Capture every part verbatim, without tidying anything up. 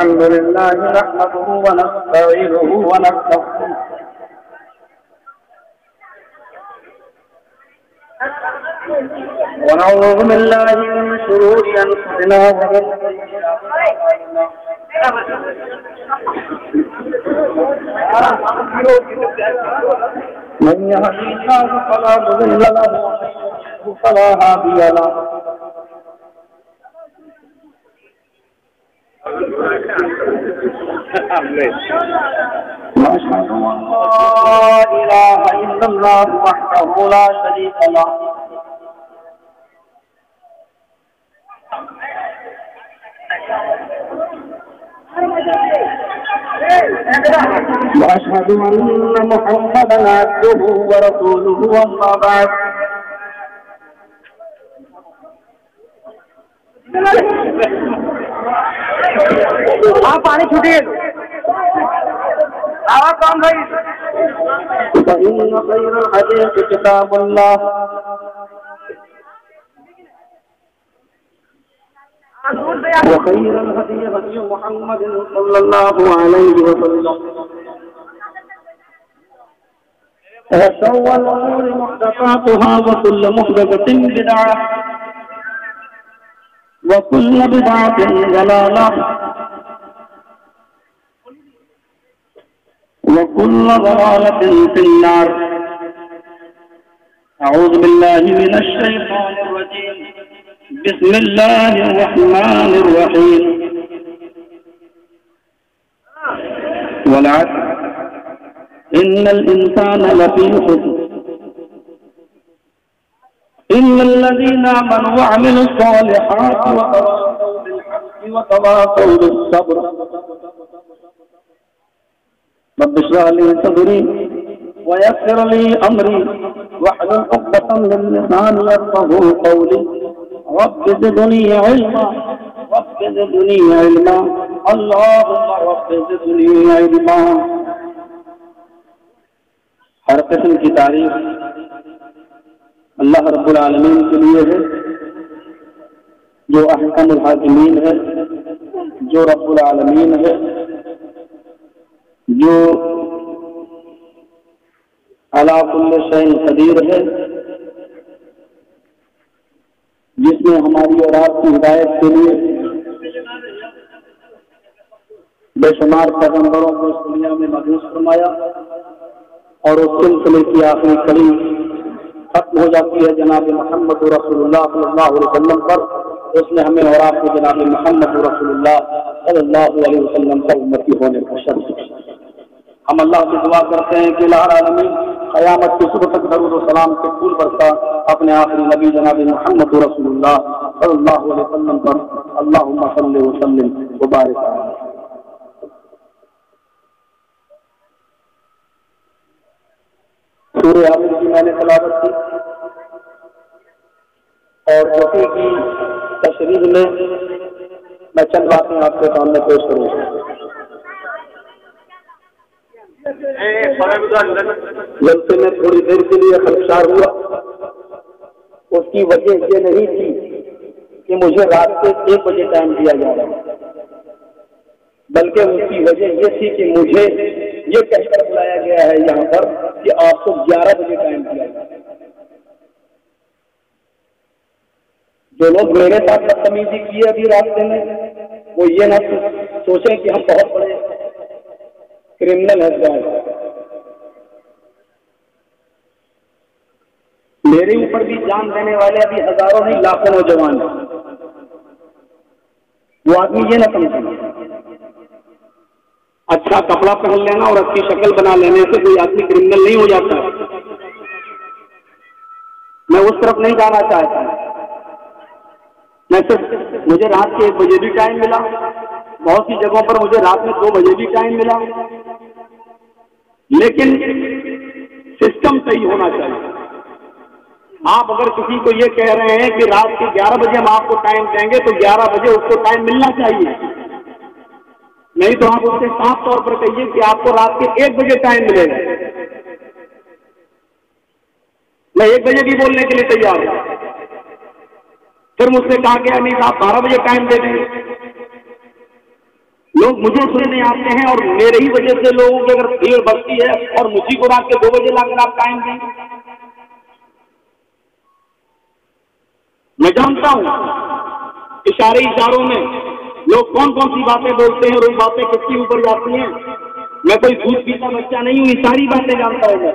الحمد لله نحمده ونستعينه ونستغفره ونعوذ بالله من شرور أنفسنا ومن سيئات أعمالنا من يهده الله فلا مضل له ومن يضلل فلا هادي له وأشهد أن لا إله إلا الله وحده لا شريك له وأشهد أن محمدا عبده ورسوله أما بعد آپ پانی چھوٹے آواز کام بھائی فإن خير الحديث كتاب الله وخير الهدي هدي محمد صلى الله عليه وسلم وشر الأمور محدثاتها وكل محدثة بدعة وكل بدعة ضلالة وكل ضلالة في النار أعوذ بالله من الشيطان الرجيم بسم الله الرحمن الرحيم والعصر إن الإنسان لفي خسر إلا الذين آمنوا وعملوا الصالحات وتواصوا بالحق وتواصوا بالصبر رب اشرح لي صدري ويسر لي أمري واحلل عقدة من لساني يفقهوا قولي رب زدني علما رب زدني علما اللهم رب زدني علما. ہر قسم کی تعریف اللہ رب العالمین کے لیے ہے جو احکم الحاکمین ہے، جو رب العالمین ہے، جو علی کل شیء قدیر ہے، جس نے ہماری اور آپ کی ہدایت کے لیے بے شمار پیغمبروں کو اس دنیا میں مبعوث فرمایا، اور اس سلسلے کی آخری کڑی ختم ہو جاتی ہے جناب محمد رسول اللہ صلی اللہ علیہ وسلم پر. اس نے ہمیں اور آپ کو جناب محمد رسول اللہ صلی اللہ علیہ وسلم پر امتی ہونے کا شرف دیا. ہم اللہ سے دعا کرتے ہیں کہ الہ العالمین قیامت کی صبح تک درود و سلام کے پھول برسا اپنے آخری نبی جناب محمد رسول اللہ صلی اللہ علیہ وسلم پر. اللہم صلی وسلم وبارک علیہ. سورہ عامر کی میں نے تلاوت کی اور اسی کی تشریح میں میں چند باتیں آپ کے سامنے پیش کروں گا. جلسے میں تھوڑی دیر کے لیے خدشار ہوا، اس کی وجہ یہ نہیں تھی کہ مجھے رات کے ایک بجے ٹائم دیا جا رہا ہے، بلکہ اس کی وجہ یہ تھی کہ مجھے یہ کہہ کر بلایا گیا ہے یہاں پر کہ آپ کو گیارہ بجے ٹائم دیا جائے. جو لوگ میرے ساتھ بدتمیزی کیے ابھی راستے میں وہ یہ نہ سوچیں کہ ہم بہت بڑے کرمنل ہے. میرے اوپر بھی جان دینے والے ابھی ہزاروں نہیں لاکھوں نوجوان ہیں. وہ آدمی یہ نہ سمجھے اچھا کپڑا پہن لینا اور اچھی شکل بنا لینے سے کوئی آدمی کرمنل نہیں ہو جاتا. میں اس طرف نہیں جانا چاہتا. میں صرف مجھے رات کے ایک بجے بھی ٹائم ملا، بہت سی جگہوں پر مجھے رات میں دو بجے بھی ٹائم ملا، لیکن سسٹم صحیح ہونا چاہیے. آپ اگر کسی کو یہ کہہ رہے ہیں کہ رات کے گیارہ بجے ہم آپ کو ٹائم دیں گے تو گیارہ بجے اس کو ٹائم ملنا چاہیے، نہیں تو آپ اس سے صاف طور پر کہیے کہ آپ کو رات کے ایک بجے ٹائم ملے گا. میں ایک بجے بھی بولنے کے لیے تیار ہوں. پھر مجھ سے کہا گیا نہیں صاحب بارہ بجے ٹائم دے دیں گے. लोग मुझे सुनने आते हैं और मेरे ही वजह से लोगों की अगर भीड़ बढ़ती है और मुझी को रात के दो बजे लाकर आप टाइम दें। मैं जानता हूं इशारे इशारों में लोग कौन कौन सी बातें बोलते हैं और उन बातें किसके ऊपर जाती हैं। मैं कोई दूध पीता बच्चा नहीं हूं, ये सारी बातें जानता हूं मैं।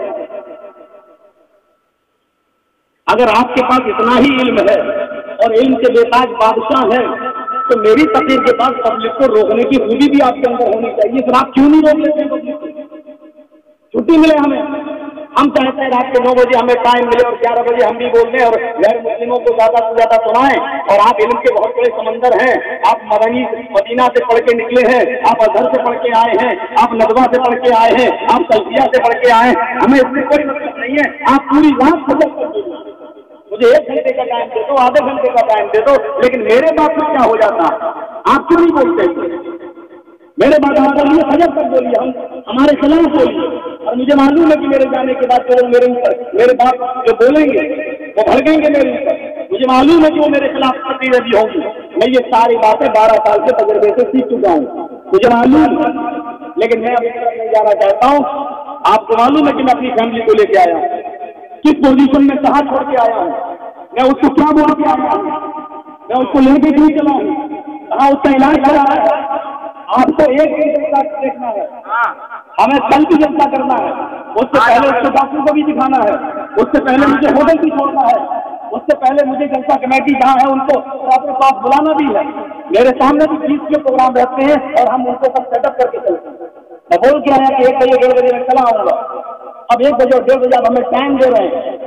अगर आपके पास इतना ही इल्म है और इल्म के बेताज बादशाह है तो मेरी तकरीर के बाद पब्लिक को रोकने की खूबी भी आपके अंदर होनी चाहिए। फिर आप क्यों नहीं रोक लेते पब्लिक को? छुट्टी मिले हमें, हम चाहते हैं रात के नौ बजे हमें टाइम मिले और ग्यारह बजे हम भी बोल दें और गैर मुस्लिमों को ज्यादा से ज्यादा सुनाएं। और आप इल्म के बहुत बड़े समंदर हैं, आप मदनी मदीना से पढ़ के निकले हैं, आप अजहर से पढ़ के आए हैं, आप नदवा से पढ़ के आए हैं, आप सल्फिया से पढ़ के आए हैं, हमें इसमें कोई मतलब नहीं है। आप पूरी रात खत्म कर दीजिए, मुझे एक घंटे का टाइम दे दो, आधे घंटे का टाइम दे दो, लेकिन मेरे बात में क्या हो जाता है? आप क्यों नहीं बोलते? मेरे बात आप बोलिए, फजर तक बोलिए, हम हमारे खिलाफ बोलिए। और मुझे मालूम है कि मेरे जाने के बाद जो लोग मेरे ऊपर मेरे बात जो बोलेंगे वो भड़केंगे मेरे ऊपर, मुझे मालूम है कि वो मेरे खिलाफ तकरीरें भी होंगी। मैं ये सारी बातें बारह साल के तजर्बे से सीख चुका हूँ, मुझे मालूम है, लेकिन मैं अभी तक नहीं जाना चाहता हूँ। आपको मालूम है कि मैं अपनी फैमिली को लेके आया हूँ, किस पोजीशन में कहाँ छोड़ के आया हूँ, मैं उसको क्या बोल के आया हूँ, मैं उसको लेके क्यों चला हूँ, कहाँ उसका इलाज करा है। आपको एक जनता देखना है, हमें कल की जनता करना है, उससे पहले उसको डॉक्टर को भी दिखाना है, उससे पहले मुझे होटल भी छोड़ना है, उससे पहले मुझे जनता कमेटी जहाँ है उनको अपने पास बुलाना भी है। मेरे सामने भी बीस के प्रोग्राम रहते हैं और हम उनको सब सेटअप करके चलते हैं। मैं बोल के आया कि एक बजे डेढ़ बजे में चला आऊंगा, अब एक बजे और डेढ़ बजे आप हमें टाइम दे रहे हैं।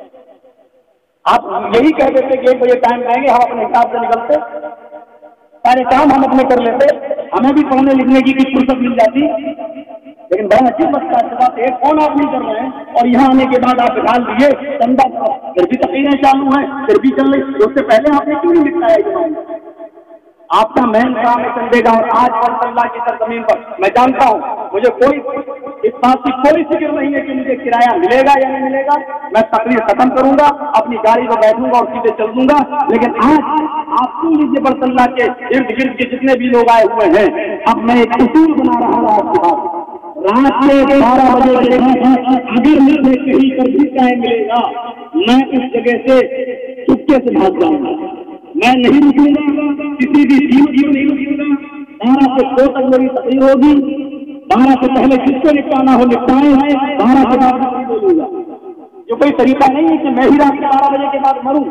आप यही कह देते कि एक बजे टाइम देंगे, हम अपने हिसाब से निकलते, सारे काम हम अपने कर लेते, हमें भी पढ़ने लिखने की कुछ फुर्सत मिल जाती। लेकिन बड़ा अजीब लगता है, बात एक फोन आप नहीं कर रहे हैं और यहाँ आने के बाद आप निकाल दिए चंदा, फिर भी तकरीरें चालू हैं, फिर भी चल रही। उससे पहले आपने क्यों नहीं लिखा है? आपका मेन काम है चंदे का। और आज अल्लाह की सरजमीन पर मैं जानता हूँ, मुझे कोई इस बात की कोई फिक्र नहीं है कि मुझे किराया मिलेगा या नहीं मिलेगा। मैं तकरीर खत्म करूंगा, अपनी गाड़ी में बैठूंगा और सीधे चल दूंगा। लेकिन आज आप सुन लीजिए, बरसल्ला के इर्द गिर्द के जितने भी लोग आए हुए हैं, अब मैं एक उसूल बना रहा हूँ आपके पास। रात के बारह बजे के बाद अगर मुझे कहीं पर भी टाइम मिलेगा, मैं उस जगह से चुपके से भाग जाऊंगा, मैं नहीं रुकूंगा, किसी भी चीज की नहीं रुकूंगा। बारह से दो तक मेरी तकरीर होगी, बारह से पहले जिसको निपटाना हो निपटाए हैं, बारह के बाद नहीं बोलूंगा। जो कोई तरीका नहीं है कि मैं ही रात के बारह बजे के बाद मरूं।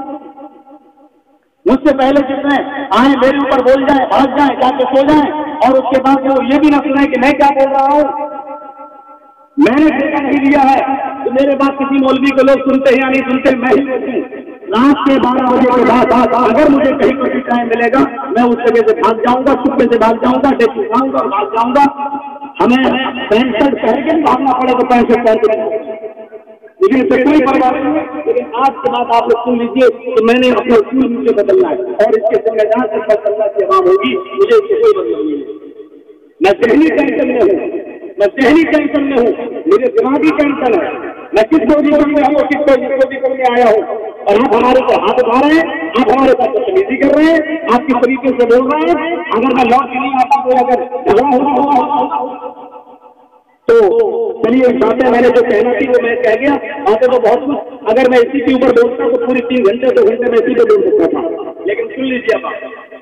मुझसे पहले जितने आए मेरे ऊपर बोल जाए, भाग जाए, जाके सो जाए, और उसके बाद वो ये भी ना सुनाए कि मैं क्या बोल रहा हूँ। मैंने ठेका नहीं लिया है तो मेरे बाद किसी मौलवी को लोग सुनते हैं या नहीं सुनते, मैं ही बोलूं। रात के बारह बजे के बाद अगर मुझे कहीं पर भी टाइम मिलेगा, मैं उस जगह से भाग जाऊंगा, चुपके से भाग जाऊंगा, डेट उठाऊंगा और भाग जाऊंगा। हमें पैंट शर्ट पहन के भागना पड़े तो पैंट शर्ट पहन के, लेकिन इससे कोई परवाह नहीं है। लेकिन आज के बाद आप लोग सुन लीजिए तो मैंने अपना उसूल मुझे बदलना है और इसके जिम्मेदार से बदलना की आवाम होगी, मुझे इससे कोई मतलब नहीं है। मैं जहनी टेंशन में हूँ, मैं जहनी टेंशन में हूँ, मुझे दिमागी टेंशन है। मैं किस पोजीशन में हूँ, किस पोजीशन में आया हूँ, और आप हमारे को हाथ उठा रहे हैं, आप हमारे साथ बदतमीजी कर रहे हैं, आप किस तरीके से बोल रहे हैं। अगर मैं लौट के नहीं आता तो अगर झगड़ा होगा तो चलिए बातें मैंने जो कहना थी वो मैं कह गया। बातें तो बहुत कुछ, अगर मैं इसी के ऊपर बोलता तो पूरी तीन घंटे दो घंटे में इसी पे बोल सकता था। लेकिन सुन लीजिए बात,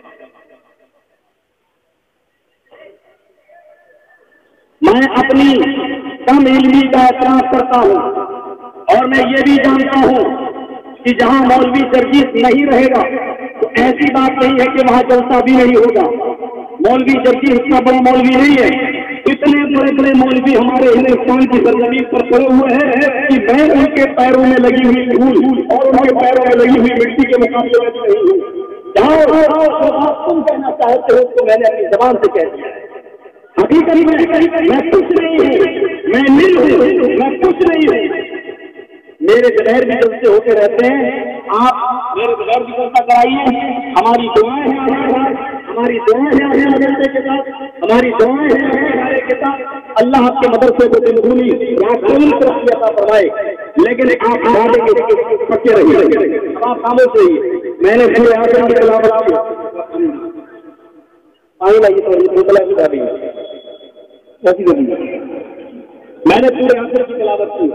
मैं अपनी कम इल्मी का एतराफ करता हूँ और मैं ये भी जानता हूँ कि जहाँ मौलवी जर्जीस नहीं रहेगा तो ऐसी बात नहीं है कि वहाँ जलसा भी नहीं होगा। मौलवी जर्जीस इतना बड़ा मौलवी नहीं है, इतने बड़े बड़े मौलवी हमारे हिंदुस्तान की सरजमीन पर पड़े हुए हैं कि मैं उनके पैरों में लगी हुई धूल और उनके पैरों में लगी हुई मिट्टी के मुकाबले में नहीं हूँ। जहाँ तुम कहना चाहते हो तो मैंने अपनी जबान से कह दिया। हकीकत में मैं कुछ नहीं हूँ, मैं नहीं हूँ, मैं कुछ नहीं हूँ। मेरे बगैर भी जलसे होते रहते हैं, आप मेरे बगैर भी जलसा कराइए। हमारी दुआएं हैं, हमारी दुआएं हैं जलसे के साथ, हमारी दुआएं हैं के साथ। अल्लाह आपके मदरसे को दिलगुनी राखून तरक्की अता फरमाए। लेकिन आप वादे के पक्के रहिए, आप खामोश रहिए। मैंने पूरे आदमी की तिलावत की, آئی لائیے تو یہ بوتلا کی چابی ہے ایسی دبی میں نے پورے آخر کی تلاوت کی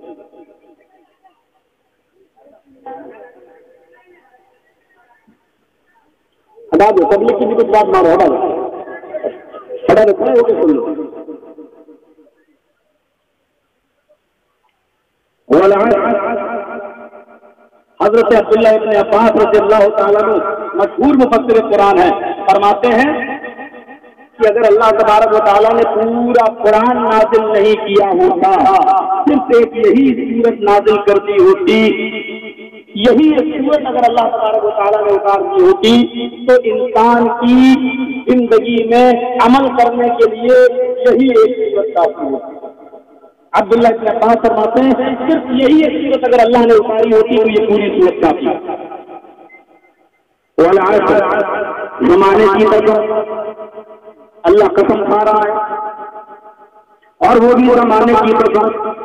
ہٹا دو پبلک کی بھی کچھ بات مارو ہٹا دو ہٹا دو کھڑے ہو کے سن لو حضرت عبداللہ ابن عباس رضی اللہ تعالیٰ عنہ مشہور مفسر قرآن ہے فرماتے ہیں کہ اگر اللہ تبارک و تعالیٰ نے پورا قرآن نازل نہیں کیا ہوتا صرف ایک یہی سورت نازل کر دی ہوتی یہی ایک سورت اگر اللہ تبارک و تعالیٰ نے اتار دی ہوتی تو انسان کی زندگی میں عمل کرنے کے لیے یہی ایک سورت کافی ہوتی عبداللہ ابن عباس فرماتے ہیں صرف یہی ایک سورت اگر اللہ نے اتاری ہوتی تو یہ پوری سورت کافی زمانے کی طرف اللہ قسم کھا رہا ہے اور وہ بھی زمانے کی طرف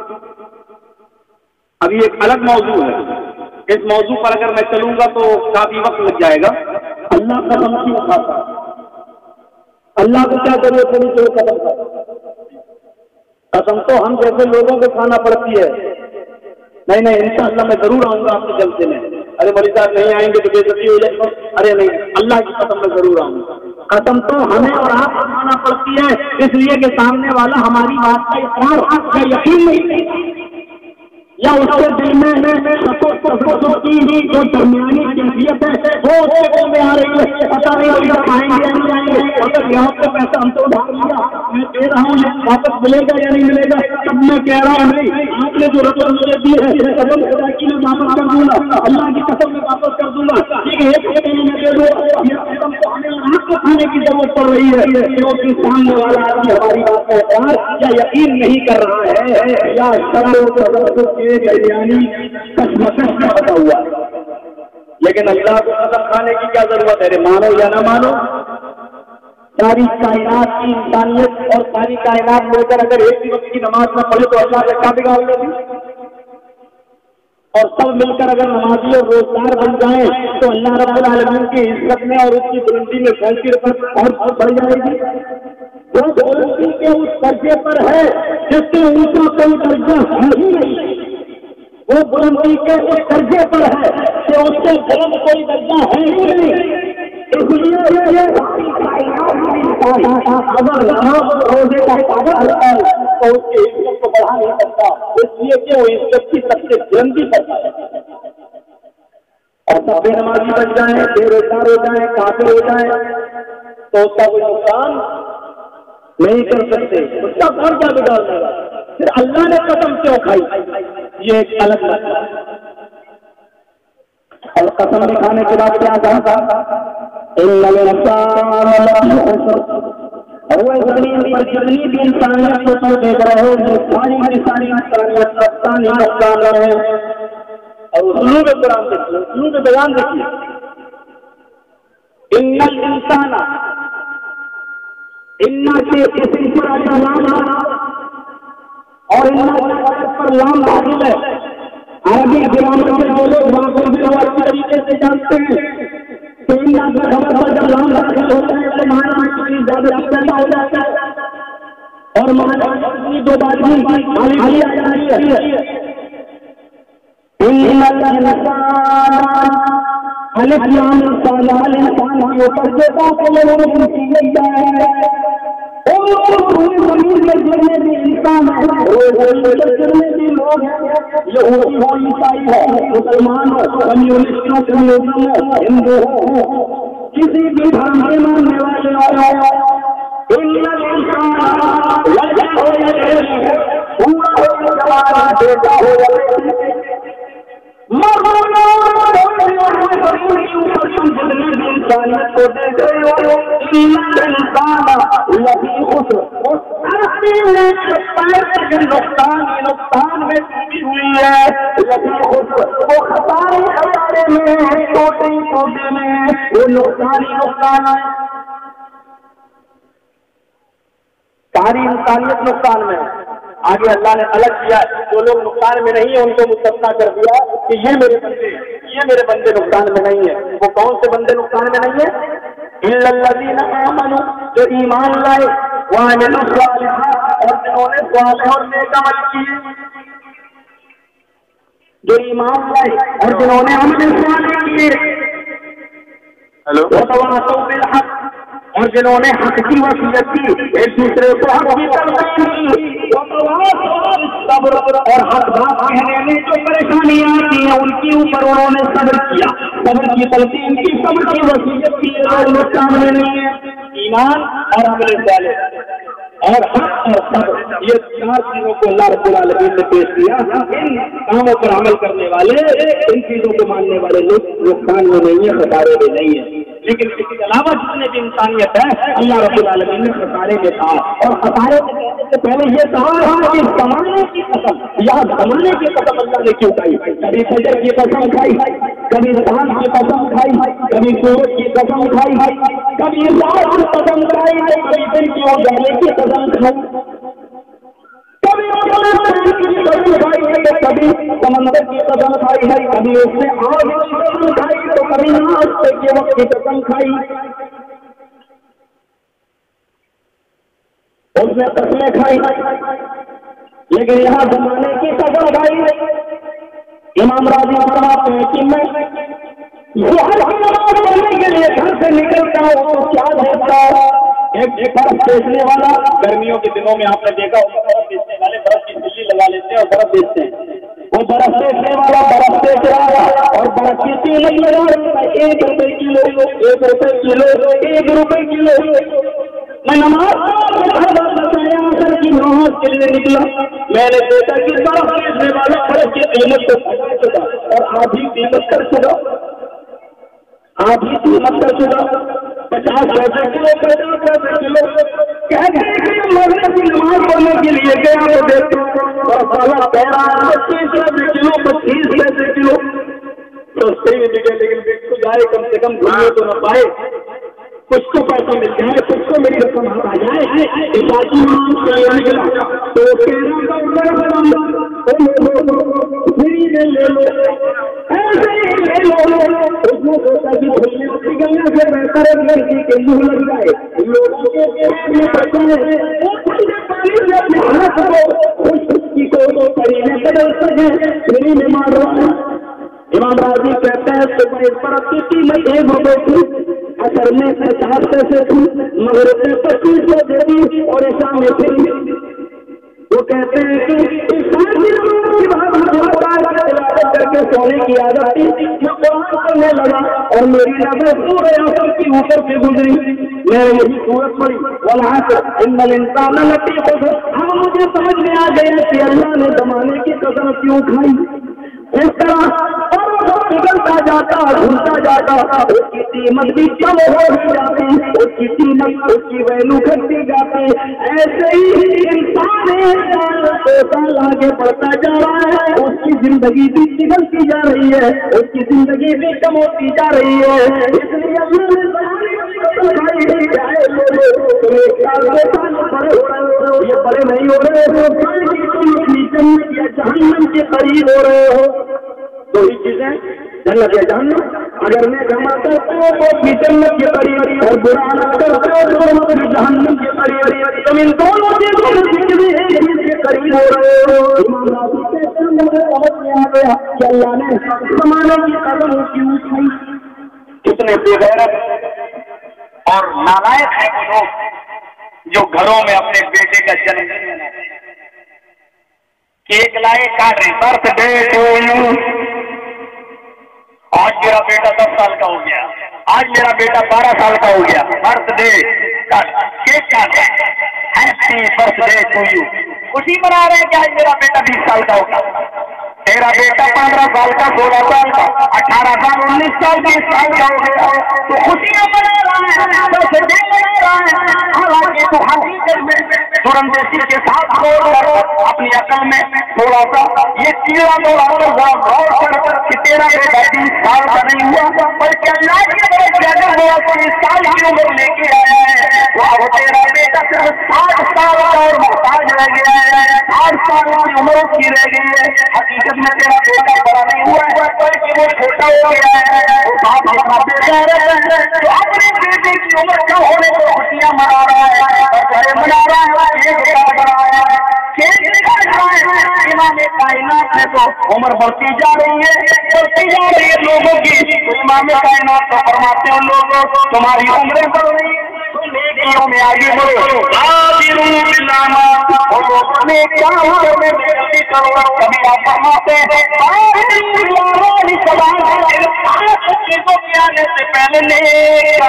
ابھی ایک الگ موضوع ہے اس موضوع پر اگر میں چلوں گا تو کافی وقت لگ جائے گا اللہ قسم کیوں کھاتا اللہ کو کیا ضرورت نہیں کہ وہ قسم کھاتا قسم تو ہم جیسے لوگوں کو کھانا پڑتی ہے نہیں نہیں انشاءاللہ میں ضرور آؤں گا آپ کے جلسے میں ارے مولوی صاحب نہیں آئیں گے تو بے عزتی ہو جائے گا ارے نہیں اللہ کی قسم میں ضرور آؤں گا قسم تو ہمیں اور آپ کو کھانا پڑتی ہے اس لیے کہ سامنے والا ہماری بات کا اقرار کا یقین نہیں یا اس کے دل میں کی جو درمیانی کیفیت ہے وہ اس کے دل میں آ رہی ہے پتا نہیں آئیں گے یا نہیں آئیں گے اگر یہاں پہ پیسہ ہم تو ادھار لیا میں دے رہا ہوں واپس ملے گا یا نہیں ملے گا تب میں کہہ رہا ہوں نہیں آپ نے جو رقم مجھے دی ہے قسم خدا کی میں واپس کر دوں گا اللہ کی قسم میں واپس کر دوں گا ٹھیک ہے ایک میں دے دو یہ قسم تو ہمیں آپ کو کھانے کی ضرورت پڑ رہی ہے کیونکہ سامنے والا آدمی ہماری بات کا اقرار یا یقین نہیں کر رہا ہے یا یعنی کشمکش میں بتا ہوا لیکن اللہ کو قسم کھانے کی کیا ضرورت ہے مانو یا نہ مانو ساری کائنات کی انسانیت اور ساری کائنات مل کر اگر ایک ہی وقت کی نماز میں پڑھے تو اللہ کا کیا بگاڑ لے گی اور سب مل کر اگر نمازی اور روزگار بن جائیں تو اللہ رب العالمین کی عزت میں اور اس کی بلندی میں فیصلے پر اور بڑھ جائے گی وہ بلندی کے اس درجے پر ہے جس سے اونچا کوئی درجہ ہے ہی نہیں وہ بلندی کے اس درجے پر ہے کہ اس سے بلند کوئی درجہ ہے ہی نہیں اس لیے اگر روزے کا پابند ہے تو اس کی عزت کو بڑھا نہیں سکتا اس لیے کہ وہ عزت کی سب سے بلندی کرتا ہے اور سب بے نمازی بن جائیں بے روزگار ہو جائیں کافر ہو جائیں تو اس کا کوئی نقصان نہیں کر سکتے اس کا گھر کیا بگاڑ دے گا پھر اللہ نے قسم کیوں کھائی یہ ایک الگ مسئلہ اور قسم میں کھانے کے بعد کیا کہا وہ زمین پر جتنی بھی انسانیت کو تو دیکھ رہے ہو ساری کی ساری انسانیت نقصان ہی نقصان رہے اور اسلوب قرآن دیکھیے اسلوب بیان دیکھیے ان الانسان ان کے اسم پر لام اور ان پر لام حاصل ہے عربی گرامر کے جو لوگ وہاں پر بھی اچھی طریقے سے جانتے ہیں کہ ان کے خبر پر جب لام حاصل ہوتا ہے تو معنی اتنی زیادہ پیدا ہو جاتا ہے اور معنی اتنی دو بات بھی خالی آ جاتی ہے ان الانسان الف لام انسان الانسان کے اوپر دیتا کہ لوگوں نے کی گئی ہے اور پوری زمین میں جتنے بھی انسان ہیں جتنے بھی لوگ ہیں یہودی ہو عیسائی ہو مسلمان ہو کمیونسٹ ہو کمیونزم ہو ہندو ہو کسی بھی دھرم کے ماننے والے ہو پورا ہو جوان بیٹا ہو انسانیت کو دے گئے نقصان نقصان میں ڈوبی ہوئی ہے وہ خسارے خسارے میں چھوٹے چھوٹے میں وہ نقصان ہی نقصان ہے ساری انسانیت نقصان میں ہے آگے اللہ نے الگ کیا جو لوگ نقصان میں نہیں ہیں ان کو مستثنا کر دیا کہ یہ میرے بندے یہ میرے بندے نقصان میں نہیں ہیں وہ کون سے بندے نقصان میں نہیں ہیں الا الذین آمنوا جو ایمان لائے وعملوا الصالحات اور جنہوں نے صالح اور نیک عمل کیے، جو ایمان لائے اور جنہوں نے عمل صالح کیے، وتواصوا بالحق اور جنہوں نے حق کی وصیت کی، ایک دوسرے کو حق کی تلقین کی، وتواصوا بالصبر اور حق بات کہنے میں جو پریشانیاں آتی ہیں ان کے اوپر انہوں نے صبر کیا، صبر کی تلقین کی، صبر کی وصیت کی، لوگ سامنے نہیں ہے۔ ایمان اور عمل صالح اور حق اور صبر، یہ چار چیزوں کو اللہ رب العالمین نے پیش کیا۔ ان کاموں پر عمل کرنے والے، ان چیزوں کو ماننے والے لوگ نقصان میں نہیں ہے، خسارے میں نہیں ہے، لیکن اس کے علاوہ جتنے بھی انسانیت ہے اللہ رب العالمین نے خسارے میں کہا، اور خسارے میں کہنے سے پہلے یہ کہا کہ کمانے کی قسم یا کمانے کی قسم اللہ نے کیوں کھائی؟ کبھی فجر کی قسم کھائی، کبھی رات کی قسم کھائی، کبھی سورج کی قسم کھائی، کبھی رات کی قسم کھائی، کبھی دن کی اجالے کی قسم کھائی، کبھی کبھی سمندر کی قسم کھائی ہے، کبھی اس نے آگ کی قسم کھائی تو کبھی ناشتے کے وقت کی قسم کھائی، اس نے قسمیں کھائی، لیکن یہاں زمانے کی قسم کھائی۔ امام راضی فرماتے ہیں کہ میں ظہر کی نماز پڑھنے کے لیے گھر سے نکلتا ہوں تو کیا دیکھتا ایک ایک برف بیچنے والا، گرمیوں کے دنوں میں آپ نے دیکھا ہوگا برف بیچنے والے برف کی تلی لگا لیتے ہیں اور برف بیچتے ہیں، وہ برف بیچنے والا برف بیچ رہا ہے اور برف کی قیمت لگا رہا ہے ایک روپے کلو، ایک روپے کلو، ایک روپے کلو۔ میں نماز کی نماز کے لیے نکلا، میں نے دیکھا کہ برف بیچنے والا برف کی قیمت کو پھنسا چکا اور آدھی قیمت کر چکا، آدھی قیمت کر چکا، پچاس پیسے کلو، پچاس پیسے کلو، کہتے ہیں کہ مغرب کی نماز پڑھنے کے لیے گیا تو دیکھتا اور سالہ کہہ رہا ہے پچیس پیسے کلو، پچیس پیسے کلو، سستے ہی نکلے لیکن دیکھ تو جائے، کم سے کم گھومنے تو نہ پائے، کچھ تو پیسہ مل جائے، کچھ تو میری رقم آ جائے، عبادی نماز کے لیے نکلا تو کہہ رہا لے لو، ایسے ہی لے لو، اس نے سوچا کہ بھولنے نکلنے سے بہتر ہے لڑکی کے منہ لگ جائے، لوگوں کے میں بچے پانی میں اپنے ہاتھ کو اس کی کو پرینے بدل سکے، میری میں مار رہا ہوں۔ امام راضی کہتے ہیں صبح اس پر کی قیمت ایک روپے تھی، اثر میں پچاس پیسے تھی، مگر اس نے پچیس سو دے دی اور ایسا میں پھر وہ کہتے ہیں کہ انسان کی نماز کی بات عبادت کر کے سونے کی عادت تھی، میں قرآن پڑھنے لگا اور میری نظر پورے اثر کی اوپر سے گزری، میں یہی صورت پڑی والعصر ان الانسان لفی خسر۔ اب مجھے سمجھ میں آ گیا کہ اللہ نے زمانے کی قسم کیوں کھائی۔ اس طرح اور وہ بگڑتا جاتا، گھلتا جاتا، اس کی قیمت بھی کم ہو ہی جاتی، اس کی قیمت، اس کی ویلو گھٹتی جاتی، ایسے ہی انسان ایک سال آگے بڑھتا جا رہا ہے، اس کی زندگی بھی پگھلتی جا رہی ہے، اس کی زندگی بھی کم ہوتی جا رہی ہے، اس لیے اللہ نے یہ بڑے نہیں ہو رہے یا جہنم کے قریب ہو رہے ہو، دو ہی چیزیں جنت یا جہنم، اگر میں جمع کرتا ہوں تو بھی جنت کے قریب اور برا نہ کرتا ہوں تو بھی جہنم کے قریب، تم ان دونوں چیزوں میں ایک چیز کے قریب ہو رہے ہو۔ مجھے سمجھ میں آ گیا کہ اللہ نے زمانے کی قدم کیوں اٹھائی۔ کتنے بے غیرت اور نالائق ہیں وہ لوگ جو گھروں میں اپنے بیٹے کا جنم دن مناتے ہیں، کیک لائے کاٹ رہے، برتھ ڈے ٹو یو، آج میرا بیٹا دس سال کا ہو گیا، آج میرا بیٹا بارہ سال کا ہو گیا، برتھ ڈے کیک کاٹ رہے، happy birthday to you, خوشی منا رہے ہیں کہ آج میرا بیٹا بیس سال کا ہوگا، تیرا بیٹا پندرہ سال کا، سولہ سال کا، اٹھارہ سال، انیس سال، بیس سال کا ہو گیا تو خوشیاں منا رہا ہے، برتھ ڈے منا رہا ہے، حالانکہ تو حقیقت میں سورندیسی کے ساتھ چھوڑ کر اپنی عقل میں تھوڑا سا یہ کیڑا توڑا کر غور کر کہ تیرا بیٹا بیس سال کا نہیں ہوا، بلکہ اللہ کی طرف سے اگر وہ تیس سال کی عمر لے کے آیا ہے تو اب تیرا بیٹا بیٹا صرف ساٹھ سال کا اور محتاج رہ گیا ہے، ساٹھ سال کی عمر کی رہ گئی ہے، حقیقت میں تیرا بیٹا بڑا نہیں ہوا ہے بلکہ وہ چھوٹا ہو گیا ہے، وہ باپ اپنا بیٹا ہے تو اپنی بیٹے کی عمر کم ہونے پر خوشیاں منا رہا ہے اور بڑے منا رہا ہے، کیک کاٹ رہا ہے، کیک کاٹ رہا ہے۔ امام کائنات میں تو عمر بڑھتی جا رہی ہے، بڑھتی جا رہی ہے لوگوں کی، تو امام کائنات تو فرماتے ہیں لوگوں تمہاری عمریں بڑھ رہی ہیں، نیکیوں میں آگے بڑھو، قادرون بالعمل، اور لوگوں نے کیا عمر میں جلدی کرو، کبھی آپ فرماتے ہیں قادرون بالعمل سبحان چیزوں کے آنے سے پہلے نیک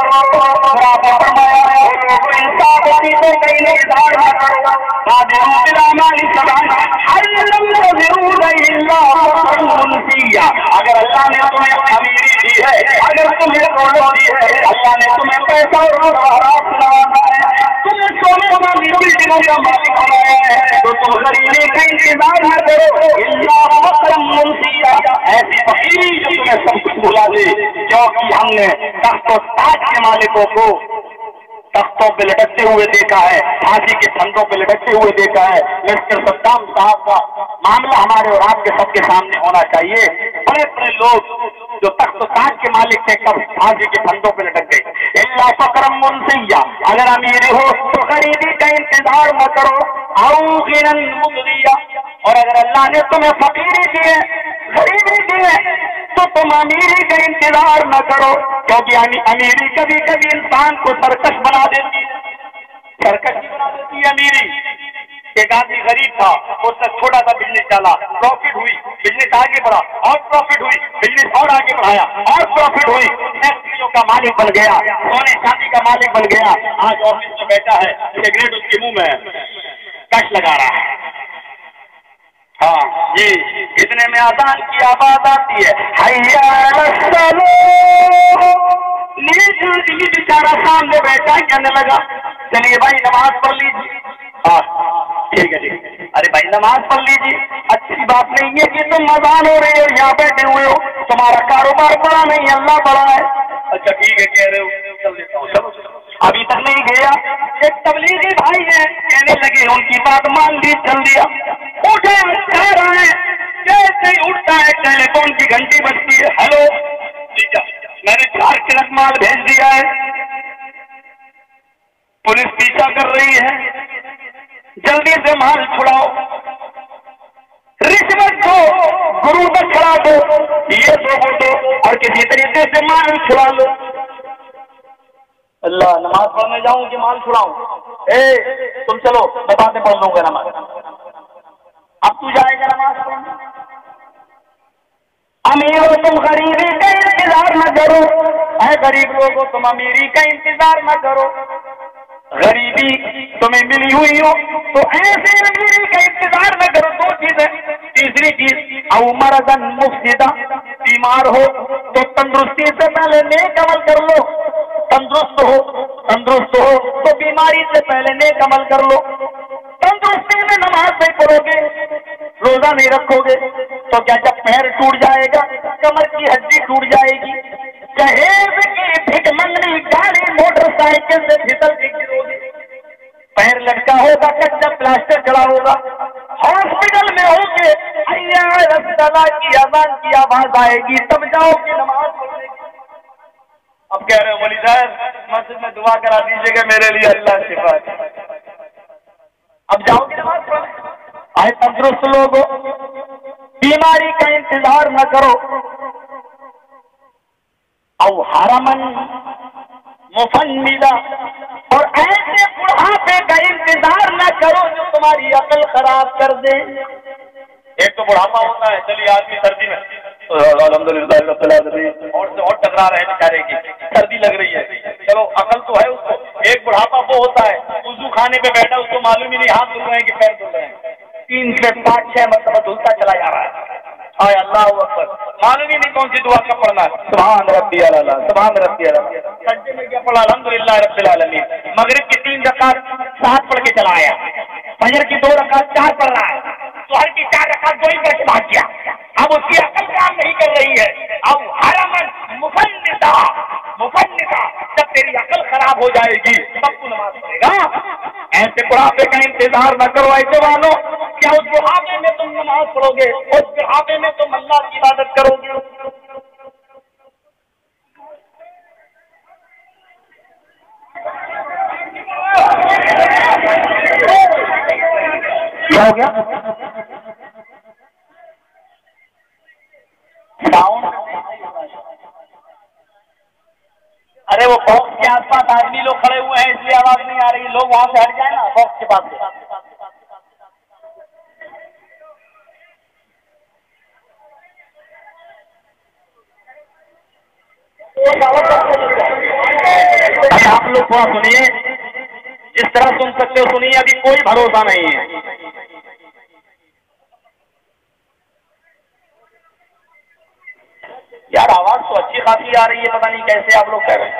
آپ فرمایا ہے انصاف چیزوں کا انتظار نہ کرو، قادرون بالعمل سبحان ہر لمحہ ضرور الا منسیہ، اگر اللہ نے تمہیں امیری دی ہے، اگر تمہیں دولت دی ہے، اللہ نے تمہیں پیسہ اور آرام بنانا ہے، تمہیں سونے کا بلڈنگوں کا مالک بنایا ہے، تو تم غریبی کا انتظار نہ کرو الا فقرا منسیہ، ایسی فقیری جو تمہیں سب کچھ بھلا دے، کیونکہ ہم نے تخت و تاج کے مالکوں کو تختوں پہ لٹکتے ہوئے دیکھا ہے، پھانسی کے پھندوں پہ لٹکتے ہوئے دیکھا ہے۔ مسٹر صدام صاحب کا معاملہ ہمارے اور آپ کے سب کے سامنے ہونا چاہیے، بڑے بڑے لوگ جو تخت و تاج کے مالک تھے کب پھانسی کے پھندوں پہ لٹک گئے۔ الا فقرا منسیہ، اگر امیر ہو تو غریبی کا انتظار نہ کرو، او غنى مغنیہ، اور اگر اللہ نے تمہیں فقیری دی ہے، غریبی دی ہے، تو تم امیری کا انتظار نہ کرو، کیونکہ امیری کبھی کبھی انسان کو سرکش بنا دیتی ہے، سرکش بنا دیتی ہے امیری۔ ایک آدمی غریب تھا، اس نے چھوٹا سا بزنس ڈالا، پروفٹ ہوئی، بزنس آگے بڑھا اور پروفٹ ہوئی، بزنس اور آگے بڑھایا اور پروفٹ ہوئی، فیکٹریوں کا مالک بن گیا، سونے چاندی کا مالک بن گیا، آج آفس میں بیٹھا ہے، سگریٹ اس کے منہ میں ہے، کش لگا رہا ہے۔ ہاں جی، اتنے میں اذان کی آواز آتی ہے، حیا علی الصلاۃ، نیچے بیچارہ سامنے بیٹھا کہنے لگا چلیے بھائی نماز پڑھ لیجیے۔ ہاں ٹھیک ہے ٹھیک ہے، ارے بھائی نماز پڑھ لیجیے، اچھی بات نہیں ہے کہ تم اذان ہو رہے ہو یہاں بیٹھے ہوئے ہو، تمہارا کاروبار بڑا نہیں اللہ بڑا ہے۔ اچھا ٹھیک ہے کہہ رہے ہو، چل دیتا ہوں، چلو ابھی تک نہیں گیا، ایک تبلیغی بھائی ہے کہنے لگے، ان کی بات مان لی، چل دیا، اٹھے کہہ رہا ہے، جیسے ہی اٹھتا ہے ٹیلی فون کی گھنٹی بجتی ہے، ہیلو میں نے چار ٹرک مال بھیج دیا ہے، پولیس پیچھا کر رہی ہے، جلدی سے مال چھڑاؤ، رشوت دو، گرو دکھڑا دو، یہ دو وہ دو، اور کسی طریقے سے مال چھڑا لو۔ اللہ، نماز پڑھنے جاؤں کہ مال چھڑاؤں؟ اے تم چلو میں باتیں پڑھ لوں گا نماز، اب تو جائے گا نماز پڑھنے؟ امیر ہو تم غریبی کا انتظار نہ کرو، اے غریب لوگوں تم امیری کا انتظار نہ کرو، غریبی تمہیں ملی ہوئی ہو تو ایسے امیری کا انتظار نہ کرو۔ دو چیزیں، تیسری چیز او مرضن مفسدہ، بیمار ہو تو تندرستی سے پہلے نیک عمل کر لو، تندرست ہو تندرست ہو تو بیماری سے پہلے نیک عمل کر لو۔ تندرستی میں نماز نہیں پڑھو گے، روزہ نہیں رکھو گے تو کیا جب پیر ٹوٹ جائے گا کمر کی ہڈی ٹوٹ جائے گی، جہیز کی بھک منگنی گاڑی موٹر سائیکل سے پھسل کے گرو گے، پیر لٹکا ہوگا کچا پلاسٹر چڑھا ہوگا، ہاسپٹل میں ہوگے حیا علی الصلاۃ کی اذان کی آواز آئے گی تب جاؤ گے نماز پڑھنے کی۔ اب کہہ رہے ہو مولی صاحب مسجد میں دعا کرا دیجیے گا میرے لیے اللہ شفا دے، اب جاؤ گے نماز پڑھنے؟ آئے تندرست لوگوں بیماری کا انتظار نہ کرو، او حرمن مفندا، اور ایسے بڑھاپے کا انتظار نہ کرو جو تمہاری عقل خراب کر دے۔ ایک تو بڑھاپا ہوتا ہے، چلیے آدمی سردی میں الحمدللہ اور سے اور ٹکرا رہے بیچارے کی، سردی لگ رہی ہے، چلو عقل تو ہے اس کو۔ ایک بڑھاپا وہ ہوتا ہے وضو خانے پہ بیٹھا اس کو معلوم ہی نہیں ہاتھ دھل رہے ہیں کہ پیر دھل رہے ہیں، تین سے پانچ چھ مرتبہ دھلتا چلا جا رہا ہے، آئے اللہ اکبر، معلوم ہی نہیں کون سی دعا کا پڑھنا ہے، سبحان ربی اعلیٰ سبحان ربی اعلیٰ، سجدے میں کیا پڑھا الحمدللہ رب العالمین، مغرب کی تین رکعت سات پڑھ کے چلا آیا، فجر کی دو رکعت چار پڑھ رہا ہے، ظہر کی چار رکعت دو ہی پڑھ کے بھاگ گیا، اب اس کی عقل کام نہیں کر رہی ہے، اب حرمن مفندا مفندا، جب تیری عقل خراب ہو جائے گی تب تو نماز پڑھے گا، बुढ़ापे का इंतजार न करो ऐसे वालों, क्या उस बुढ़ापे में तुम नमाज पढ़ोगे, उस बुढ़ापे में तुम अल्लाह की इबादत करोगे? क्या हो गया? अरे वो बॉक्स के आसपास आदमी लोग खड़े हुए हैं इसलिए आवाज नहीं आ रही, लोग वहां से हट जाए ना बॉक्स के पास से। आप लोग थोड़ा सुनिए, जिस तरह सुन सकते हो सुनिए, अभी कोई भरोसा नहीं है। यार आवाज तो अच्छी खासी आ रही है, पता नहीं कैसे आप लोग कह रहे हैं।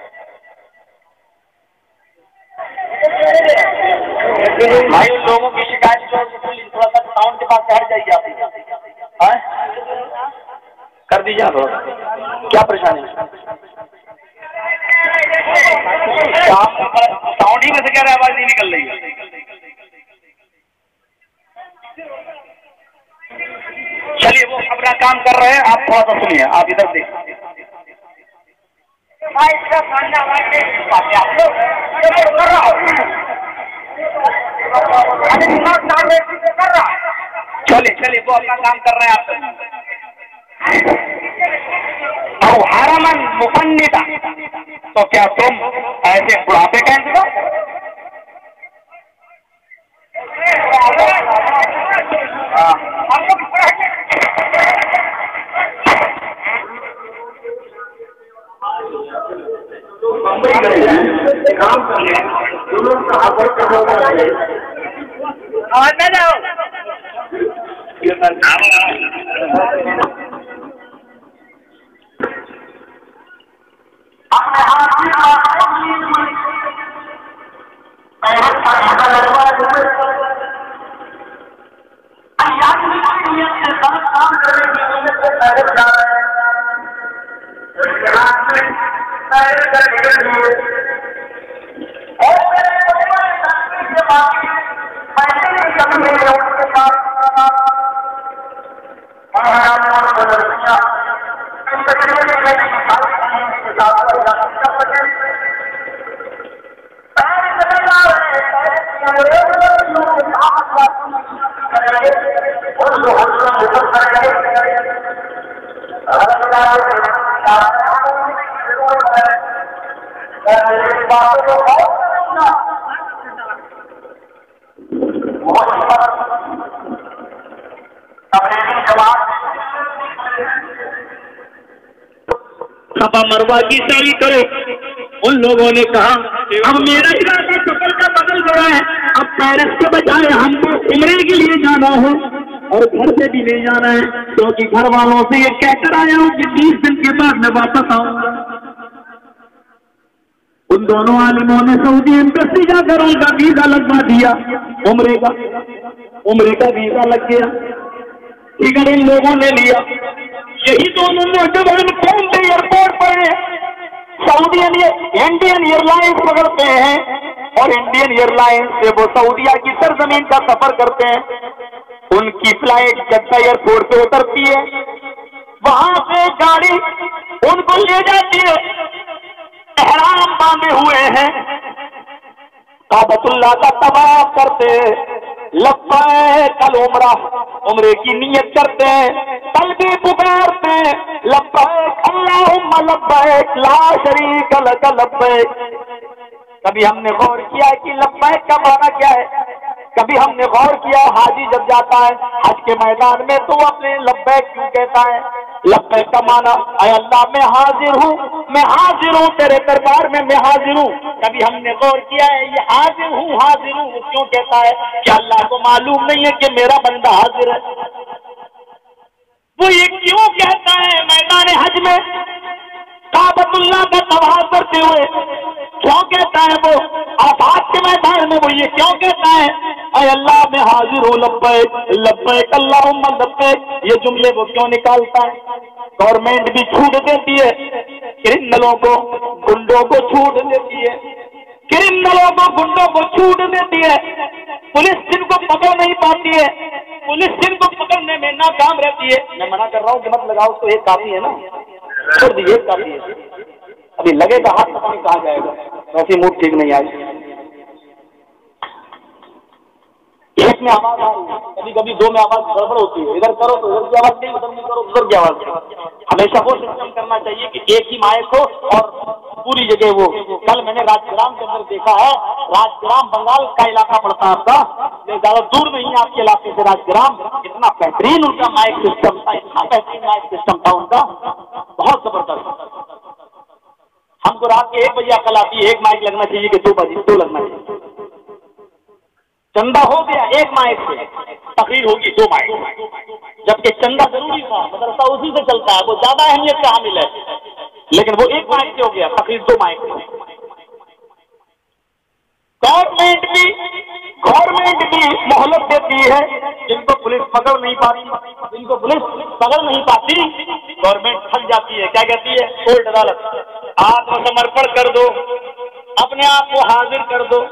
भाई उन लोगों की शिकायत जो थोड़ा सा साउंड के पास हट जाइए आप, कर दीजिए थोड़ा। क्या परेशानी है? साउंड ही में से कह रहे आवाज नहीं निकल रही है। चलिए वो अपना काम कर रहे हैं, आप थोड़ा सा सुनिए, आप इधर देखिए। चलिए चलिए वो अपना काम कर रहे हैं आप। और हरमन मुफन्निदा, तो क्या तुम ऐसे बुढ़ापे का इंतजार? काम करने आवाज ना जाओ। सफा मरवा की सैरी करो। उन लोगों ने कहा अब मेरा इरादा सफर का बदल गया है, अब पेरिस के बजाय हमको उम्रे के लिए जाना है और घर से भी नहीं जाना है, क्योंकि घर वालों से ये कहकर आया हूँ कि बीस दिन के बाद मैं वापस आऊंगा। उन दोनों आलिमों ने सऊदी एम्बेसी जाकर उनका वीजा लगवा दिया, उम्रे का उम्रे का वीजा लग गया। टिकट इन लोगों ने लिया। यही दोनों नौजवान कौन से एयरपोर्ट पर सऊदी इंडियन एयरलाइंस पकड़ते हैं और इंडियन एयरलाइंस से वो सऊदिया की सरजमीन का सफर करते हैं। उनकी फ्लाइट जद्दा एयरपोर्ट पे उतरती है, वहां से गाड़ी उनको ले जाती है। एहराम बांधे हुए हैं, काबतुल्लाह का तवाफ करते हैं, लब्बैक अल उम्रा उम्रे की नियत करते हैं, तलबी पुकारते हैं, लब्बैक अल्लाहुम्मा लब्बैक ला शरीक लक लब्बैक। कभी हमने गौर किया कि लब्बैक का माना क्या है? कभी हमने गौर किया हाजी जब जाता है हज के मैदान में तो वो अपने लब्बैक क्यों कहता है? लब्बैक का माना ऐ अल्लाह मैं हाजिर हूँ, मैं हाजिर हूँ तेरे दरबार में, मैं हाजिर हूँ। कभी हमने गौर किया है ये हाजिर हूँ हाजिर हूँ क्यों कहता है? क्या अल्लाह को मालूम नहीं है कि मेरा बंदा हाजिर है? वो ये क्यों कहता है मैदान हज में काबतुल्लाह का तवाफ करते हुए? क्यों कहता है वो आफात के मैदान में? वो ये क्यों कहता है ऐ अल्लाह मैं हाजिर हूँ लब्बैक लब्बैक अल्लाहुम्मा लब्बैक? ये जुमले वो क्यों निकालता है? गवर्नमेंट भी छूट देती है, क्रिमिनलों को गुंडों को छूट देती है क्रिमिनलों को, गुंडों को छूट देती है, पुलिस जिनको पकड़ नहीं पाती है, पुलिस जिनको पकड़ने में नाकाम रहती है। मैं मना कर रहा हूँ कि मत लगाओ, उसको एक काफी है ना, छोड़ दीजिए, एक काफी है, अभी लगेगा हाथ पता नहीं कहाँ जाएगा, ऐसी मूड ठीक नहीं आई। एक में आवाज आ रही है, कभी कभी दो में आवाज गड़बड़ होती है, इधर करो तो इधर की आवाज नहीं, उधर नहीं करो उधर की आवाज। हमेशा वो सिस्टम करना चाहिए कि एक ही माइक हो और पूरी जगह वो। कल मैंने राजग्राम के अंदर देखा है, राजग्राम बंगाल का इलाका पड़ता है आपका, ज्यादा दूर नहीं आपके इलाके से राजग्राम। इतना बेहतरीन उनका माइक सिस्टम था, इतना बेहतरीन माइक सिस्टम था उनका, बहुत जबरदस्त। हमको रात के एक बजे कल आती है, एक माइक लगना चाहिए कि दो बजे दो लगना चाहिए। चंदा हो गया एक माइक से, तकरीर होगी दो माइक, जबकि चंदा जरूरी था, मदरसा उसी से चलता है, वो ज्यादा अहमियत का हामिल है, लेकिन वो एक माइक से हो गया, तकरीर दो माइक से। गवर्नमेंट भी गवर्नमेंट भी मोहलत देती है, जिनको पुलिस पकड़ नहीं पाती, जिनको पुलिस पकड़ नहीं पाती, गवर्नमेंट थक जाती है, क्या कहती है, कोर्ट अदालत, आत्मसमर्पण कर दो, अपने आप को हाजिर कर दो,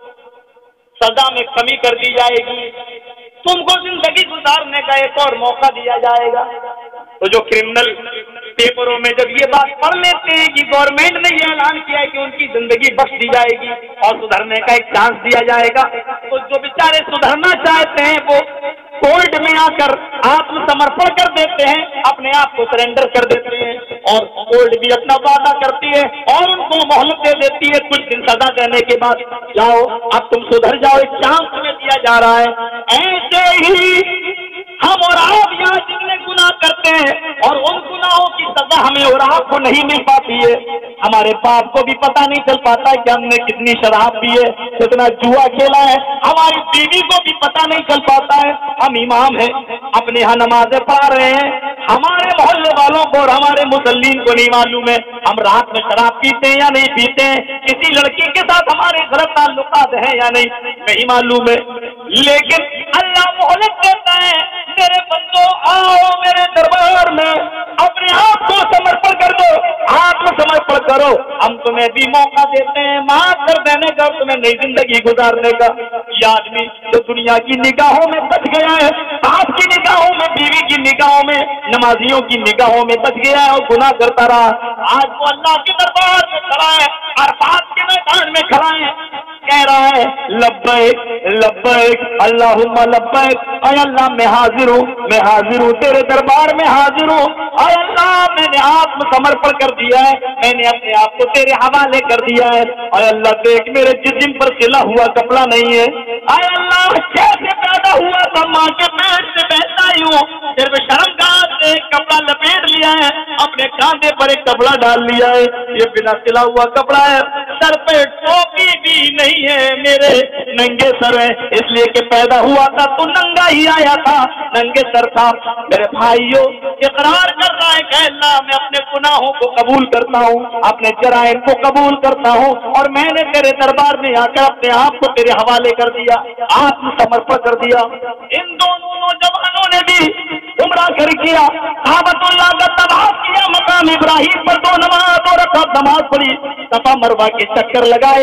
सजा में कमी कर दी जाएगी, तुमको जिंदगी गुजारने का एक और मौका दिया जाएगा। तो जो क्रिमिनल पेपरों में जब ये बात पढ़ लेते हैं कि गवर्नमेंट ने ये ऐलान किया है कि उनकी जिंदगी बख्श दी जाएगी और सुधरने का एक चांस दिया जाएगा, तो जो बेचारे सुधरना चाहते हैं वो कोर्ट में आकर आत्मसमर्पण कर देते हैं, अपने आप को सरेंडर कर देते हैं, और कोर्ट भी अपना वादा करती है और उनको मोहलत दे देती है कुछ दिन सजा देने के बाद, जाओ अब तुम सुधर जाओ, एक चांस तुम्हें दिया जा रहा है। ऐसे ही हम और आप यहाँ जितने गुनाह करते हैं और उन गुनाहों की सजा हमें और आपको नहीं मिल पाती है। हमारे बाप को भी पता नहीं चल पाता कि हमने कितनी शराब पी है, कितना जुआ खेला है, हमारी बीवी को भी पता नहीं चल पाता है। हम इमाम हैं, अपने यहाँ नमाजें पढ़ा रहे हैं, हमारे मोहल्ले वालों को और हमारे मुसल्लीन को नहीं मालूम है हम रात में शराब पीते हैं या नहीं पीते हैं, किसी लड़की के साथ हमारे गलत ताल्लुकात हैं या नहीं, नहीं मालूम है। लेकिन अल्लाह मोहलत देता है, मेरे बंदो आओ मेरे दरबार में, अपने आप को समर्पण कर दो, आत्मसमर्पण करो, हम तुम्हें भी मौका देते हैं माफ कर देने का, तुम्हें नई जिंदगी गुजारने का। ये आदमी जो दुनिया की निगाहों में बच गया है, बाप की निगाहों में, बीवी की निगाहों में, नमाजियों की निगाहों में बच गया है और गुनाह करता रहा, आज वो अल्लाह के दरबार में खड़ा है, अरफात के मैदान में खड़ा है, कह रहा है लब्बैक लब्बैक अल्लाहुम्मा लब्बैक, ऐ अल्लाह मैं हाजिर हूँ, मैं हाजिर हूँ तेरे दरबार में हाजिर हूँ, ऐ अल्लाह मैंने आत्मसमर्पण कर दिया है, मैंने अपने आप को तेरे हवाले कर दिया है, ऐ अल्लाह देख मेरे जिस्म पर सिला हुआ कपड़ा नहीं है, ऐ अल्लाह कैसे पैदा हुआ था माँ के पेट से बहता ही हूँ, तेरे में शर्मगाह से कपड़ा लपेट लिया है, अपने कांधे पर एक कपड़ा डाल लिया है, ये बिना सिला हुआ कपड़ा है, सर पे टोपी भी नहीं है, मेरे नंगे सर है, इसलिए कि पैदा हुआ था तो नंगा ही आया था, नंगे सर था। मेरे भाइयों इकरार कर रहा है कि अल्लाह मैं अपने गुनाहों को कबूल करता हूँ, अपने जराइम को कबूल करता हूँ, और मैंने तेरे दरबार में आकर अपने आप को तेरे हवाले कर दिया, आत्मसमर्पण कर दिया। इन दोनों नौजवानों ने भी उम्रा कर किया, काबतुल्लाह का तवाफ किया, मकाम इब्राहिम पर दो नमाज दो रकात नमाज पढ़ी, सफा मरवा के चक्कर लगाए,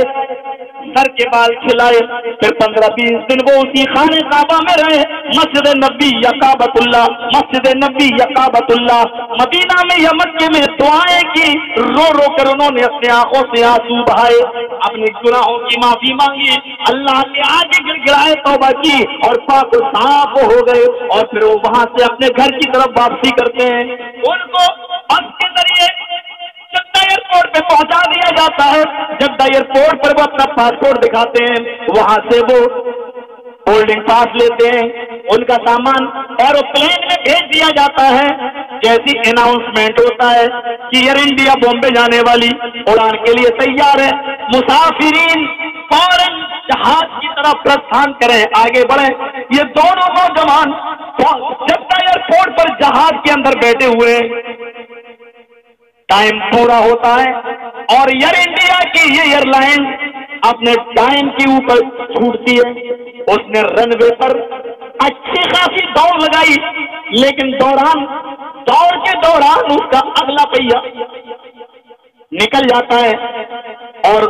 सर के बाल खिलाए, फिर पंद्रह बीस दिन वो उसी खाने काबा में रहे, मस्जिद नबी या काबतुल्लाह, मस्जिद नबी या काबतुल्लाह, मदीना में या मक्के में दुआएं की, रो रो कर उन्होंने अपने आंखों से आंसू बहाए, अपने गुनाहों की माफी मांगी, अल्लाह के आगे गिड़गिड़ाए, तौबा की और पाक साफ हो गए, और फिर वो वहां से अपने घर की तरफ वापसी करते हैं। उनको बस के जरिए जद्दा एयरपोर्ट पे पहुंचा दिया जाता है, जद्दा एयरपोर्ट पर वो अपना पासपोर्ट दिखाते हैं, वहां से वो बोर्डिंग पास लेते हैं, उनका सामान एरोप्लेन में भेज दिया जाता है। जैसी अनाउंसमेंट होता है कि एयर इंडिया बॉम्बे जाने वाली उड़ान के लिए तैयार है, मुसाफिरीन फौरन जहाज की तरफ प्रस्थान करें, आगे बढ़े। ये दोनों नौजवान जद्दा एयरपोर्ट पर जहाज के अंदर बैठे हुए, टाइम पूरा होता है और एयर इंडिया की ये एयरलाइन अपने टाइम के ऊपर छूटती है। उसने रनवे पर अच्छी खासी दौड़ लगाई, लेकिन दौरान दौड़ के दौरान उसका अगला पहिया निकल जाता है और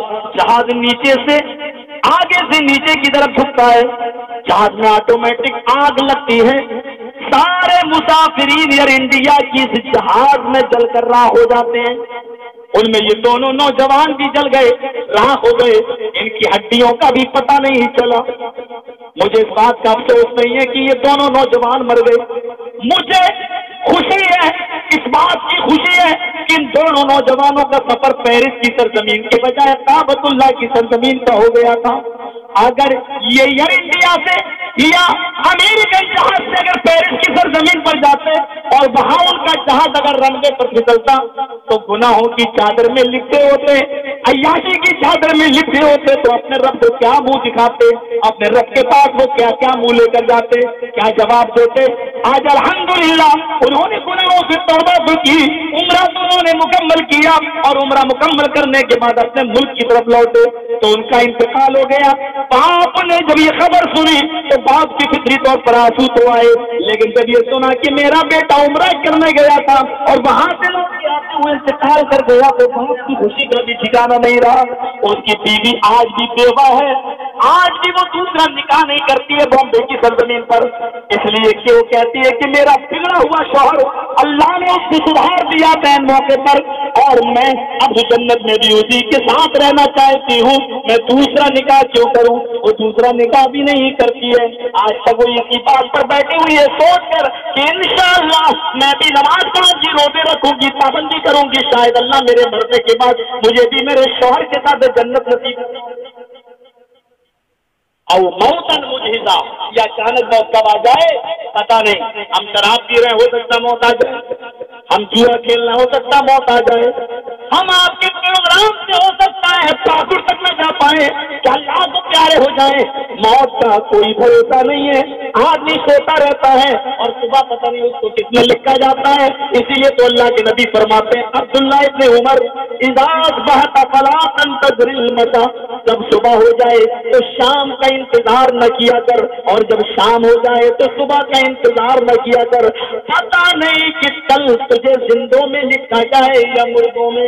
जहाज नीचे से आगे से नीचे की तरफ झुकता है, जहाज में ऑटोमेटिक आग लगती है, सारे मुसाफिरीन एयर इंडिया की इस जहाज में जलकर राख हो जाते हैं। उनमें ये दोनों नौजवान भी जल गए, राख हो गए, इनकी हड्डियों का भी पता नहीं चला। मुझे इस बात का अफसोस नहीं है कि ये दोनों नौजवान मर गए, मुझे खुशी है, इस बात की खुशी है कि इन दोनों नौजवानों का सफर पेरिस की सरजमीन के बजाय काबतुल्लाह की सरजमीन का हो गया था। अगर ये एयर इंडिया से या अमेरिकन जहाज से अगर पेरिस की सरजमीन पर जाते और वहां उनका जहाज अगर रनवे पर फिसलता तो गुनाहों की चादर में लिपटे होते, अय्याशी की चादर में लिपटे होते, तो अपने रब को क्या मुंह दिखाते, अपने रब के पास वो क्या क्या मुंह लेकर जाते, क्या जवाब देते। आज अल्हम्दुलिल्लाह उन्होंने गुनाहों से तौबा तो की, उम्रा तो उन्होंने मुकम्मल किया और उम्रा मुकम्मल करने के बाद अपने मुल्क की तरफ लौटे तो उनका इंतकाल हो गया। बाप ने जब ये खबर सुनी तो बाप की फितरी तौर पर आंसू तो आए, लेकिन जब ये सुना कि मेरा बेटा उम्रा करने गया था और वहां से लौट के आते हुए इंतकाल कर गया तो बाप की खुशी का भी ठिकाना नहीं रहा। उसकी बीवी आज भी बेवा है, आज भी वो दूसरा निकाह नहीं करती है बॉम्बे की सरजमीन पर, इसलिए कि वो कहती है कि मेरा बिगड़ा हुआ शौहर अल्लाह ने उसको सुधार दिया बैन मौके पर और मैं अब जन्नत में भी उसी के साथ रहना चाहती हूँ, मैं दूसरा निकाह क्यों करूँ। वो दूसरा निकाह भी नहीं करती है। आज तक वो इसी बात पर बैठी हुई है सोच कर कि इंशाअल्लाह मैं भी नमाज पढ़ूंगी, रोजे रखूंगी, पाबंदी करूंगी, शायद अल्लाह मेरे मरने के बाद मुझे भी मेरे शौहर के साथ जन्नत नसीब और मौतन मुजहिजा, या अचानक मौत कब आ जाए पता नहीं। हम शराब पी रहे, हो सकता मौत आ जाए, हम जुआ खेलना, हो सकता मौत आ जाए, हम आपके प्रोग्राम से हो सकता है पाकुर तक न जा पाए, क्या अल्लाह को प्यारे हो जाए। मौत का कोई भरोसा नहीं है, आदमी सोता रहता है और सुबह पता नहीं उसको किसमें लिखा जाता है। इसीलिए तो अल्लाह के नबी फरमाते हैं अब्दुल्लाह इब्ने उमर इज़ात बहता फला तंतज़िरिल मसा, जब सुबह हो जाए तो शाम का इंतजार न किया कर और जब शाम हो जाए तो सुबह का इंतजार न किया कर, पता नहीं कि कल तुझे जिंदों में लिखा जाए या मुर्दों में।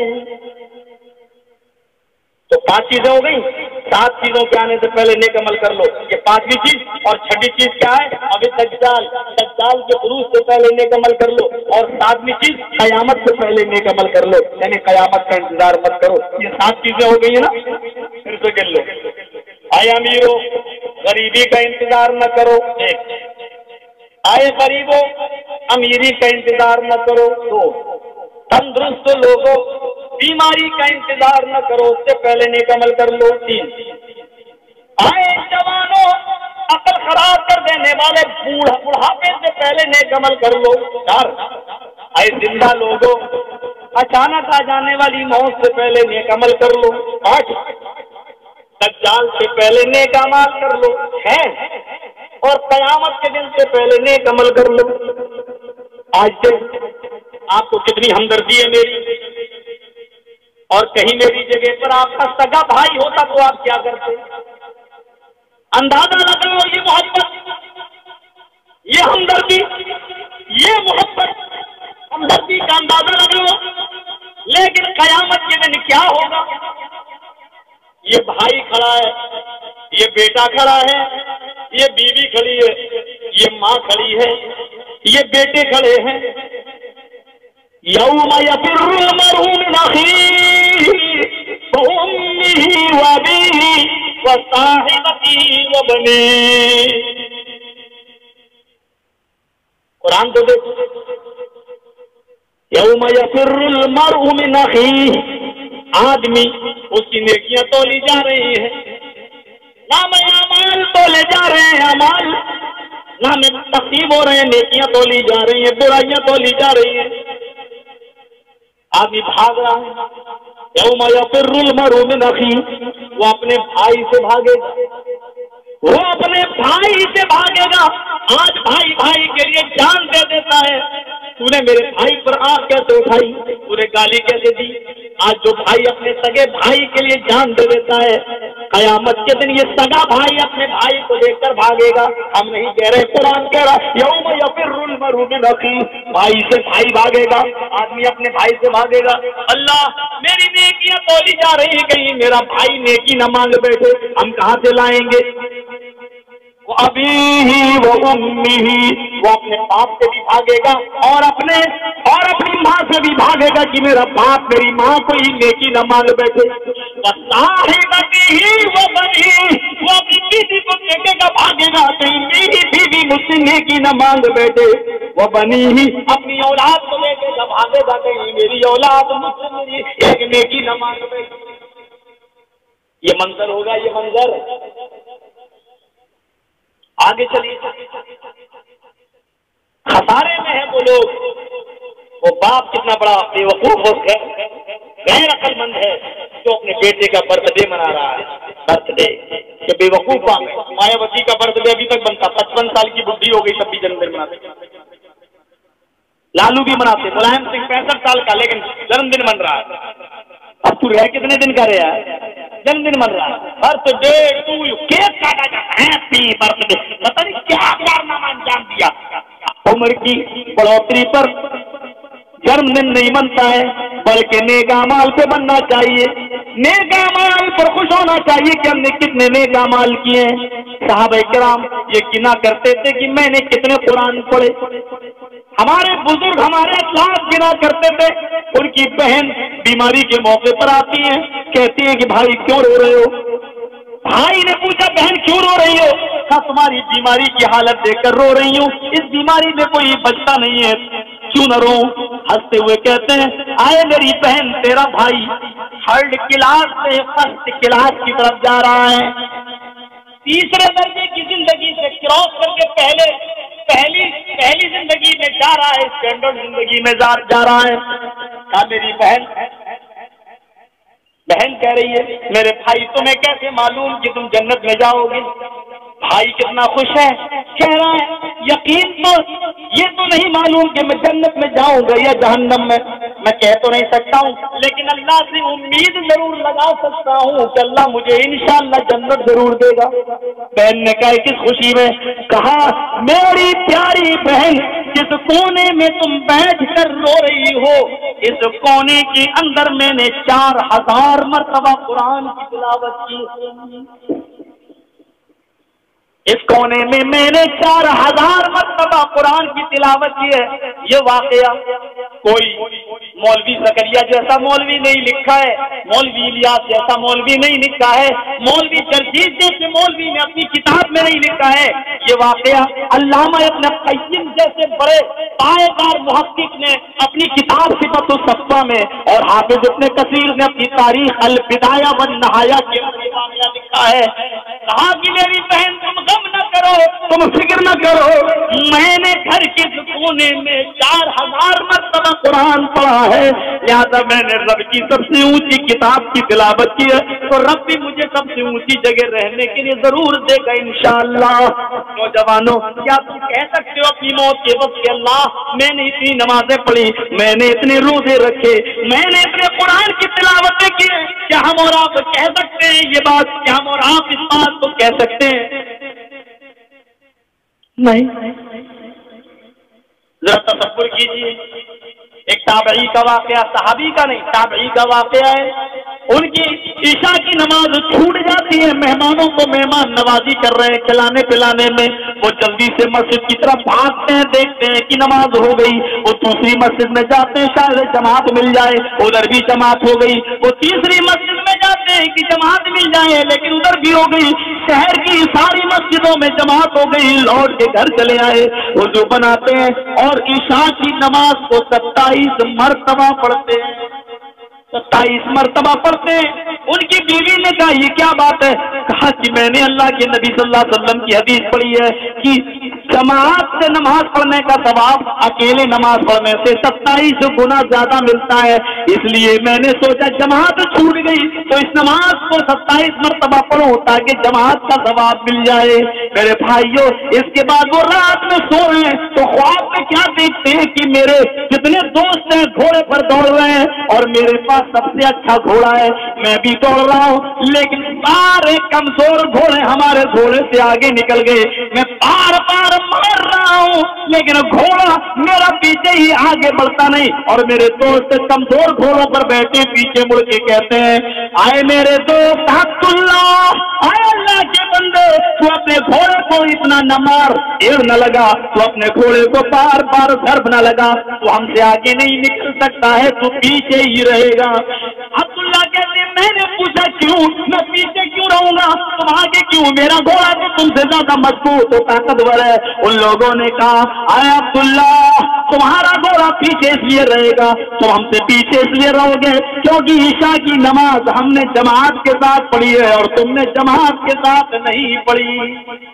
तो पांच चीजें हो गई, सात चीजों के आने से पहले नेक अमल कर लो, ये पांचवी चीज। और छठी चीज क्या है, अभी दज्जाल दज्जाल के खुरूज से पहले नेक अमल कर लो। और सातवीं चीज कयामत से पहले नेक अमल कर लो, यानी कयामत का इंतजार मत करो। ये सात चीजें हो गई है ना, फिर से गिन लो। आए अमीरो गरीबी का इंतजार न करो, एक। आए गरीबो अमीरी का इंतजार न करो, दो। तंदुरुस्त लोगों बीमारी का इंतजार न करो, उससे पहले नेक अमल कर लो, तीन। आए जवानों अकल खराब कर देने वाले बूढ़ा बुढ़ापे से पहले नेक अमल कर लो, चार। आए जिंदा लोगों अचानक आ जाने वाली मौत से पहले नेक अमल कर लो, पाँच। दज्जाल से पहले नेक अमल कर लो, छह। और कयामत के दिन से पहले नेक अमल कर लो। आज से आपको कितनी हमदर्दी है मेरी, और कहीं मेरी जगह पर आपका सगा भाई होता तो आप क्या करते। अंदाजा लगाओ, ये मोहब्बत, ये हमदर्दी, ये मोहब्बत हमदर्दी का अंदाजा लगाओ। लेकिन कयामत के दिन क्या होगा, ये भाई खड़ा है, ये बेटा खड़ा है, ये बीवी खड़ी है, ये माँ खड़ी है, ये बेटे खड़े हैं। यौम यफिर्रुल मर्उ मिन अखीहि व उम्मिही व अबीही व साहिबतिही व बनीही। कुरान को देखो, यौम यफिर्रुल मर्उ मिन अखीहि, आदमी उसकी नेकियां तोली जा रही है, नाम अमाल तोले जा रहे हैं, अमाल नाम तकसीब हो रहे हैं, नेकियां तोली जा रही हैं, बुराइयां तोली जा रही हैं। आदमी भाग रहा है, यौम यफिर्रुल मर्उ मिन अखीहि, वो अपने भाई से भागेगा, वो अपने भाई से भागेगा। आज भाई भाई के लिए जान दे देता है, तूने मेरे भाई पर आंख कैसे उठाई, तूने गाली कैसे दी। आज जो भाई अपने सगे भाई के लिए जान दे देता है, قیامت کے دن یہ سگا بھائی اپنے بھائی کو دیکھ کر بھاگے گا. ہم نہیں کہہ رہے, قرآن کہہ رہا یوم یفر المرء من اخیہ, بھائی سے بھائی بھاگے گا, آدمی اپنے بھائی سے بھاگے گا. اللہ میری نیکیاں تولی جا رہی, کہیں میرا بھائی نیکی نہ مانگ بیٹھے, ہم کہاں سے لائیں گے؟ وہ ابھی ہی وہ امی ہی, وہ اپنے باپ سے بھی بھاگے گا اور اپنے اور اپنی ماں سے بھی بھاگے گا کہ میرا باپ میری ماں کو ہی نیکی نہ مانگ بیٹھے. صاحبتی ہی وہ بنی, وہ اپنی بیوی کو دیکھے گا بھاگے گا کہیں میری بیوی مجھ سے نیکی نہ مانگ بیٹھے. وہ بنی ہی اپنی اولاد کو دیکھے گا بھاگے گا کہیں میری اولاد مجھ سے میری ایک نیکی نہ مانگ بیٹھے. یہ منظر ہوگا, یہ منظر. آگے چلیے, خسارے میں ہے وہ لوگ, وہ باپ کتنا بڑا بے وقوف ہے, غیر عقل مند ہے جو اپنے بیٹے کا برتھ ڈے منا رہا ہے. برتھ ڈے کہ بے وقوف باپ ہے. مایاوتی کا برتھ ڈے ابھی تک بنتا, پچپن سال کی بڈھی ہو گئی تب بھی جنم دن مناتے. لالو بھی مناتے, ملائم سنگھ پینسٹھ سال کا لیکن جنم دن من رہا ہے. اب تو رہ کتنے دن کا رہا ہے, جنم دن من رہا ہے. Birthday to you, cake کاٹا جاتا ہے, ہیپی برتھ ڈے, پتہ نہیں کیا کارنامہ انجام دیا. عمر کی بڑھوتری پر جنم دن نہیں منتا ہے, بلکہ نیک اعمال پہ بننا چاہیے. نیک اعمال پر خوش ہونا چاہیے کہ ہم نے کتنے نیک اعمال کیے ہیں. صحابہ کرام یہ گنا کرتے تھے کہ میں نے کتنے قرآن پڑھے. ہمارے بزرگ ہمارے اسلاف گنا کرتے تھے. ان کی بہن بیماری کے موقع پر آتی ہیں, کہتی ہے کہ بھائی کیوں رو رہے ہو؟ بھائی نے پوچھا بہن کیوں رو رہی ہو؟ کہا تمہاری بیماری کی حالت دیکھ کر رو رہی ہوں, اس بیماری میں کوئی بچتا نہیں ہے, کیوں نہ رو؟ ہنستے ہوئے کہتے ہیں آئے میری بہن تیرا بھائی تھرڈ کلاس سے فرسٹ کلاس کی طرف جا رہا ہے, تیسرے درجے کی زندگی سے کراس کر کے پہلے پہلی پہلی زندگی میں جا رہا ہے, اسٹینڈرڈ زندگی میں جا رہا ہے. کہا میری بہن بہن کہہ رہی ہے میرے بھائی تمہیں کیسے معلوم کہ تم جنت میں جاؤ گے؟ بھائی کتنا خوش ہے, کہہ رہا ہے یقین تو یہ تو نہیں معلوم کہ میں جنت میں جاؤں گا یا جہنم میں, میں کہہ تو نہیں سکتا ہوں, لیکن اللہ سے امید ضرور لگا سکتا ہوں کہ اللہ مجھے انشاءاللہ جنت ضرور دے گا. بہن نے کہا کس خوشی میں؟ کہا میری پیاری بہن جس کونے میں تم بیٹھ کر رو رہی ہو, اس کونے کے اندر میں نے چار ہزار مرتبہ قرآن کی تلاوت کی. اس کونے میں میں نے چار ہزار مرتبہ قرآن کی تلاوت کی ہے. یہ واقعہ کوئی مولوی زکریا جیسا مولوی نہیں لکھا ہے, مولوی الیاس جیسا مولوی نہیں لکھا ہے, مولوی جرجیت جیسے مولوی نے اپنی کتاب میں نہیں لکھا ہے. یہ واقعہ علامہ ابن قیم جیسے بڑے پائیدار محقق نے اپنی کتاب صفت الصفوہ میں, اور حافظ ابن کثیر نے اپنی تاریخ البدایہ والنہایہ کے اندر واقعہ لکھا ہے. کہا کہ میری بہن تم غم نہ کرو, تم فکر نہ کرو, میں نے گھر کے کونے میں چار ہزار مرتبہ قرآن پڑھا ہے, لہٰذا میں نے رب کی سب سے اونچی کتاب کی تلاوت کی ہے, تو رب بھی مجھے سب سے اونچی جگہ رہنے کے لیے ضرور دے گا انشاءاللہ. نوجوانوں کیا تم کہہ سکتے ہو اپنی موت کے وقت کہ اللہ میں نے اتنی نمازیں پڑھی, میں نے اتنے روزے رکھے, میں نے اتنے قرآن کی تلاوتیں کی, کیا ہم اور آپ کہہ سکتے ہیں یہ بات؟ کیا ہم اور آپ اس بات کو کہہ سکتے ہیں؟ نہیں. ذرا تصور کیجیے, ایک تابعی کا واقعہ, صحابی کا نہیں, تابعی کا واقعہ ہے. ان کی عشاء کی نماز چھوٹ جاتی ہے, مہمانوں کو مہمان نوازی کر رہے ہیں کھلانے پلانے میں, وہ جلدی سے مسجد کی طرف بھاگتے ہیں, دیکھتے ہیں کہ نماز ہو گئی, وہ دوسری مسجد میں جاتے ہیں شاید جماعت مل جائے, ادھر بھی جماعت ہو گئی, وہ تیسری مسجد میں جاتے ہیں کہ جماعت مل جائے, لیکن ادھر بھی ہو گئی, شہر کی ساری مسجدوں میں جماعت ہو گئی, لوٹ کے گھر چلے آئے, وضو بناتے ہیں اور عشاء کی نماز کو ستائیس مرتبہ پڑھتے ہیں, ستائیس مرتبہ پڑھتے ہیں. ان کی بیوی نے کہا یہ کیا بات ہے؟ کہا کہ میں نے اللہ کے نبی صلی اللہ علیہ وسلم کی حدیث پڑھی ہے کہ جماعت سے نماز پڑھنے کا ثواب اکیلے نماز پڑھنے سے ستائیس گنا زیادہ ملتا ہے, اس لیے میں نے سوچا جماعت چھوٹ گئی تو اس نماز کو ستائیس مرتبہ پڑھو تاکہ جماعت کا ثواب مل جائے. میرے بھائیوں, اس کے بعد وہ رات میں سو رہے ہیں تو خواب میں کیا دیکھتے ہیں کہ میرے جتنے دوست ہیں گھوڑے پر دوڑ رہے ہیں اور میرے پاس سب سے اچھا گھوڑا ہے, मैं भी दौड़ रहा हूँ, लेकिन सारे कमजोर घोड़े हमारे घोड़े से आगे निकल गए। मैं बार बार मार रहा हूँ, लेकिन घोड़ा मेरा पीछे ही आगे बढ़ता नहीं। और मेरे दोस्त कमजोर घोड़ों पर बैठे पीछे मुड़ के कहते हैं, आए मेरे दोस्त अब्दुल्लाह, आए अल्लाह के बंदे, तू अपने घोड़े को इतना न मार, एड़ न लगा, तू अपने घोड़े को बार बार ضرب न लगा, तू हमसे आगे नहीं निकल सकता है, तू पीछे ही रहेगा। अब्दुल्ला कहते मैंने पूछा क्यों, मैं पीछे क्यों रहूंगा, तुम आगे क्यों, मेरा घोड़ा तो तुमसे ज्यादा मजबूत और ताकतवर है। उन लोगों ने कहा, आए अब्दुल्ला, तुम्हारा घोड़ा पीछे इसलिए रहेगा, तुम हमसे पीछे इसलिए रहोगे क्योंकि ईशा की नमाज हमने जमात के साथ पढ़ी है और तुमने जमात के साथ नहीं पढ़ी।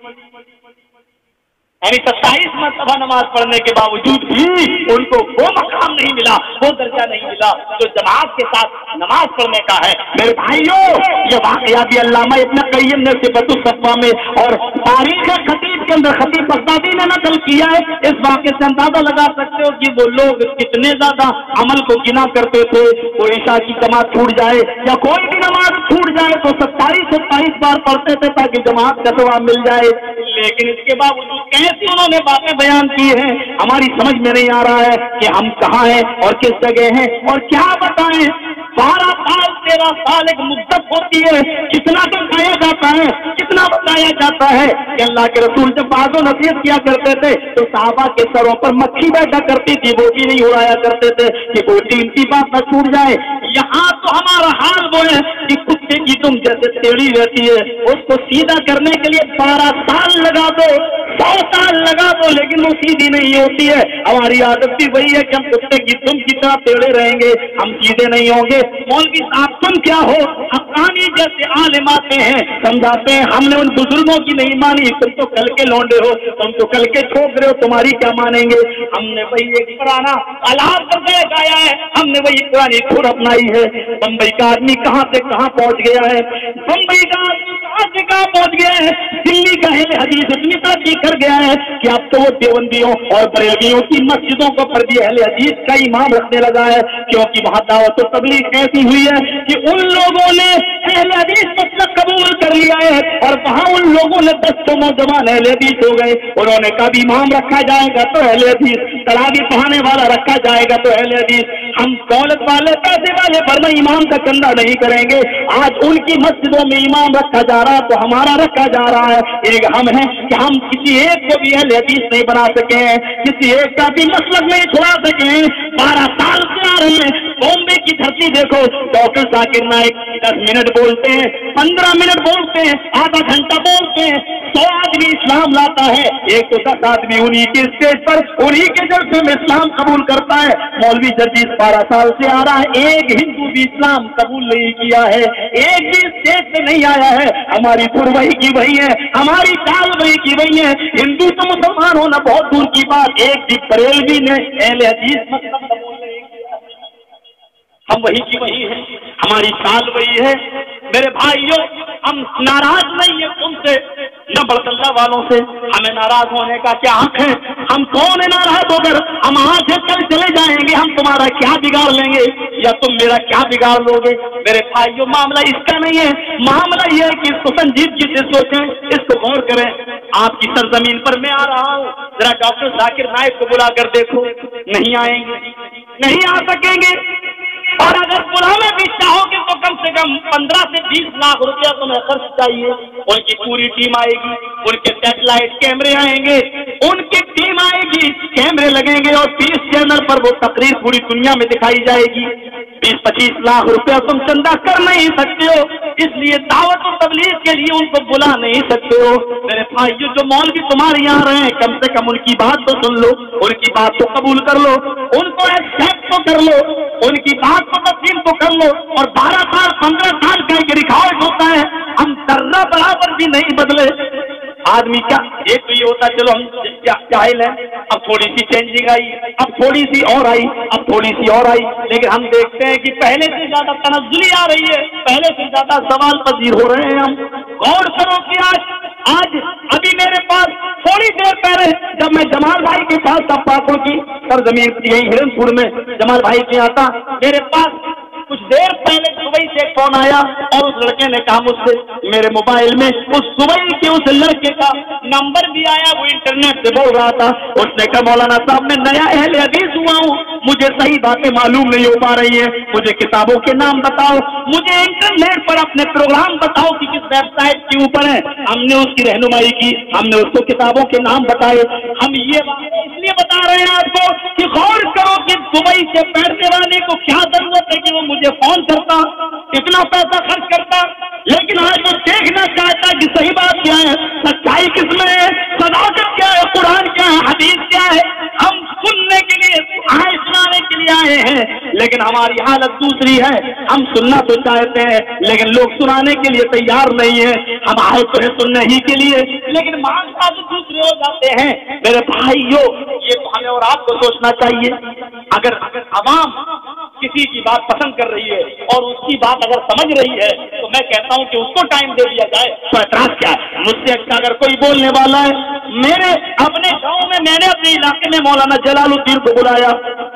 यानी सत्ताईस मरतबा नमाज पढ़ने के बावजूद भी उनको वो मकाम नहीं मिला, वो दर्जा नहीं मिला जो जमात के साथ नमाज पढ़ने का है। मेरे भाइयों, ये वाकया भी अल्लामा इब्न क़य्यिम ने सिफ़तुस सफ़ा में और तारीख़ खतीब के अंदर खतीब बगदादी ने नकल किया है। इस वाक़े से अंदाजा लगा सकते हो कि वो लोग कितने ज्यादा अमल को गिना करते थे। वो ईशा की जमात छूट जाए या कोई भी नमाज छूट जाए तो सत्ताईस सत्ताईस बार पढ़ते थे ताकि जमात का सवाब मिल जाए। लेकिन इसके बावजूद कैसी उन्होंने बातें बयान की हैं, हमारी समझ में नहीं आ रहा है कि हम कहाँ हैं और किस जगह हैं और क्या बताएं। बारह साल तेरह साल एक मुद्दत होती है, कितना बताया जाता है, कितना बताया जाता है कि अल्लाह के रसूल जब बाज़ो नसीहत किया करते थे तो साहबा के सरों पर मक्खी बैठा करती थी, वो भी नहीं उड़ाया करते थे कि कोई कीमती बात न छूट जाए। यहाँ तो हमारा हाल वो है कि कुत्ते की तुम जैसे टेढ़ी रहती है, उसको सीधा करने के लिए बारह साल लगा दो, सौ साल लगा दो, लेकिन वो सीधी नहीं होती है। हमारी आदत भी वही है कि हम कुत्ते की तुम की तरह टेढ़े रहेंगे, हम सीधे नहीं होंगे। मौलवी साहब तुम क्या हो, हक्कानी जैसे आलिम आते हैं, समझाते हैं, हमने उन बुजुर्गों की नहीं मानी, तुम तो कल के लौंडे हो, तुम तो कल के ठोक रहे हो, तुम्हारी क्या मानेंगे। हमने वही एक पुराना अलाप गाया है, हमने वही पुरानी खुर अपनाई है। बम्बई का आदमी कहाँ से कहाँ पहुँच गया है, बम्बई का आदमी कहाँ से कहाँ पहुँच गया है, दिल्ली का अहले हदीस इतनी तरक्की कर गया है कि अब तो वो देवबंदियों और बरेलवियों की मस्जिदों को पर भी अहले हदीस का इमाम रखने लगा है, क्योंकि वहाँ दावत और तबलीग ऐसी हुई है कि उन लोगों ने अहले हदीस मसलक कबूल कर लिया है और वहाँ उन लोगों ने दस सौ नौजवान अहले हदीस हो गए। उन्होंने कहा इमाम रखा जाएगा तो अहले हदीस, तरावी पढ़ाने वाला रखा जाएगा तो अहले हदीस, हम दौलत वाले पैसे वाले वरना इमाम का चंदा नहीं करेंगे। आज उनकी मस्जिदों में इमाम रखा जा रहा है तो हमारा रखा जा रहा है। एक हम हैं कि हम किसी एक को भी अहले हदीस नहीं बना सके हैं, किसी एक का भी मसलक नहीं छुड़ा सके हैं। बारह साल से आ रहे हैं। बॉम्बे की धरती देखो, डॉक्टर जाकिर नाइक दस मिनट बोलते हैं, पंद्रह मिनट बोलते हैं, आधा घंटा बोलते हैं, सौ आदमी इस्लाम लाता है, एक तो दस आदमी उन्हीं के स्टेज पर उन्हीं के जलसे में इस्लाम कबूल करता है। मौलवी जर्जीस बारह साल से आ रहा है, एक हिंदू भी इस्लाम कबूल नहीं किया है, एक भी स्टेज पे नहीं आया है। हमारी धुर वही की वही है, हमारी चाल वही की वही है। हिंदू तो मुसलमान होना बहुत दूर की बात, एक भी बरेलवी ने अहले हदीस मतलब कबूल नहीं किया। हम वही की वही है, हमारी चाल वही है। मेरे भाइयों, हम नाराज नहीं है तुमसे, न बड़तल्ला वालों से, हमें नाराज होने का क्या हक है। हम कौन है नाराज होकर, हम आज से कल चले जाएंगे, हम तुम्हारा क्या बिगाड़ लेंगे या तुम मेरा क्या बिगाड़ लोगे। मेरे भाइयों, मामला इसका नहीं है, मामला यह है कि इसको संजीदगी से सोचें, इसको गौर करें। आपकी सरजमीन पर मैं आ रहा हूँ, जरा डॉक्टर जाकिर नाइक को बुला कर देखो, नहीं आएंगे, नहीं आ सकेंगे। और अगर बुलाने भी चाहोगे तो कम से कम पंद्रह से बीस लाख रुपया तुम्हें खर्च चाहिए। उनकी पूरी टीम आएगी, उनके सैटेलाइट कैमरे आएंगे, उनकी टीम आएगी, कैमरे लगेंगे और तीस चैनल पर वो तकरीर पूरी दुनिया में दिखाई जाएगी। बीस पच्चीस लाख रुपया तुम चंदा कर नहीं सकते हो, इसलिए दावत और तबलीग के लिए उनको बुला नहीं सकते हो। मेरे भाइयों, जो मौलवी तुम्हारे यहाँ रहे, कम से कम उनकी बात तो सुन लो, उनकी बात तो कबूल कर लो, उनको एक्सेप्ट तो कर लो, उनकी बात को तस्लीम तो कर लो। और बारह साल पंद्रह साल का एक रिकॉर्ड होता है, हम जर्रा बराबर भी नहीं बदले। आदमी क्या, एक तो ये होता चलो हम जाहिल हैं, अब थोड़ी सी चेंजिंग आई, अब थोड़ी सी और आई, अब थोड़ी सी और आई, लेकिन हम देखते हैं कि पहले से ज्यादा तनज़्ज़ुली आ रही है, पहले से ज्यादा सवाल पजीर हो रहे हैं हम। गौर करो कि आज आज अभी मेरे पास थोड़ी देर पहले जब मैं जमाल भाई के पास था, पाकों की सरजमीन यही हिरनपुर में जमाल भाई के आता, मेरे पास कुछ देर पहले दुबई से एक फोन आया और उस लड़के ने कहा मुझसे, मेरे मोबाइल में उस दुबई के उस लड़के का नंबर भी आया, वो इंटरनेट से बोल रहा था। उसने कहा मौलाना साहब मैं नया अहले हदीस हुआ हूँ, मुझे सही बातें मालूम नहीं हो पा रही है, मुझे किताबों के नाम बताओ, मुझे इंटरनेट पर अपने प्रोग्राम बताओ कि किस वेबसाइट के ऊपर है। हमने उसकी रहनुमाई की, हमने उसको किताबों के नाम बताए। हम ये बातें इसलिए बता रहे हैं आपको कि गौर करो कि दुबई से बैठने वाले को क्या जरूरत है कि वो मुझे फोन करता, इतना पैसा खर्च करता, लेकिन आज वो देखना चाहता है कि सही बात क्या है, सच्चाई किसमें है, सदाकत क्या है, कुरान क्या है, हदीस क्या है। हम सुनने के लिए आए, सुनाने के लिए आए हैं, लेकिन हमारी हालत दूसरी है। हम सुनना तो चाहते हैं लेकिन लोग सुनाने के लिए तैयार नहीं है। हम आए तो है सुनने ही के लिए, लेकिन मांगता तो दूसरे हो जाते हैं। मेरे भाइयों, ये तो हमें और आपको सोचना चाहिए। अगर अगर अवाम किसी की बात पसंद कर रही है और उसकी बात अगर समझ रही है तो मैं कहता हूं कि उसको टाइम दे दिया जाए, तो एतराज क्या है। मुझसे अच्छा अगर कोई बोलने वाला है, मेरे अपने गांव में मैंने अपने इलाके में मौलाना जलालुद्दीन को बुलाया,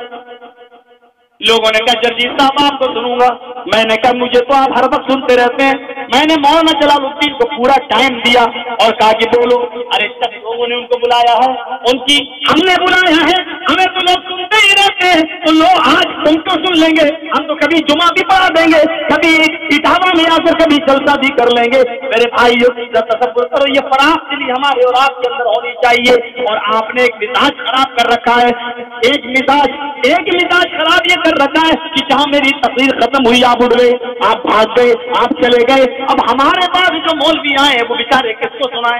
लोगों ने कहा जर्जीत साहब आपको सुनूंगा। मैंने कहा मुझे तो आप हर वक्त सुनते रहते हैं। मैंने मौलाना जलालुद्दीन को पूरा टाइम दिया और कहा कि बोलो। अरे सब लोगों ने उनको बुलाया है, उनकी हमने बुलाया है, हमें तो लोग सुनते ही रहते हैं, तो लोग आज तुमको सुन लेंगे, हम तो कभी जुमा भी पढ़ा देंगे, कभी इटावा में आकर कभी जलसा भी कर लेंगे। मेरे भाइयों तसव्वुर करो, ये फराख दिली हमारे और आपके अंदर होनी चाहिए। और आपने एक मिजाज खराब कर रखा है, एक मिजाज एक मिजाज खराब ये कर रखा है कि जहां मेरी तकरीर खत्म हुई आप उड़ गए, आप भाग गए, आप चले गए। अब हमारे पास जो मौलवी आए हैं वो बेचारे किसको सुनाएं,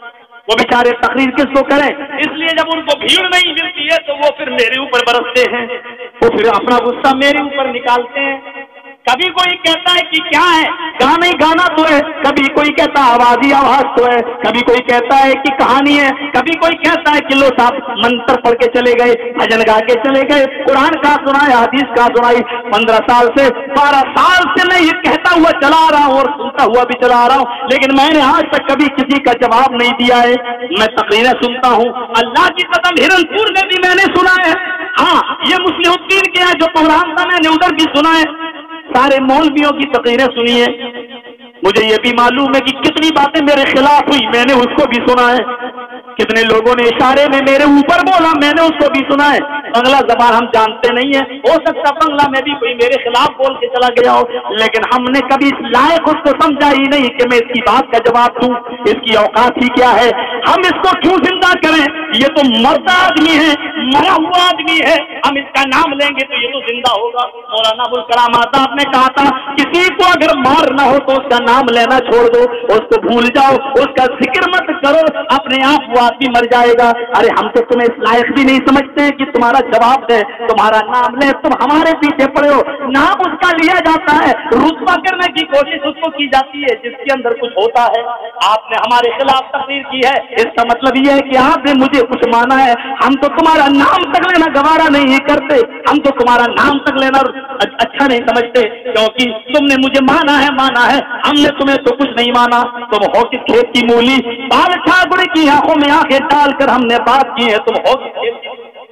वो बेचारे तकरीर किसको करें। इसलिए जब उनको भीड़ नहीं मिलती है तो वो फिर मेरे ऊपर बरसते हैं, वो फिर अपना गुस्सा मेरे ऊपर निकालते हैं। कभी कोई कहता है कि क्या है, गाना ही गाना तो है, कभी कोई कहता है आवाज ही आवाज तो है, कभी कोई कहता है कि कहानी है, कभी कोई कहता है कि लो साहब मंत्र पढ़ के चले गए, भजन गा के चले गए, कुरान का सुनाया, हदीस का सुनाई। पंद्रह साल से बारह साल से मैं ये कहता हुआ चला रहा हूँ और सुनता हुआ भी चला रहा हूँ, लेकिन मैंने आज तक कभी किसी का जवाब नहीं दिया है। मैं तकरीरें सुनता हूँ, अल्लाह की कसम हिरनपुर में भी मैंने सुना है, हाँ ये मुस्लिम के जो प्रोग्राम था मैंने उधर भी सुना है, सारे मौलवियों की तकरीरें सुनी है। मुझे ये भी मालूम है कि कितनी बातें मेरे खिलाफ हुई, मैंने उसको भी सुना है। कितने लोगों ने इशारे में मेरे ऊपर बोला, मैंने उसको भी सुना है। बंगला जबान हम जानते नहीं है, हो सकता बंगला में भी कोई मेरे खिलाफ बोल के चला गया हो, लेकिन हमने कभी इस लायक उसको समझा ही नहीं कि मैं इसकी बात का जवाब दूं, इसकी औकात ही क्या है, हम इसको क्यों जिंदा करें। ये तो मरता आदमी है, मरा हुआ आदमी है, हम इसका नाम लेंगे तो ये तो जिंदा होगा। मौलाना अबुल कलाम आज़ाद ने कहा था किसी को अगर मारना हो तो उसका नाम लेना छोड़ दो, उसको भूल जाओ, उसका जिक्र मत करो, अपने आप वो आदमी मर जाएगा। अरे हम तो तुम्हें इस लायक भी नहीं समझते कि तुम्हारा जवाब दे, तुम्हारा नाम ले, तुम हमारे पीछे पड़े हो, नाम उसका लिया जाता है, रुतबा करने की कोशिश उसको की जाती है जिसके अंदर कुछ होता है। आपने हमारे खिलाफ तकरीर की है, इसका मतलब यह है कि आपने मुझे कुछ माना है। हम तो तुम्हारा नाम तक लेना गवारा नहीं करते, हम तो तुम्हारा नाम तक लेना अच्छा नहीं समझते, क्योंकि तुमने मुझे माना है माना है हमने तुम्हें तो कुछ नहीं माना। तुम हो कि खेत की मूली, बाल ठाकुर की आंखों में आंखें डालकर हमने बात की है, तुम हो कि खेत।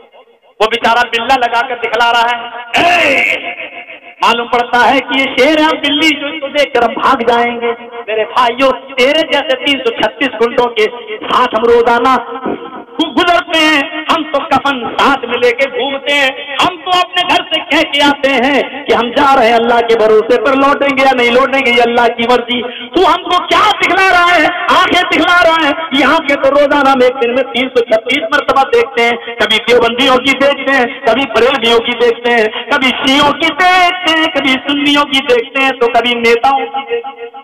वो बेचारा बिल्ला लगाकर दिखला रहा है, मालूम पड़ता है कि ये शेर है, बिल्ली जो इसको देखकर हम भाग जाएंगे। मेरे भाइयों, तेरे जैसे तीन सौ छत्तीस गुंडों के साथ हम रोजाना गुजरते हैं, हम तो कफन साथ में लेके घूमते हैं, हम तो अपने घर से कह के आते हैं कि हम जा रहे हैं अल्लाह के भरोसे पर, लौटेंगे या नहीं लौटेंगे ये अल्लाह की मर्जी। तू हमको क्या दिखला रहा है, आंखें दिखला रहा है। यहाँ के तो रोजाना में एक दिन में तीन सौ छत्तीस मरतबा देखते हैं, कभी देवबंदियों की देखते हैं, कभी बरेलवियों की देखते हैं, कभी शियों की देखते हैं, कभी सुन्नियों की देखते हैं, तो कभी नेताओं की देखते हैं।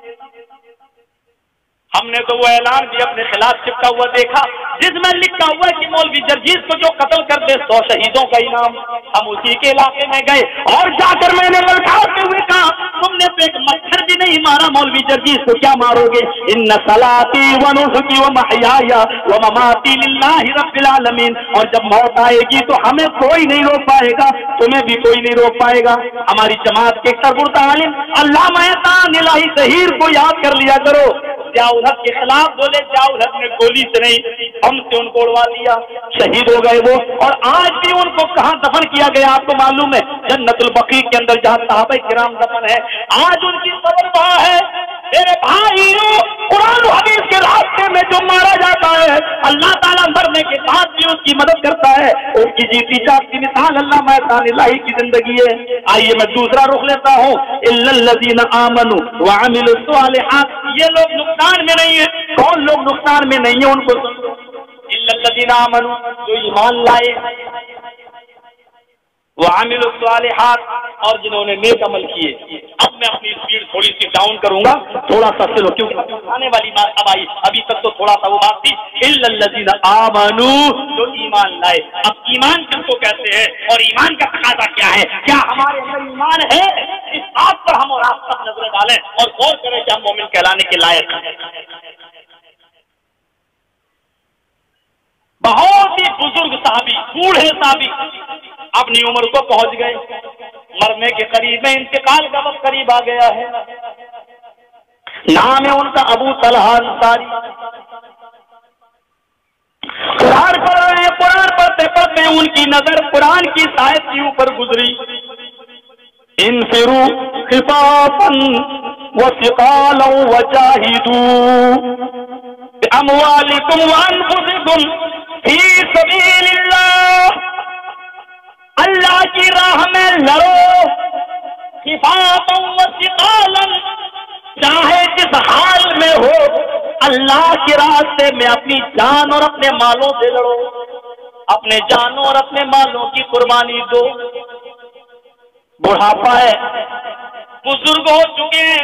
हमने तो वो ऐलान भी अपने खिलाफ चिपका हुआ देखा जिसमें लिखा हुआ है कि मौलवी जर्जीस को जो कत्ल कर दे सौ शहीदों का इनाम। हम उसी के इलाके में गए और जाकर मैंने ललकारते हुए कहा तुमने तो एक मच्छर भी नहीं मारा, मौलवी जर्जीस को क्या मारोगे। इन्ना सलाती व नुसकी व महयाया व ममाती लिल्लाहि रब्बिल आलमीन। और जब मौत आएगी तो हमें कोई नहीं रोक पाएगा, तुम्हें भी कोई नहीं रोक पाएगा। हमारी जमात के सरबुर्द आलिम अल्लामा इलाही ज़हीर को याद कर लिया करो, ज़ियाउल हक के खिलाफ बोले, ज़ियाउल हक ने गोली से नहीं हम से उनको उड़वा दिया, शहीद हो गए वो। और आज भी उनको कहाँ दफन किया गया आपको मालूम है? जन्नतुल बकी के अंदर जहाँ सहाबा किराम दफन है, आज उनकी कब्र वहाँ है। मेरे भाइयों, कुरान हदीस के रास्ते में जो मारा जाता है, अल्लाह ताला मरने के बाद भी उसकी मदद करता है। उसकी जीती जागती मिसाल अल्लाह महतान इलाही की जिंदगी है। आइए मैं दूसरा रुख लेता हूँ, इल्लल्लज़ीना आमनू व अमिलुस सालिहात, ये लोग नुकसान में नहीं है। कौन लोग नुकसान में नहीं है उनको सुन लो। इल्लल्लज़ीना आमनू, जो ईमान लाए, वो आमिलुस सालिहात, और जिन्होंने नेक अमल किए। अब मैं अपनी स्पीड थोड़ी सी डाउन करूंगा, थोड़ा सा स्लो, क्योंकि आने वाली बात अब आई, अभी तक तो थोड़ा सा वो बात थी। इल्लल्लज़ीना आमनू, जो ईमान लाए। अब ईमान किसको कहते हैं और ईमान का तकाजा क्या है? क्या हमारे अंदर ईमान है? इस बात पर हम और आप सब नजर डालें और गौर करें कि हम मोमिन कहलाने के लायक हैं। बहुत ही बुजुर्ग साहबी, बूढ़े साहबी अपनी उम्र को पहुंच गए, मरने के करीब में, इंतकाल का वक्त करीब आ गया है। नाम है उनका अबू तलहा अंसारी। कुरान पढ़ रहे हैं, कुरान पढ़ते पढ़ते उनकी नजर कुरान की आयत के ऊपर गुजरी। इनफिरू खिफाफन व सिकालन व जाहिदू बिअमवालिकुम व अनफुसिकुम फी सबीलिल्लाह, अल्लाह की राह में लड़ो, खिफाफन व सिकालन, चाहे जिस हाल में हो, अल्लाह के रास्ते में अपनी जान और अपने मालों से लड़ो, अपने जानों और अपने मालों की कुर्बानी दो। बुढ़ापा है, बुजुर्ग हो चुके हैं,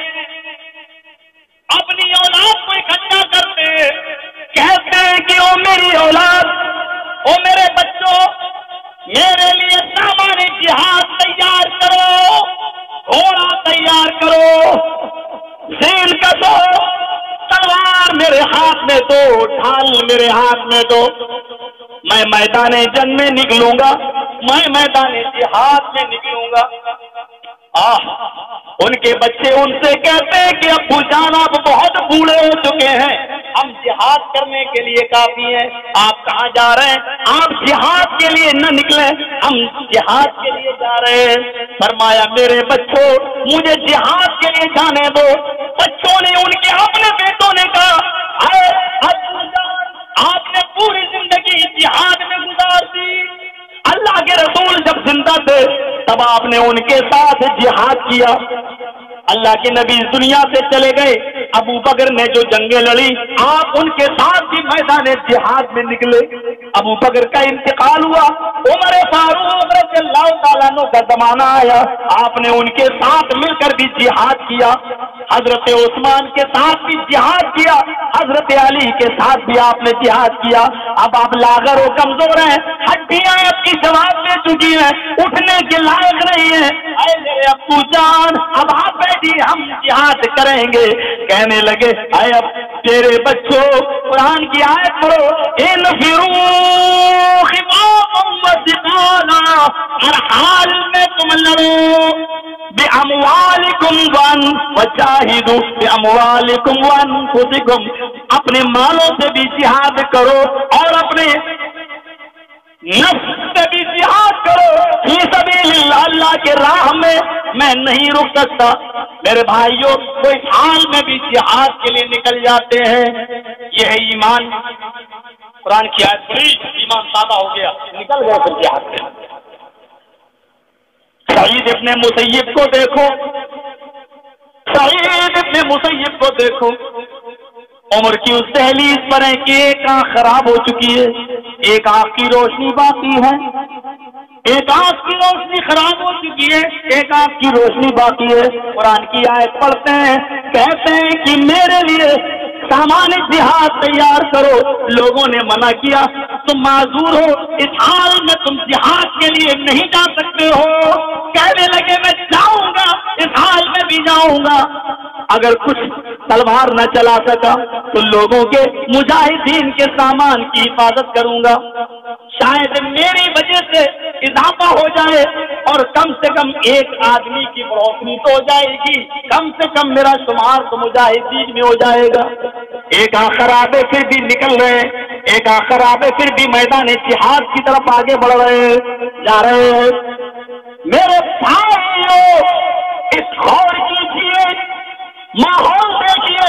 अपनी औलाद को इकट्ठा करते हैं, कहते हैं कि ओ मेरी औलाद, ओ मेरे बच्चों, मेरे लिए सामान जिहाद तैयार करो, घोड़ा तैयार करो, जेल कसो, तलवार मेरे हाथ में दो, ढाल मेरे हाथ में दो, मैं मैदान जंग में निकलूंगा, मैं मैदान जिहाद में निकलूंगा। आह, उनके बच्चे उनसे कहते हैं कि अब्बू जान आप बहुत बूढ़े हो चुके हैं, हम जिहाद करने के लिए काफी हैं, आप कहाँ जा रहे हैं? आप जिहाद के लिए न निकले, हम जिहाद के लिए जा रहे हैं। फरमाया मेरे बच्चों, मुझे जिहाद के लिए जाने दो। बच्चों ने, उनके अपने बेटों ने कहा, अरे अब्बू जान, आपने पूरी जिंदगी जिहाद में गुजार दी, अल्लाह के रसूल जब जिंदा थे तब आपने उनके साथ जिहाद किया, अल्लाह के नबी दुनिया से चले गए, अबू बकर ने जो जंगें लड़ी, आप उनके साथ भी मैदान जिहाद में निकले। अबू बकर का इंतकाल हुआ, उमर फारूक रज़ियल्लाहु ताला अन्हु का जमाना आया, आपने उनके साथ मिलकर भी जिहाद किया, हजरत उस्मान के साथ भी जिहाद किया, हजरत अली के साथ भी आपने जिहाद किया। अब आप लागर और कमजोर हैं, हड्डियां आपकी जवाब दे चुकी हैं, उठने के लायक नहीं है। अरे मेरे अब्बू जान, अब आप बैठी, हम जिहाद करेंगे। कहने लगे, अरे अब तेरे बच्चों, कुरान की आयत पढ़ो, इनफिरू खिफाफन व सिकाला, हर हाल में तुम लड़ो, बिअमवालिकुम व जाहिदू बिअमवालिकुम व अनफुसिकुम, अपने मालों से भी जिहाद करो और अपने नफ्स से भी जिहाद करो, फी सबीलिल्लाह, अल्लाह के राह में मैं नहीं रुक सकता। मेरे भाइयों, कोई हाल में भी जिहाद के लिए निकल जाते हैं, यह है ईमान। कुरान की आयत पढ़ी, ईमान सादा हो गया, निकल गया फिर जिहाद में। सईद इब्ने मुसय्यब को देखो, सईद इब्ने मुसय्यब को देखो, उम्र की उस दहलीज पर है कि एक आंख खराब हो चुकी है, एक आंख की रोशनी बाकी है, एक आंख की रोशनी खराब हो चुकी है, एक आंख की रोशनी बाकी है। कुरान की आयत पढ़ते हैं, कहते हैं कि मेरे लिए सामान जिहाद तैयार करो। लोगों ने मना किया, तुम माजूर हो, इस हाल में तुम जिहाद के लिए नहीं जा सकते हो। कहने लगे, मैं जाऊंगा, इस हाल में भी जाऊंगा, अगर कुछ तलवार न चला सका तो लोगों के मुजाहिदीन के सामान की हिफाजत करूंगा, शायद मेरी वजह से इजाफा हो जाए और कम से कम एक आदमी की बढ़ोतरी तो हो जाएगी, कम से कम मेरा शुमार तो मुजाहिदीन में हो जाएगा। ایک آخر آبے پھر بھی نکل رہے ہیں، ایک آخر آبے پھر بھی میدان جہاد کی طرف آگے بڑھ رہے ہیں، جا رہے ہیں۔ میرے بھائیوں اس غور کیجیے، ماحول دیکھیے،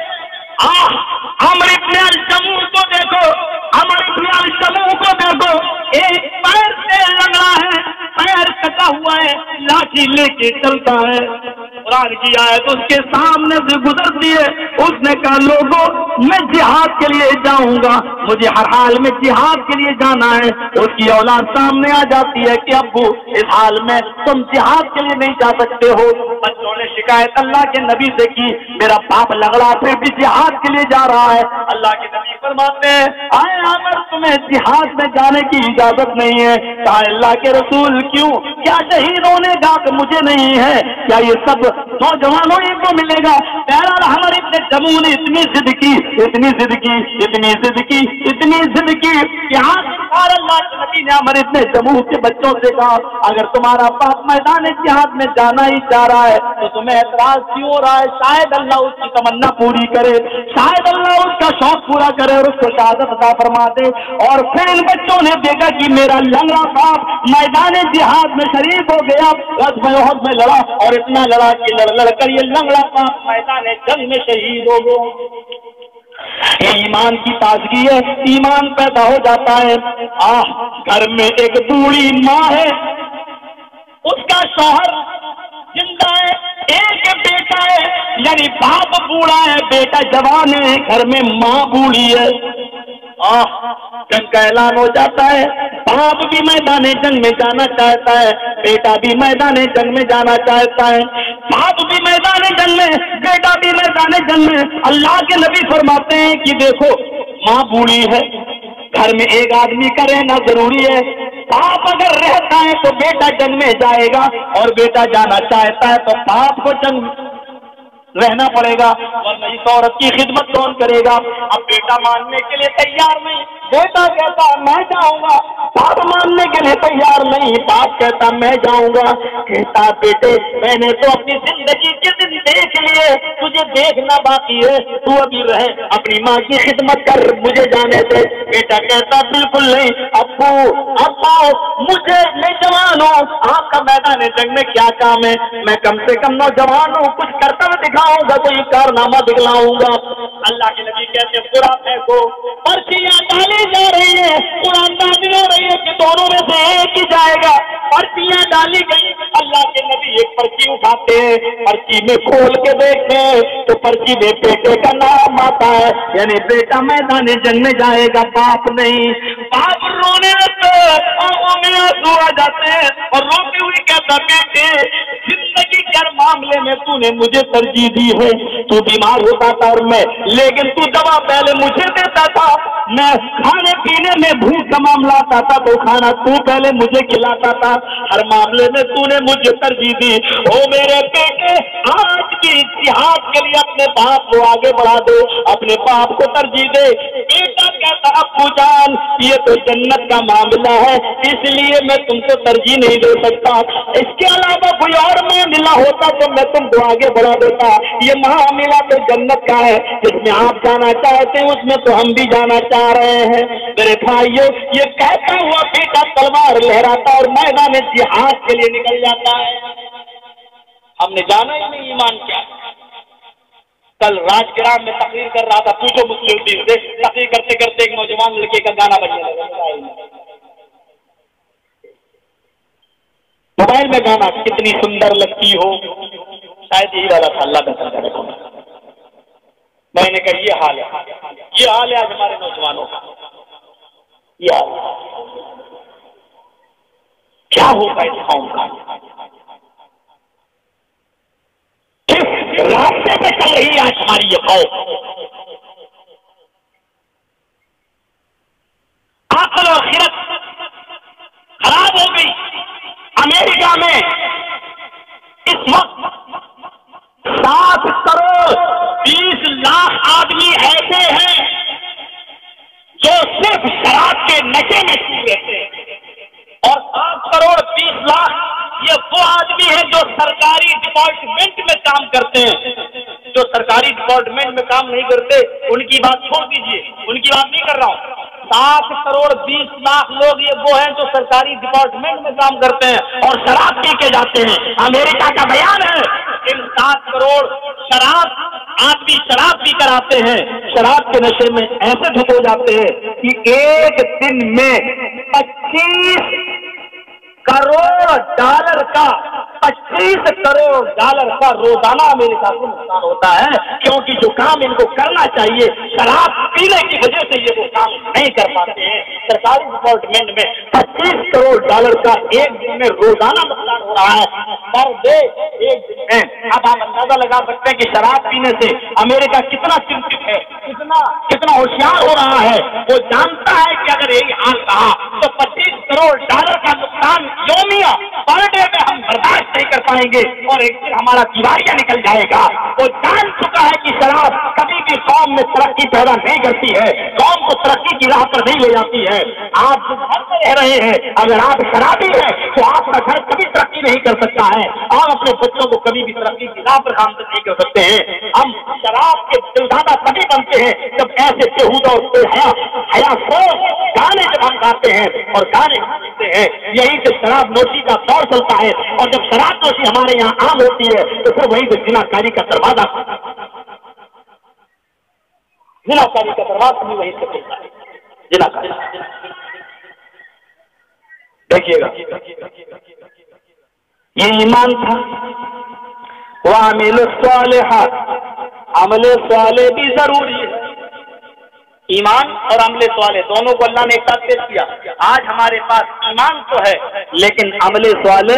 عمرو بن الجموح کو دیکھو، عمرو بن الجموح کو دیکھو، ایک پیر سے لگا ہے، پیر کٹا ہوا ہے، لاٹھی لے کے چلتا ہے، قرآن کی آیت اس کے سامنے سے گزرتی ہے، اس نے کہا لوگوں میں جہاد کے لیے جاؤں گا، مجھے ہر حال میں جہاد کے لیے جانا ہے۔ اس کی اولاد سامنے آ جاتی ہے کہ ابو اس حال میں تم جہاد کے لیے نہیں جا سکتے ہو۔ بچوں نے شکایت اللہ کے نبی سے کی، میرا باپ لنگڑا پھر بھی جہاد کے لیے جا رہا ہے۔ اللہ کے نبی فرماتے ہیں آئے عامر تمہیں جہاد میں جانے کی اجازت نہیں ہے۔ کہا اللہ کے رسول کیوں؟ کیا شہید ہونے کا مجھے نہیں ہے؟ کیا یہ سب نوجوانوں ہی کو ملے گا؟ بہرحال ہمارے ابن جموح نے اتنی ضد کی، اتنی ضد کی، اتنی ضد کی، اتنی ضد کی کہ آخر اللہ کے نبی نے ہمارے ابن جموح کے بچوں سے کہا اگر تمہارا باپ میدان جہاد میں جانا ہی چاہ رہا ہے تو تمہیں اعتراض کیوں ہو رہا ہے؟ شاید اللہ اس کی تمنا پوری کرے، شاید اللہ اس کا شوق پورا کرے اور اس کو شہادت عطا فرما دے۔ اور پھر ان بچوں نے دیکھا کہ میرا لنگڑا باپ میدان جہاد میں شریک ہو گیا، غزوہ احد میں لڑا اور اتنا لڑا کہ لڑ لڑ کر یہ لنگڑا باپ میدان جنگ میں شہید ہو گیا۔ یہ ایمان کی تازگی ہے، ایمان پیدا ہو جاتا ہے۔ آہ گھر میں ایک بوڑھی ماں ہے، اس کا شوہر زندہ ہے، ایک بیٹا ہے، یعنی باپ بوڑھا ہے بیٹا جوان ہے، گھر میں ماں بوڑھی ہے۔ آہ جنگ کا اعلان ہو جاتا ہے، باپ بھی میدان جنگ میں جانا چاہتا ہے، بیٹا بھی میدان جنگ میں جانا چاہتا ہے، باپ بھی میدان جنگ میں، بیٹا بھی میدان جنگ میں۔ اللہ کے نبی فرماتے ہیں کہ دیکھو ماں بوڑھی ہے، گھر میں ایک آدمی کا رہنا ضروری ہے، باپ اگر رہتا ہے تو بیٹا جنگ میں جائے گا اور بیٹا جانا چاہتا ہے تو باپ کو جنگ رہنا پڑے گا، ورنہ اس عورت کی خدمت کون کرے گا؟ اب بیٹا ماننے کے لیے تیار نہیں، بیٹا کہتا میں جاؤں گا، باپ ماننے کے لیے تیار نہیں، باپ کہتا میں جاؤں گا، کہتا بیٹے میں نے تو اپنی زندگی کے دن دیکھ لیے، تجھے دیکھنا باقی ہے، تو ابھی رہے اپنی ماں کی خدمت کر، مجھے جانے دے۔ بیٹا کہتا بالکل نہیں ابو ابو مجھے میں جوان ہوں، آپ کا میدان جنگ میں کیا کام ہے؟ میں کم سے کم نوجوان ہوں، کچھ کرتا ہوا دکھاؤں گا، کوئی کارنامہ دکھلاؤں گا۔ اللہ کے نبی کہتے ہیں پورا پھینکو، پرچیاں ڈالی جا رہی ہے، قرآن نازل ہو رہی ہے کہ دونوں میں سے ایک ہی جائے گا، پرچیاں ڈالی گئی۔ اللہ کے نبی ایک پرچی اٹھاتے ہیں، پرچی میں کھول کے دیکھتے ہیں تو پرچی میں بیٹے کا نام آتا ہے، یعنی بیٹا میدان جنگ میں جائے گا، باپ نہیں۔ باپ رونے لگتا ہے، آنکھوں میں آنسو آ جاتے ہیں اور روتے ہوئے کہتا بیٹے زندگی کے ہر معاملے میں تو نے مجھے ترجیح دی ہے، تو بیمار ہوتا تھا اور میں، لیکن تو دوا پہلے مجھے دیتا تھا، میں کھانے پینے میں بھوک کا معاملہ آتا تھا تو کھانا تو پہلے مجھے کھلاتا تھا، ہر معاملے میں تو نے مجھے ترجیح دی۔ او میرے بیٹے آج کی جہاد کے لیے اپنے باپ کو آگے بڑھا دو، اپنے باپ کو ترجیح دے۔ بیٹا کہتا ابو جان یہ تو جنت کا معاملہ ہے، اس لیے میں تم کو ترجیح نہیں دے سکتا، اس کے علاوہ کوئی اور معاملہ ہوتا تو میں تم کو آگے بڑھا دیتا، یہ معاملہ تو جنت کا ہے، جس میں آپ جانا چاہتے ہیں اس میں تو ہم بھی جانا چاہ رہے ہیں۔ میرے بھائیوں یہ کہتا ہوا بیٹا تلوار لہراتا اور میدان جہاد کے لیے نکل جاتا ہے۔ ہم نے جانا ہی نہیں ایمان کیا۔ کل راج گرام میں تقریر کر رہا تھا، پوچھو مسلم الدین سے، تقریر کرتے کرتے ایک نوجوان لڑکے کا گانا بجنے لگا موبائل میں، گانا کتنی سندر لگتی ہو، شاید یہی والا تھا، اللہ بہتر کرے۔ میں نے کہا یہ حال ہے، یہ حال ہے آج ہمارے نوجوانوں کا، یہ حال کیا ہوگا اس قوم کا؟ کس راستے پہ چل رہی ہے آج ہماری یہ قوم؟ عقل اور خرد خراب ہو گئی۔ امریکہ میں اس وقت سات کروڑ بیس لاکھ آدمی ایسے ہیں جو صرف شراب کے نشے میں ڈوب رہتے ہیں، اور سات کروڑ بیس لاکھ یہ وہ آدمی ہیں جو سرکاری ڈپارٹمنٹ میں کام کرتے ہیں، جو سرکاری डिपार्टमेंट में काम नहीं करते, उनकी बात छोड़ दीजिए, उनकी बात नहीं कर रहा हूँ। सात करोड़ बीस लाख लोग ये वो हैं जो सरकारी डिपार्टमेंट में काम करते हैं और शराब पी के जाते हैं। अमेरिका का बयान है, इन सात करोड़ शराब आदमी शराब पी कर आते हैं, शराब के नशे में ऐसे धुत हो जाते हैं कि एक दिन में पच्चीस करोड़ डॉलर का पच्चीस करोड़ डॉलर का रोजाना अमेरिका को नुकसान होता है, क्योंकि जो काम इनको करना चाहिए शराब पीने की वजह से ये वो काम नहीं कर पाते हैं। सरकारी डिपार्टमेंट में पच्चीस करोड़ डॉलर का एक दिन में रोजाना नुकसान हो रहा है पर डे, एक दिन में। अब आप अंदाजा लगा सकते हैं कि शराब पीने से अमेरिका कितना चिंतित है, कितना कितना होशियार हो रहा है। वो जानता है कि अगर यही हाल रहा तो पच्चीस करोड़ डॉलर का नुकसान योमिया पर डे में हम बर्दाश्त नहीं कर पाएंगे और एक दिन हमारा दिवालिया निकल जाएगा। वो जान चुका है कि शराब कभी भी कौम में तरक्की पैदा नहीं करती है, कौम को तरक्की की राह पर नहीं ले जाती है। आप जो घर में रह रहे हैं, अगर आप शराबी हैं तो आपका घर कभी तरक्की नहीं कर सकता है, आप अपने बच्चों को कभी भी तरक्की की राह पर गामजन नहीं कर सकते हैं। हम शराब के दिलदादा तभी बनते हैं जब ऐसे बेहुदा और बेहया हया सोच गाने जब हम गाते हैं और गाने सुनते हैं, यही से शराब नोशी का दौर चलता है। और जब शराब नोशी हमारे यहाँ आम होती है तो फिर वही से जिनाकारी का दरवाजा जिनाकारी का दरवाजा भी वही से खुलता है। जिनाकारी देखिएगा, ये ईमान था। वह अमल सालेहात, अमल साले भी जरूरी है। ईमान और अमले स्वाले दोनों को अल्लाह ने एक साथ पेश किया। आज हमारे पास ईमान तो है लेकिन अमले स्वाले,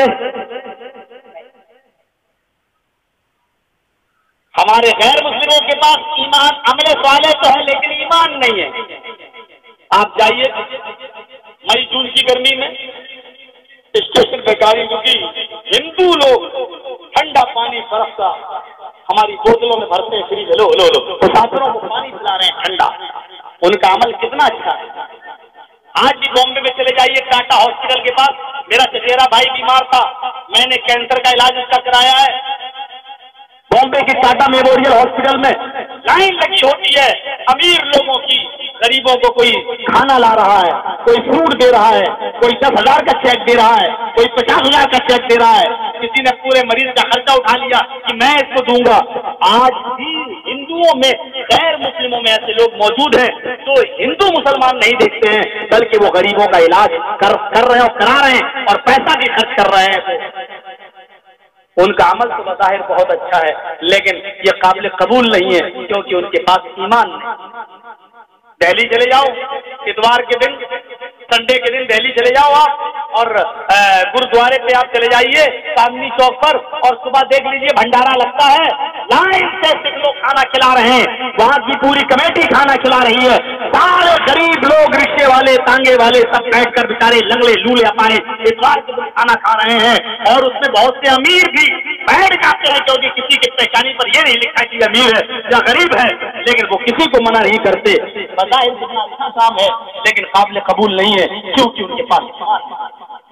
हमारे गैर मुस्लिमों के पास ईमान अमले स्वाले तो है लेकिन ईमान नहीं है। आप जाइए मई जून की गर्मी में स्टेशन पे गाड़ी रुकी, हिंदू लोग ठंडा पानी बर्फ का हमारी बोतलों में भरते हैं, फ्री लो लो लो मुसाफिरों को पानी पिला रहे हैं ठंडा। उनका अमल कितना अच्छा है। आज भी बॉम्बे में चले जाइए टाटा हॉस्पिटल के पास, मेरा चचेरा भाई बीमार था, मैंने कैंसर का इलाज उसका कराया है। बॉम्बे के टाटा मेमोरियल हॉस्पिटल में लाइन लगी होती है अमीर लोगों की, गरीबों को कोई खाना ला रहा है, कोई फ्रूट दे रहा है, कोई दस हजार का चेक दे रहा है, कोई पचास हजार का चेक दे रहा है। किसी ने पूरे मरीज का खर्चा उठा लिया कि मैं इसको दूंगा। आज भी हिंदुओं में, गैर मुस्लिमों में ऐसे लोग मौजूद हैं जो हिंदू मुसलमान नहीं देखते हैं, बल्कि वो गरीबों का इलाज कर कर रहे हैं और करा रहे हैं और पैसा भी खर्च कर रहे हैं। उनका अमल तो बज़ाहिर बहुत अच्छा है लेकिन ये काबिल कबूल नहीं है क्योंकि उनके पास ईमान नहीं। दिल्ली चले जाओ इतवार के दिन, संडे के दिन दिल्ली चले जाओ आप और गुरुद्वारे पे आप चले जाइए चांदनी चौक पर और सुबह देख लीजिए भंडारा लगता है, लाइन से सिख लोग खाना खिला रहे हैं, वहां की पूरी कमेटी खाना खिला रही है। सारे गरीब लोग, रिक्शे वाले, तांगे वाले सब बैठकर बेचारे लंगड़े लूले अपाए इतवार के दिन खाना खा रहे हैं। और उसमें बहुत से अमीर भी बैठ जाते हैं क्योंकि किसी की परेशानी पर यह नहीं लिखा कि अमीर है या गरीब है, लेकिन वो किसी को मना नहीं करते। बज़ाहिर कितना अच्छा काम है लेकिन काबिल कबूल नहीं है क्योंकि उनके पास,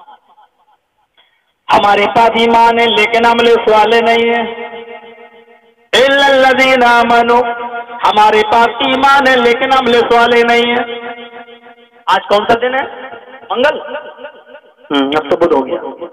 हमारे पास ईमान है लेकिन अमले स्वाले नहीं है। इल्लल्लज़ीना आमनू, हमारे पास ईमान है लेकिन अमले स्वाले नहीं है। आज कौन सा दिन है? मंगल। हम्म अब तो बुध हो गया।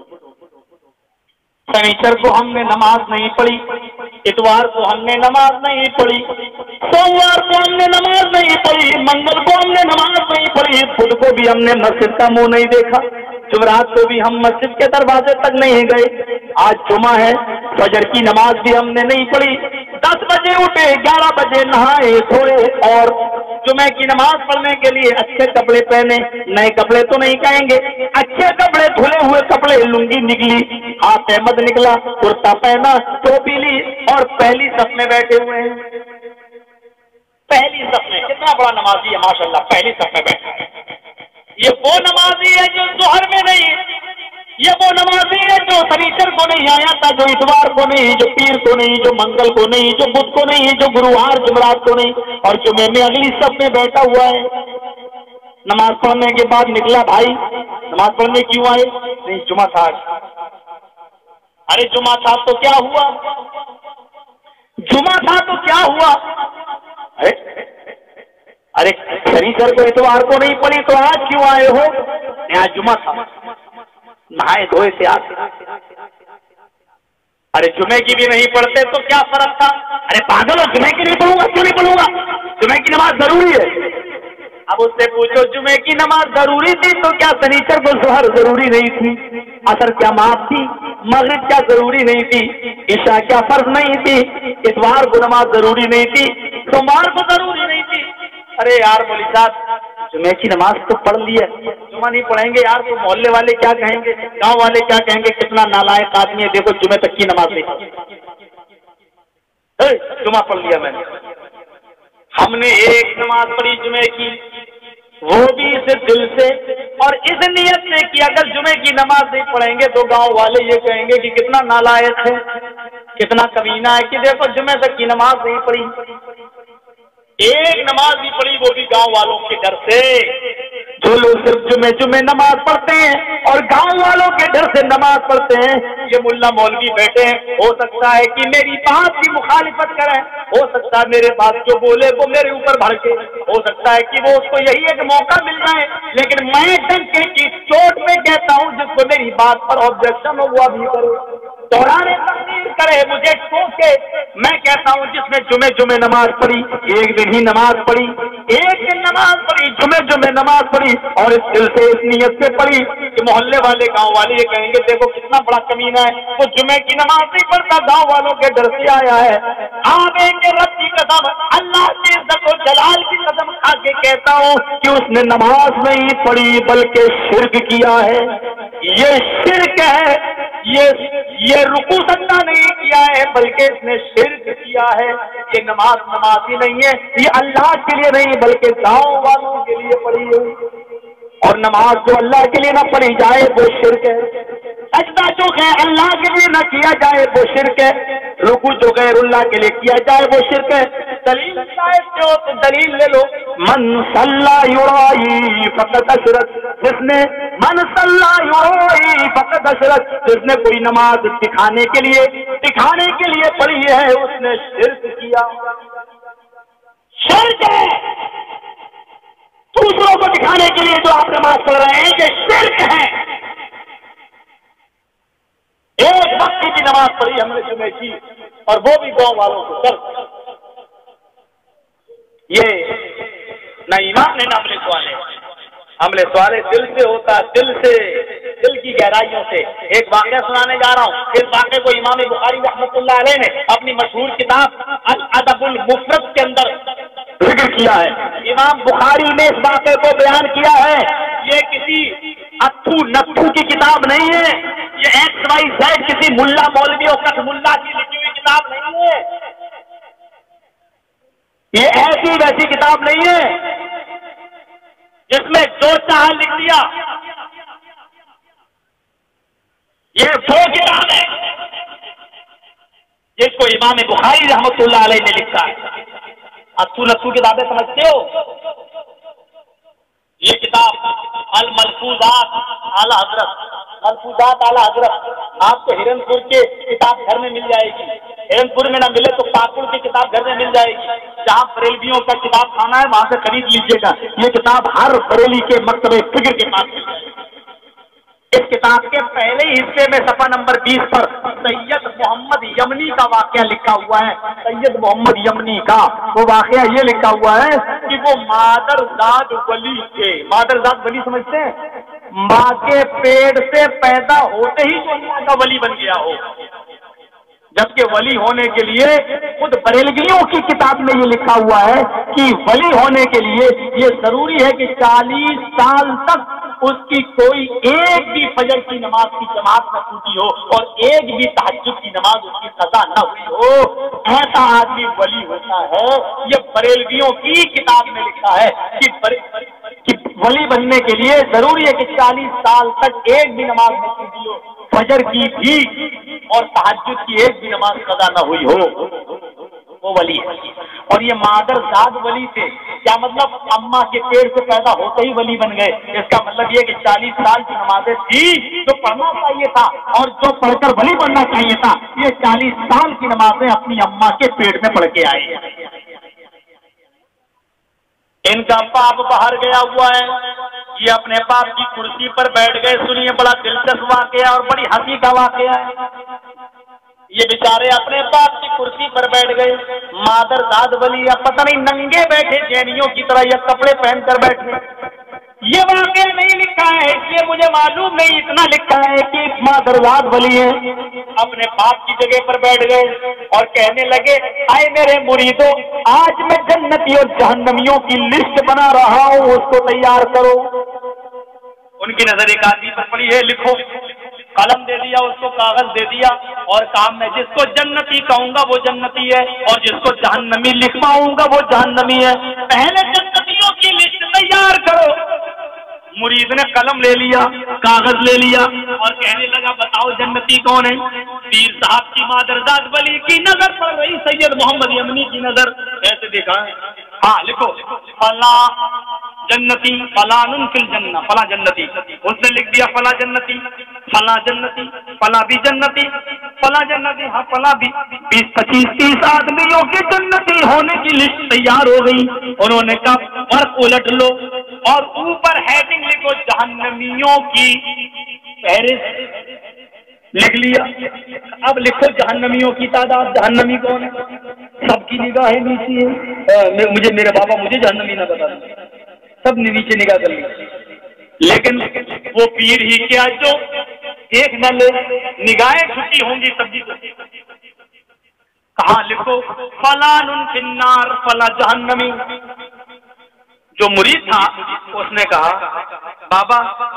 शनिचर को हमने नमाज नहीं पढ़ी, इतवार को हमने नमाज नहीं पढ़ी, सोमवार को हमने नमाज नहीं पढ़ी, मंगल को हमने नमाज नहीं पढ़ी, बुध को भी हमने मस्जिद का मुंह नहीं देखा, जुमरात को भी हम मस्जिद के दरवाजे तक नहीं गए। आज जुमा है, फजर की नमाज भी हमने नहीं पढ़ी, दस बजे उठे, ग्यारह बजे नहाए धोए और जुमे की नमाज पढ़ने के लिए अच्छे कपड़े पहने, नए कपड़े तो नहीं कहेंगे, अच्छे कपड़े, धुले हुए कपड़े, लुंगी निकली, हाथ अहमद निकला, कुर्ता पहना, टोपी ली और पहली सफ में बैठे हुए हैं। पहली सफ में कितना बड़ा नमाजी है माशाल्लाह, पहली सफ में बैठा है। ये वो नमाजी है जो जोहर में नहीं, ये वो नमाजी है जो शनिचर को नहीं आया था, जो इतवार को नहीं, जो पीर को नहीं, जो मंगल को नहीं, जो बुध को नहीं, जो गुरुवार जुमरात को नहीं, और जुमे में अगली सफ में बैठा हुआ है। नमाज पढ़ने के बाद निकला भाई, नमाज पढ़ने क्यों आए? नहीं जुमा था आज। अरे जुमा था तो क्या हुआ? जुमा था तो क्या क्या हुआ? अरे अरे शनिचर को इतवार को नहीं पड़ी तो आज क्यों आए हो? यहाँ जुमा था, नहाए धोए से आते। अरे जुमे की भी नहीं पढ़ते तो क्या फर्क था? अरे पागल हो, जुमे की नहीं पढ़ूंगा, क्यों नहीं पढ़ूंगा? जुमे की नमाज जरूरी है। अब उससे पूछो जुमे की नमाज जरूरी थी तो क्या शनिचर को ज़ोहर जरूरी नहीं थी? असर क्या माफ थी? मगरिब क्या जरूरी नहीं थी? ईशा क्या फर्ज नहीं थी? इतवार को नमाज जरूरी नहीं थी? सोमवार को जरूरी नहीं थी? अरे यार मौलवी साहब, जुमे की नमाज तो पढ़ ली है, जुमा नहीं पढ़ेंगे यार तो मोहल्ले वाले क्या कहेंगे, गांव वाले क्या कहेंगे, कितना नालायक आदमी है, देखो जुमे तक की नमाज नहीं पढ़ी। जुमा पढ़ लिया मैंने, हमने एक नमाज पढ़ी जुमे की, वो भी इस दिल से और इस नियत से कि अगर जुमे की नमाज नहीं पढ़ेंगे तो गांव वाले ये कहेंगे कि कितना नालायक है, कितना कमीना है कि देखो जुमे तक की नमाज नहीं पढ़ी। एक नमाज भी पढ़ी, वो भी गांव वालों के डर से। जो लोग सिर्फ जुमे जुमे नमाज पढ़ते हैं और गांव वालों के डर से नमाज पढ़ते हैं, ये मुल्ला मौलवी बैठे हैं, हो सकता है कि मेरी बात की मुखालिफत करें, हो सकता है मेरे बात जो बोले वो मेरे ऊपर भड़के, हो सकता है कि वो उसको यही एक मौका मिल जाए, लेकिन मैं डंके की चोट में कहता हूं जिसको मेरी बात पर ऑब्जेक्शन हो वो भी करे, दौराने तकदीर करे, मुझे टोके। मैं कहता हूं जिसने जुमे जुमे नमाज पढ़ी, एक दिन ही नमाज पढ़ी, एक दिन नमाज पढ़ी, जुमे जुमे नमाज पढ़ी और इस दिल से इस नियत से पढ़ी कि मोहल्ले वाले गांव वाले ये कहेंगे देखो कितना बड़ा कमीना है, वो जुमे की नमाज नहीं पढ़ता, गांव वालों के डर से आया है। काबे के रब की कसम, अल्लाह के इज्जत और जलाल की कसम खा के कहता हूं कि उसने नमाज नहीं पढ़ी बल्कि शिर्क किया है। ये शिर्क है, ये ये रुकू सजदा नहीं किया है बल्कि इसने शिर्क किया है। ये नमाज नमाज ही नहीं है, ये अल्लाह के लिए नहीं बल्कि गांव वालों के लिए पढ़ी है, और नमाज जो अल्लाह के लिए ना पढ़ी जाए वो शिर्क है, सजदा जो है अल्लाह के लिए ना किया जाए वो शिर्क है, रुकू जो गैरुल्लाह के लिए किया जाए वो शिर्क है। दलील चाहते हो तो दलील ले लो, मन सल्ला युराई फकत अशरक, जिसने मन सल्ला युराई फकत अशरक, जिसने कोई नमाज दिखाने के लिए दिखाने के लिए पढ़ी है उसने शिर्क किया। शिर्क है दूसरों को दिखाने के लिए जो आप नमाज पढ़ रहे हैं ये शिर्क है। एक वक्त की नमाज पढ़ी हमने जुमे की और वो भी गांव वालों को कर, ये न ईमान है न अमले सवाले, अमले सवाले दिल से होता, दिल से, दिल की गहराइयों से। एक वाक़या सुनाने जा रहा हूँ, इस वाक़े को इमाम बुखारी रहमतुल्लाह अलैह ने अपनी मशहूर किताब अल अदबुल मुफरद के अंदर जिक्र किया है। इमाम बुखारी ने इस वाक़े को बयान किया है, ये किसी अत्थू नत्थू की किताब नहीं है, ये एक्स वाई जेड किसी मुल्ला मौलवी और कथ मुल्ला की लिखी हुई किताब नहीं है, ये ऐसी वैसी किताब नहीं है जिसमें जो चाह लिख दिया, ये वो किताब है जिसको इमाम बुखारी रहमतुल्लाह अलैह ने लिखा है। अत्थू नत्थू किताबें समझते हो? ये किताब अल मलफूजात आला हजरत, मलफूजात आला हजरत आपको हिरनपुर के किताब घर में मिल जाएगी, हिरनपुर में ना मिले तो पाकुड़ की किताब घर में मिल जाएगी, जहाँ बरेलवियों का किताब खाना है वहां से खरीद लीजिएगा। ये किताब हर बरेली के मकतबे फिक्र के पास मिल जाएगी। इस किताब के पहले हिस्से में सफा नंबर बीस पर सैयद मोहम्मद यमनी का वाकया लिखा हुआ है। सैयद मोहम्मद यमनी का वो वाकया ये लिखा हुआ है कि वो मादरजाद वली के, मादरजाद वली समझते हैं, माँ के पेट से पैदा होते ही जो अल्लाह का वली बन गया हो, जबकि वली होने के लिए खुद बरेलवियों की किताब में ये लिखा हुआ है कि वली होने के लिए ये जरूरी है कि चालीस साल तक उसकी कोई एक भी फजर की नमाज की जमात न टूटी हो और एक भी तहज्जुद की नमाज उसकी सजा न हुई हो, ऐसा आदमी वली होता है। ये बरेलवियों की किताब में लिखा है कि, कि वली बनने के लिए जरूरी है कि चालीस साल तक एक भी नमाज न टूटी हो, फजर की भी और तहज्जुद की एक भी नमाज कदा न हुई हो, वो वली है। और ये मादरजाद वली थे, क्या मतलब अम्मा के पेट से पैदा होते ही वली बन गए। इसका मतलब ये कि चालीस साल की नमाजें थी जो पढ़ना चाहिए था और जो पढ़कर वली बनना चाहिए था, ये चालीस साल की नमाजें अपनी अम्मा के पेट में पढ़ के आए। इनका बाप बाहर गया हुआ है, ये अपने बाप की कुर्सी पर बैठ गए। सुनिए, बड़ा दिलचस्प वाकया और बड़ी हंसी का वाकया है। ये बेचारे अपने बाप की कुर्सी पर बैठ गए, मादर दाद वली या पता नहीं नंगे बैठे जैनियों की तरह या कपड़े पहनकर बैठे। ये वाकया नहीं लिखा है इसलिए मुझे मालूम नहीं, इतना लिखा है कि मादर दाद वली है, अपने बाप की जगह पर बैठ गए और कहने लगे, आए मेरे मुरीदों, आज मैं जन्नती और जहन्नमियों की लिस्ट बना रहा हूँ, उसको तैयार करो। उनकी नजर एक आदमी पर पड़ी है, लिखो। कलम दे दिया, उसको कागज दे दिया और काम में जिसको जन्नती कहूंगा वो जन्नती है और जिसको जहन्नमी लिखवाऊंगा वो जहन्नमी है। पहले जन्नतियों की लिस्ट तैयार करो। मुरीद ने कलम ले लिया, कागज ले लिया और कहने लगा, बताओ जन्नती कौन है? पीर साहब की मादरदाद वली की नजर पड़ रही, सैयद मोहम्मद यमनी की नजर। ऐसे देखा है, हाँ लिखो, फला जन्नती फलानुन फिल जन्ना, फला जन्नती। उसने लिख दिया फला जन्नती, फला जन्नती, फला भी जन्नती, फला जन्नती, हाँ फला भी। बीस पच्चीस तीस आदमियों के जन्नती होने की लिस्ट तैयार हो गई। उन्होंने कहा वर्क उलट लो और ऊपर हेडिंग लिखो जहन्नमियों की फहरिस्त। लिख लिया। अब लिखो जहन्नमियों की तादाद, जहन्नमी कौन है? सबकी निगाहें नीचे है। मुझे मेरे बाबा मुझे जहन्नमी ना बता दें, सब ने नीचे निगाह कर ली। लेकिन वो पीर ही क्या जो एक न ले, निगाहें छुट्टी होंगी सब्जी को। कहा लिखो फलानुन फिन्नार, फला जहन्नमी। जो मुरीद था उसने कहा, बाबा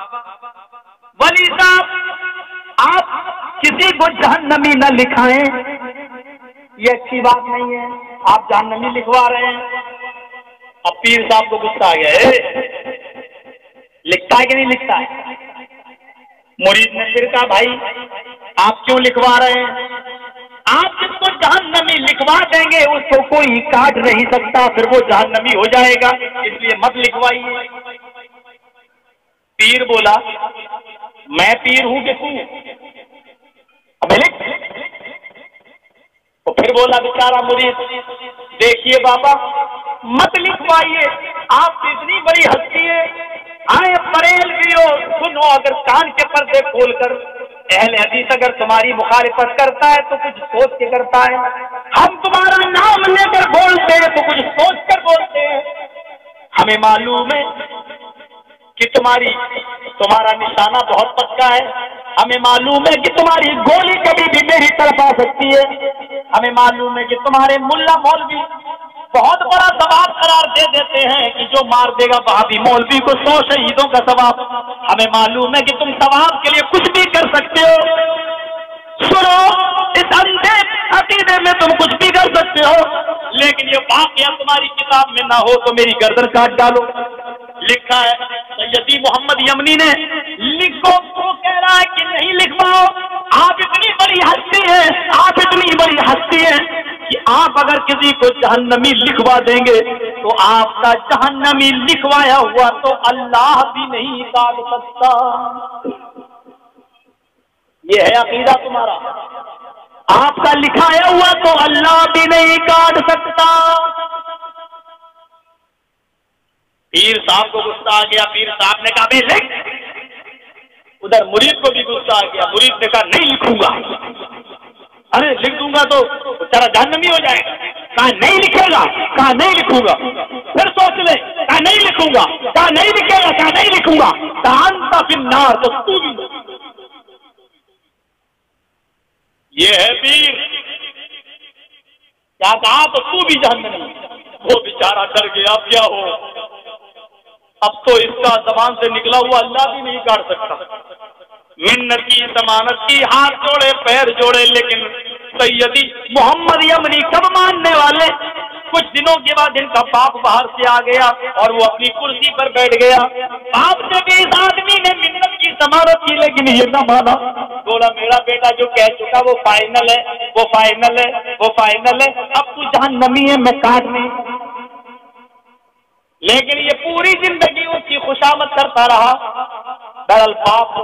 वली साहब आप किसी को जहन्नमी न लिखाएं, ये अच्छी बात नहीं है, आप जहन्नमी लिखवा रहे हैं। अब पीर साहब को गुस्सा आ गया, लिखता है कि नहीं लिखता है? मुरीद ने फिर कहा, भाई आप क्यों लिखवा रहे हैं? आप जिसको जहन्नमी लिखवा देंगे उसको कोई काट नहीं सकता, फिर वो जहन्नमी हो जाएगा, इसलिए मत लिखवाइए। पीर बोला, मैं पीर हूं कि तू? अबे लिख। तो फिर बोला बेचारा मुरीद, देखिए बाबा मत लिखवाइए, आप इतनी बड़ी हस्ती है, आए बरेल भी हो, सुनो अगर कान के पर्दे खोलकर, अहले हदीस अगर तुम्हारी मुखालिफत करता है तो कुछ सोच के करता है, हम तुम्हारा नाम लेकर बोलते हैं तो कुछ सोच कर बोलते हैं। हमें मालूम है कि तुम्हारी तुम्हारा निशाना बहुत पक्का है, हमें मालूम है कि तुम्हारी गोली कभी भी मेरी तरफ आ सकती है, हमें मालूम है कि तुम्हारे मुल्ला मौलवी बहुत बड़ा सवाब करार दे देते हैं कि जो मार देगा वहाबी मौलवी को सौ शहीदों का सवाब। हमें मालूम है कि तुम सवाब के लिए कुछ भी कर सकते हो। सुनो, इस अंधे अकीदे में तुम कुछ भी कर सकते हो, लेकिन ये वाकया तुम्हारी किताब में ना हो तो मेरी गर्दन काट डालो। लिखा है सैयदी मोहम्मद यमनी ने, लिखो तो कह रहा है कि नहीं लिखवाओ, आप इतनी बड़ी हस्ती है, आप इतनी बड़ी हस्ती है कि आप अगर किसी को जहन्नमी लिखवा देंगे तो आपका जहन्नमी लिखवाया हुआ तो अल्लाह भी नहीं काट सकता। ये है अकीदा तुम्हारा, आपका लिखाया हुआ तो अल्लाह भी नहीं काट सकता। पीर साहब को गुस्सा आ गया, पीर साहब ने कहा लिख। उधर मुरीद को भी गुस्सा आ गया, मुरीद ने कहा नहीं लिखूंगा। अरे लिख दूंगा तो तेरा जहन्नमी हो जाएगा। कहा नहीं लिखेगा, कहा नहीं लिखूंगा। फिर सोच ले, कहा नहीं लिखूंगा, कहा नहीं लिखेगा, कहा नहीं लिखूंगा। कहा अंता फिन्नार, तो तू भी। ये है पीर, क्या कहा तो तू भी जहन्नमी। वो बेचारा डर गया, अब क्या हो, अब तो इसका जबान से निकला हुआ अल्लाह भी नहीं काट सकता। मिन्नत की जमानत की, हाथ जोड़े पैर जोड़े, लेकिन सैयदी मोहम्मद यमनी कब मानने वाले। कुछ दिनों के बाद इनका बाप बाहर से आ गया और वो अपनी कुर्सी पर बैठ गया। बाप से भी इस आदमी ने मिन्नत की जमानत की, लेकिन ये ना माना। बोला मेरा बेटा जो कह चुका वो फाइनल है, वो फाइनल है, वो फाइनल है, अब तू जहन्नमी है, मैं काट नहीं। لیکن یہ پوری زندگی اس کی خوشامد کرتا رہا. بہرحال باپ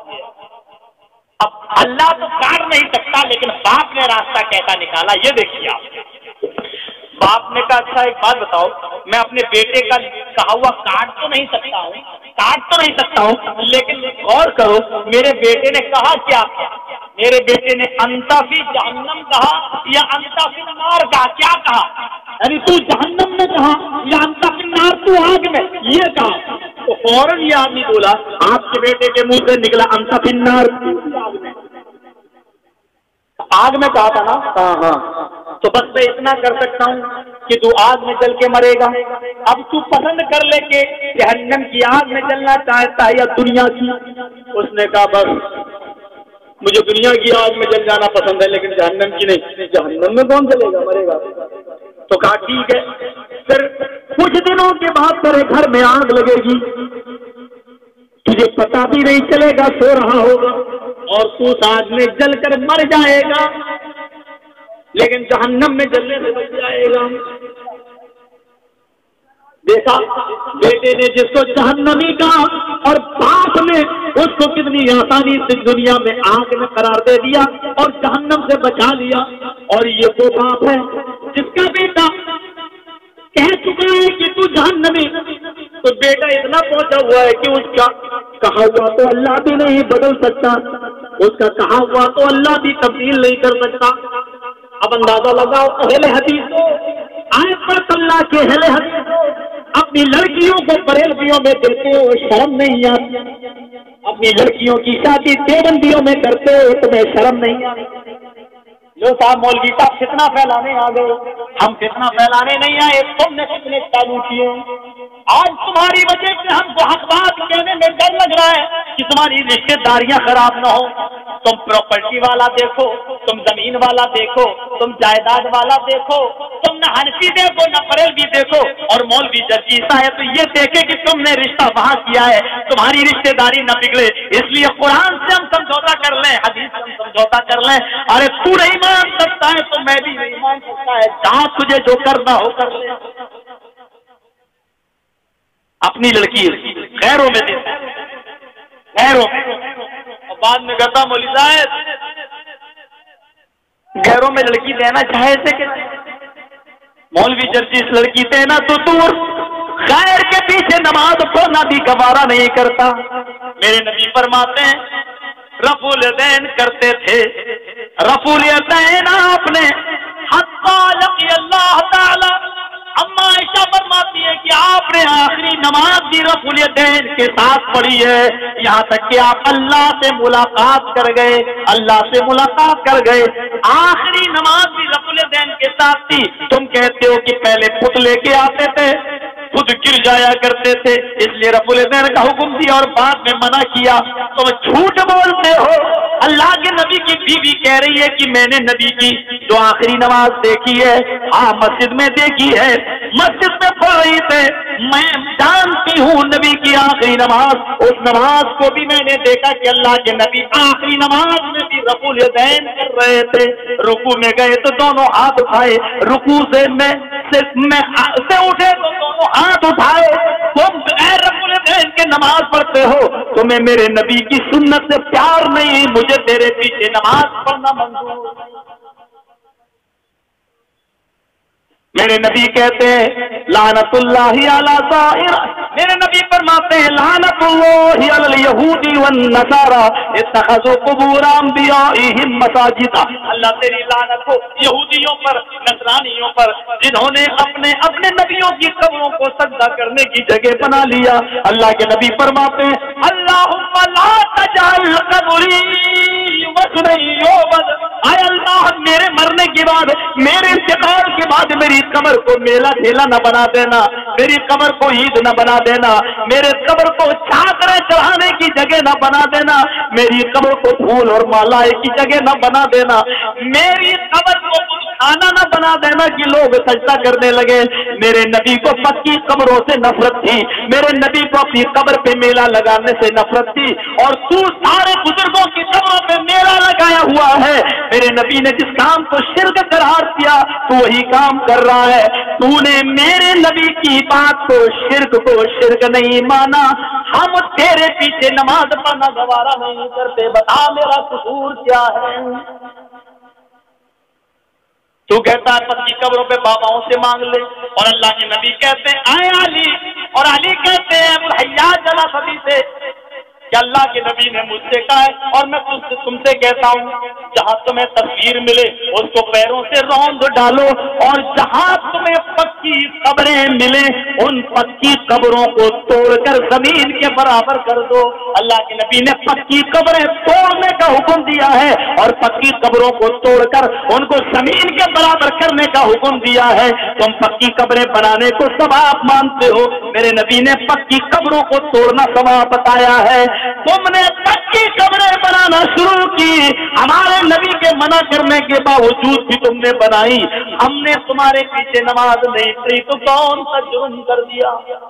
اب اللہ تو کاٹ نہیں سکتا لیکن باپ نے راستہ کیسا نکالا یہ دیکھیے آپ. باپ نے کہا اچھا ایک بات بتاؤ, میں اپنے بیٹے کا کہا ہوا کاٹ تو نہیں سکتا ہوں کاٹ تو نہیں سکتا ہوں لیکن غور کرو میرے بیٹے نے کہا کیا کیا. میرے بیٹے نے انتا فی جہنم کہا یا انتا فی النار کہا. کیا کہا؟ یعنی تو جہنم میں کہا یا انتا فی النار تو آگ میں, یہ کہا. تو فوراً یہ آدمی بولا آپ کے بیٹے کے منہ سے نکلا انتا فی النار, آگ میں کہا تھا نا. ہاں ہاں تو بس میں اتنا کر سکتا ہوں کہ تو آگ میں جل کے مرے گا. اب تو پسند کر لے کہ جہنم کی آگ میں جلنا چاہتا ہے یا دنیا کی. اس نے کہا بس مجھے دنیا کی آگ میں جل جانا پسند ہے لیکن جہنم کی نہیں. جہنم میں کون جلے گا مرے گا. تو کہا ٹھیک ہے. پھر کچھ دنوں کے بعد تیرے گھر میں آگ لگے گی, تجھے پتا بھی نہیں چلے گا, سو رہا ہوگا اور تو اس آگ میں جل کر مر جائے گا لیکن جہنم میں جلنے سے بچ جائے گا. دیکھا بیٹے نے جس کو جہنمی کہا اور باپ نے اس کو کتنی آسانی سے دنیا میں آگ میں قرار دے دیا اور جہنم سے بچا لیا. اور یہ وہ باپ ہے جس کا بیٹا کہہ چکا ہے کہ تو جہنمی, تو بیٹا اتنا پہنچا ہوا ہے کہ اس کا کہا ہوا تو اللہ بھی نہیں بدل سکتا, اس کا کہا ہوا تو اللہ بھی تبدیل نہیں کر سکتا. اب اندازہ لگاؤ اہل حدیث آئے پر اللہ کے اہل حدیث اپنی لڑکیوں کو بریلویوں میں دیتے ہو شرم نہیں آتی, اپنی لڑکیوں کی شادی دیوبندیوں میں کرتے ہو تمہیں شرم نہیں آتی. جو صاحب مولوی صاحب فتنہ پھیلانے آ گئے, ہم فتنہ پھیلانے نہیں آئے, تم نے فتنے چالو کیے. آج تمہاری وجہ سے ہم کو حق بات کہنے میں ڈر لگ رہا ہے کہ تمہاری رشتے داریاں خراب نہ ہو. تم پراپرٹی والا دیکھو, تم زمین والا دیکھو, تم جائیداد والا دیکھو, تم نہ ہنسی دیکھو نہ بریلوی دیکھو اور مولوی جرجیسا ہے تو یہ دیکھے کہ تم نے رشتہ وہاں کیا ہے, تمہاری رشتے داری نہ بگڑے. اس لیے قرآن سے ہم سمجھوتا کر لیں, حدیث سے ہم سمجھوتا کر لیں. ارے تو نہیں مان سکتا ہے تو میں بھی نہیں مان سکتا ہے, جہاں تجھے جو کرنا ہو کر لے. اپنی لڑکی غیروں میں دیتا ہے, غیروں میں, اور بعد میں کہتا مولوی صاحب غیروں میں لڑکی دینا چاہے سے کہ مولوی جرجیس لڑکی دینا تو دور, غیر کے پیچھے نماز پڑھنا بھی گوارا نہیں کرتا. میرے نبی فرماتے ہیں رفع الیدین کرتے تھے, رفع الیدین آپ نے حتی لقی اللہ تعالی. اما عائشہ فرماتی ہے کہ آپ نے آخری نماز بھی رفع الیدین کے ساتھ پڑھی ہے, یہاں تک کہ آپ اللہ سے ملاقات کر گئے, اللہ سے ملاقات کر گئے. آخری نماز بھی رفع الیدین کے ساتھ تھی. تم کہتے ہو کہ پہلے پت لے کے آتے تھے, خود گر جایا کرتے تھے, اس لیے رفع الیدین کا حکم دیا اور بعد میں منع کیا. تم جھوٹ بولتے ہو. اللہ کے نبی کی بیوی کہہ رہی ہے کہ میں نے نبی کی جو آخری نماز دیکھی ہے, ہاں مسجد میں دیکھی ہے, مسجد میں پڑھ رہی تھے, میں جانتی ہوں نبی کی آخری نماز. اس نماز کو بھی میں نے دیکھا کہ اللہ کے نبی آخری نماز میں بھی رفع الیدین کر رہے تھے. رکوع میں گئے تو دونوں ہاتھ اٹھائے, رکوع سے میں سے اٹھے تو دونوں ہاتھ اٹھائے. تم اے رفع الیدین کے نماز پڑھتے ہو, تمہیں میرے نبی کی سنت سے پیار نہیں, مجھے تیرے پیچھے نماز پڑھنا منظور. میرے نبی کہتے ہیں لعنت اللہ علی ظاہر, میرے نبی فرماتے ہیں لعنت اللہ علی الیہود والنصارى اتخذوا قبور انبیائہم مساجد. اللہ تیری لعنت ہو یہودیوں پر, نصرانیوں پر, جنہوں نے اپنے اپنے نبیوں کی قبروں کو سجدہ کرنے کی جگہ بنا لیا. اللہ کے نبی فرماتے ہیں اللہم لا تجعل قبری وثنا یعبد. اے اللہ میرے مرنے کے بعد, میرے انتقال کے بعد میری قبر کو میلہ ٹھیلا نہ بنا دینا, میری قبر کو عید نہ بنا دینا, میرے قبر کو چادریں چڑھانے کی جگہ نہ بنا دینا, میری قبر کو پھول اور مالائے کی جگہ نہ بنا دینا, میری قبر کو खाना न बना देना कि लोग सजदा करने लगे। मेरे नबी को पक्की कब्रों से नफरत थी, मेरे नबी को अपनी कब्र पे मेला लगाने से नफरत थी, और तू सारे बुजुर्गों की कब्रों पे मेला लगाया हुआ है। मेरे नबी ने जिस काम को शिरक करार दिया तू वही काम कर रहा है। तूने मेरे नबी की बात को शिरक को शिरक नहीं माना, हम तेरे पीछे नमाज पढ़ना गवारा नहीं करते, बता मेरा कसूर क्या है। तू कहता है पक्की कब्रों पे बाबाओं से मांग ले, और अल्लाह के नबी कहते हैं आए अली, और अली कहते हैं भैया जला सभी से कि अल्लाह के नबी ने मुझसे कहा है, और मैं तुमसे तुमसे कहता हूँ जहाँ तुम्हें तस्वीर मिले उसको पैरों से रौंद डालो, और जहाँ तुम्हें पक्की कब्रें मिले उन पक्की कब्रों को तोड़कर जमीन के बराबर कर दो। अल्लाह के नबी ने पक्की कब्रें तोड़ने का हुक्म दिया है, और पक्की कब्रों को तोड़कर उनको जमीन के बराबर करने का हुक्म दिया है। तुम पक्की कब्रें बनाने को सवाब मानते हो, मेरे नबी ने पक्की कब्रों को तोड़ना सवाब बताया है। तुमने पक्की कब्रें बनाना शुरू की, हमारे नबी के मना करने के बावजूद भी तुमने बनाई, हमने तुम्हारे पीछे नमाज नहीं पढ़ी तो कौन सा जुर्म कर दिया।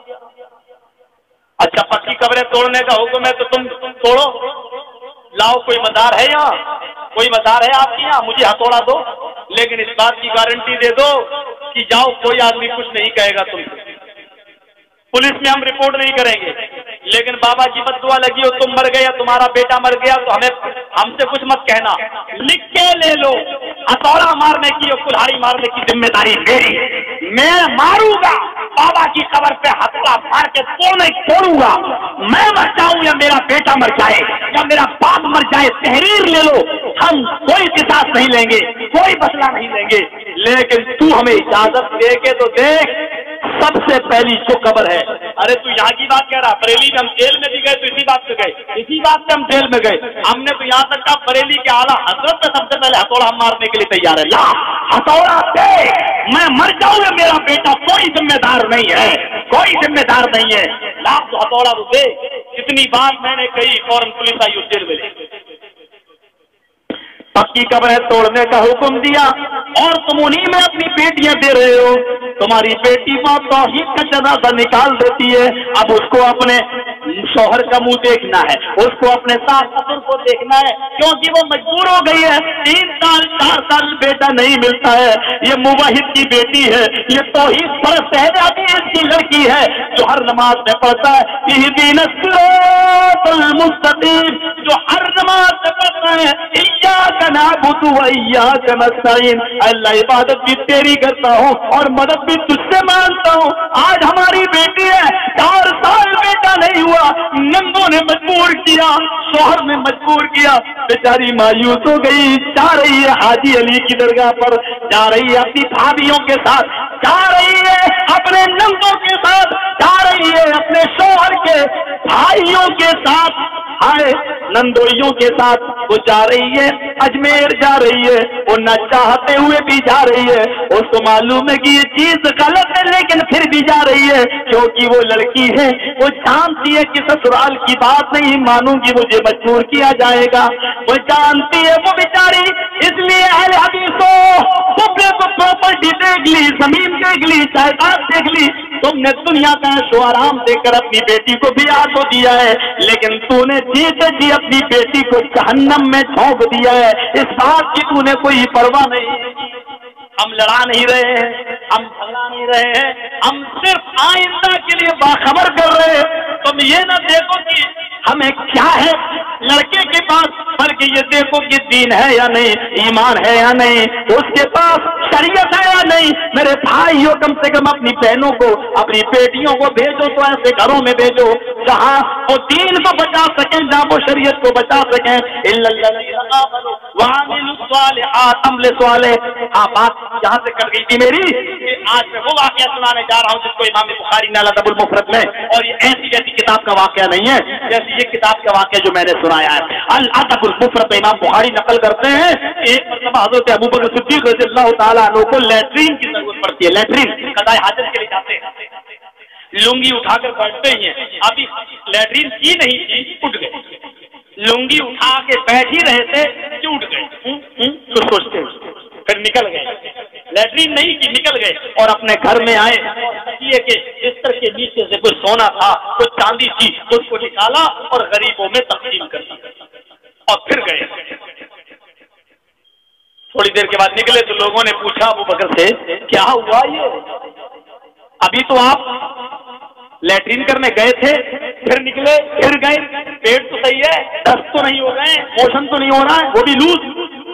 अच्छा पक्की कब्रें तोड़ने का हुक्म है तो तुम तोड़ो, लाओ कोई मजार है यहाँ, कोई मजार है आपके यहाँ, मुझे हथौड़ा दो, लेकिन इस बात की गारंटी दे दो कि जाओ कोई आदमी कुछ नहीं कहेगा तुमसे, पुलिस में हम रिपोर्ट नहीं करेंगे, लेकिन बाबा की बद्दुआ लगी हो तुम मर गए या तुम्हारा बेटा मर गया तो हमें हमसे कुछ मत कहना, लिख के ले लो। हथौड़ा मारने की और कुल्हाड़ी मारने की जिम्मेदारी मेरी, मैं मारूंगा बाबा की कब्र पे हथौड़ा मार के तोड़ने तोड़ूंगा, मैं मर जाऊं या मेरा बेटा मर जाए या मेरा बाप मर जाए, तहरीर ले लो, हम कोई किसास नहीं लेंगे, कोई बदला नहीं लेंगे, लेकिन तू हमें इजाजत दे के तो देख। सबसे पहली जो कब्र है, अरे तू यहाँ की बात कह रहा, बरेली में हम जेल में भी गए तो इसी बात से गए, इसी बात से हम जेल में गए, हमने तो यहाँ तक कहा बरेली के आला हजरत पे सबसे पहले हथौड़ा हम मारने के लिए तैयार है, ला हथौड़ा दे, मैं मर जाऊंगा मेरा बेटा कोई जिम्मेदार नहीं है, कोई जिम्मेदार नहीं है, ला तो हथौड़ा तो दे। जितनी बात मैंने कही फौरन पुलिस आई जेल में ले, पक्की कब्रें तोड़ने का हुक्म दिया, और तुम उन्हीं में अपनी बेटियां दे रहे हो। तुम्हारी बेटी को तौहीद का जनाजा निकाल देती है, अब उसको अपने शौहर का मुंह देखना है, उसको अपने सास ससुर को देखना है, क्योंकि वो मजबूर हो गई है, तीन साल चार साल बेटा नहीं मिलता है, ये मुवाहिद की बेटी है, ये तौहीद परस्त है, अभी इसकी लड़की है जो हर नमाज में पढ़ता है इहदीना सिरातल मुस्तकीम, जो हर नमाज में पढ़ता है इय्याका नअबुदु व इय्याका नस्तईन, अल्लाह इबादत भी तेरी करता हूँ और मदद भी तुझसे मांगता हूँ। आज हमारी बेटी है, चार साल बेटा नहीं हुआ, नंदों ने मजबूर किया, शोहर ने मजबूर किया, बेचारी मायूस हो गई, जा रही है हाजी अली की दरगाह पर, जा रही है अपनी भाभियों के साथ, जा रही है अपने नंदों के साथ, जा रही है अपने शोहर के भाइयों के साथ, आए नंदोइयों के साथ वो जा रही है, अजमेर जा रही है, वो न चाहते हुए भी जा रही है, उसको मालूम है कि ये चीज गलत है लेकिन फिर भी जा रही है, क्योंकि वो लड़की है, वो जानती है कि ससुराल की बात नहीं मानूंगी मुझे मजबूर किया जाएगा, वो जानती है वो बेचारी, इसलिए अहले हदीसों तुमने तो प्रॉपर्टी देख ली, जमीन देख ली, जायदाद देख ली, तुमने दुनिया का ऐशो आराम देकर अपनी बेटी को भी आतो दिया है, लेकिन तूने जीते जी अपनी बेटी को जहन्नम में झोंक दिया है, इस बात की तूने कोई परवाह नहीं। हम लड़ा नहीं रहे हैं, हम झगड़ा नहीं रहे हैं, हम सिर्फ आइंदा के लिए बाखबर कर रहे हैं। तुम ये ना देखो कि हमें क्या है लड़के के पास, बल्कि ये देखो कि दीन है या नहीं, ईमान है या नहीं, उसके पास शरीयत है या नहीं। मेरे भाइयों कम से कम अपनी बहनों को, अपनी बेटियों को भेजो तो ऐसे घरों में भेजो जहाँ वो दीन को बचा सकें, जहाँ वो शरीयत को बचा सकें। हाँ, बात जहाँ से कर गई थी मेरी, आज मैं वो वाकया सुनाने जा रहा हूँ जिसको इमाम बुखारी ने अल-अदबुल मुफरद में, और ये ऐसी जैसी किताब का वाकया नहीं है जैसी ये किताब का वाकया जो मैंने सुनाया है। अल-अदबुल मुफरद में इमाम बुखारी नकल करते हैं, एक मरतबा हज़रत अबू बकर सिद्दीक़ रज़ियल्लाहु ताला अन्हु को लैट्रीन की जरूरत पड़ती है, लैट्रीन कज़ाए हाजत के लिए जाते हैं, लुंगी उठाकर बैठते ही हैं, अभी लैट्रीन की नहीं थी, उठ गए, लुंगी उठा के बैठ ही रहे थे कि उठ गए, कुछ सोचते फिर निकल गए। لیٹرین نہیں کی، نکل گئے اور اپنے گھر میں آئے اور تکیے کے بستر کے نیچے سے کچھ سونا تھا، کچھ چاندی تھی، اس کو نکالا اور غریبوں میں تقسیم کر دیا اور پھر گئے۔ تھوڑی دیر کے بعد نکلے تو لوگوں نے پوچھا ابو بکر سے کیا ہوا یہ؟ ابھی تو آپ لیٹرین کرنے گئے تھے، پھر نکلے پھر گئے، پیٹ تو صحیح ہے، دست تو نہیں ہو گئے، موشن تو نہیں ہو رہا ہے، وہ بھی لوز،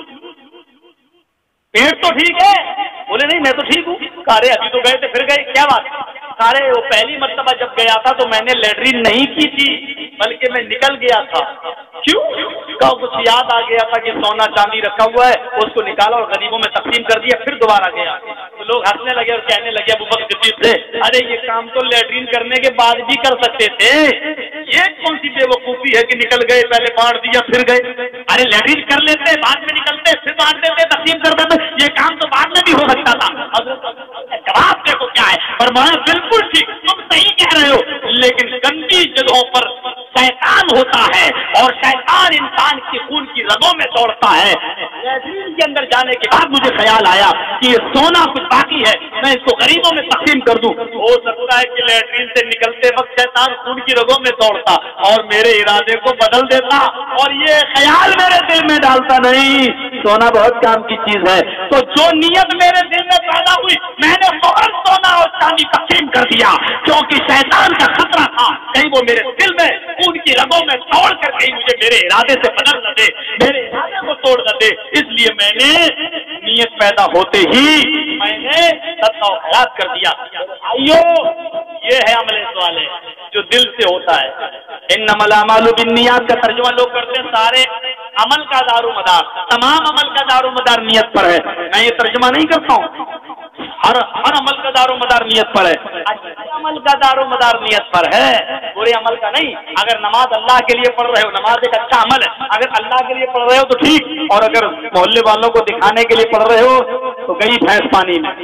پیٹ تو ٹھیک ہے؟ بولے نہیں میں تو ٹھیک ہوں۔ کارے ابھی تو گئے تھے پھر گئے، کیا بات؟ کارے وہ پہلی مرتبہ جب گیا تھا تو میں نے لیٹرین نہیں کی تھی بلکہ میں نکل گیا تھا۔ کیوں؟ کا کچھ یاد آ گیا تھا کہ سونا چاندی رکھا ہوا ہے، اس کو نکالا اور غریبوں میں تقسیم کر دیا، پھر دوبارہ گیا۔ تو لوگ ہنسنے لگے اور کہنے لگے ابو بکر صدیق سے ارے یہ کام تو لیٹرین کرنے کے بعد بھی کر سکتے تھے، یہ کون سی بے وقوفی ہے کہ نکل گئے پہلے بانٹ دیا پھر گئے؟ ارے لیٹرین کر لیتے بعد میں نکلتے پھر بانٹ دیتے تقسیم کر دیتے، یہ کام تو بعد میں بھی ہو سکتا تھا۔ جواب دیکھو کیا ہے، فرمایا بالکل ٹھیک تم صحیح کہہ رہے ہو، لیکن گندی جگہوں پر شیطان ہوتا ہے اور شیطان انسان کی خون کی رگوں میں دوڑتا ہے۔ لیٹرین کے اندر جانے کے بعد مجھے خیال آیا کہ یہ سونا کچھ باقی ہے، میں اس کو غریبوں میں تقسیم کر دوں۔ ہو سکتا ہے کہ لیٹرین سے نکلتے وقت شیطان خون کی رگوں میں دوڑتا اور میرے ارادے کو بدل دیتا اور یہ خیال میرے دل میں ڈالتا نہیں سونا بہت کام کی چیز ہے۔ تو جو نیت میرے دل میں پیدا ہوئی میں نے فوراً سونا اور چاندی تقسیم کر دیا، کیونکہ شیطان کا خطرہ تھا کہیں وہ میرے دل میں خون کی رگوں میں توڑ کر کہیں مجھے میرے ارادے سے بدل نہ دے، میرے ارادے کو توڑ نہ دے۔ اس لیے میں نے نیت پیدا ہوتے ہی میں نے صدقہ و خیرات کر دیا۔ آئیو یہ ہے عمل صالح جو دل سے ہوتا ہے۔ انما الاعمال بالنیات کا ترجمہ لوگ کرتے ہیں سارے عمل کا دار و مدار، تمام عمل کا دار و مدار نیت پر ہے۔ میں یہ ترجمہ نہیں کرتا ہوں، ہر ہر عمل کا دار و مدار نیت پر ہے، اچھے عمل کا دار و مدار نیت پر ہے، برے عمل کا نہیں۔ اگر نماز اللہ کے لیے پڑھ رہے ہو، نماز ایک اچھا عمل ہے، اگر اللہ کے لیے پڑھ رہے ہو تو ٹھیک، اور اگر محلے والوں کو دکھانے کے لیے پڑھ رہے ہو تو گئی بھینس پانی میں۔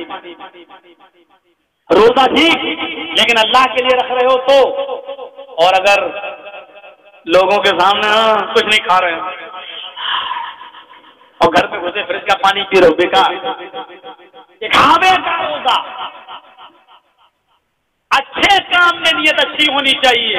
روزہ ٹھیک لیکن اللہ کے لیے رکھ رہے ہو تو، اور اگر لوگوں کے سامنے کچھ نہیں کھا رہے ہو اور گھر پہ گھسے فریج کا پانی پی رہے ہو، بیکار دکھاوے کا روزہ۔ اچھے کام میں نیت اچھی ہونی چاہیے،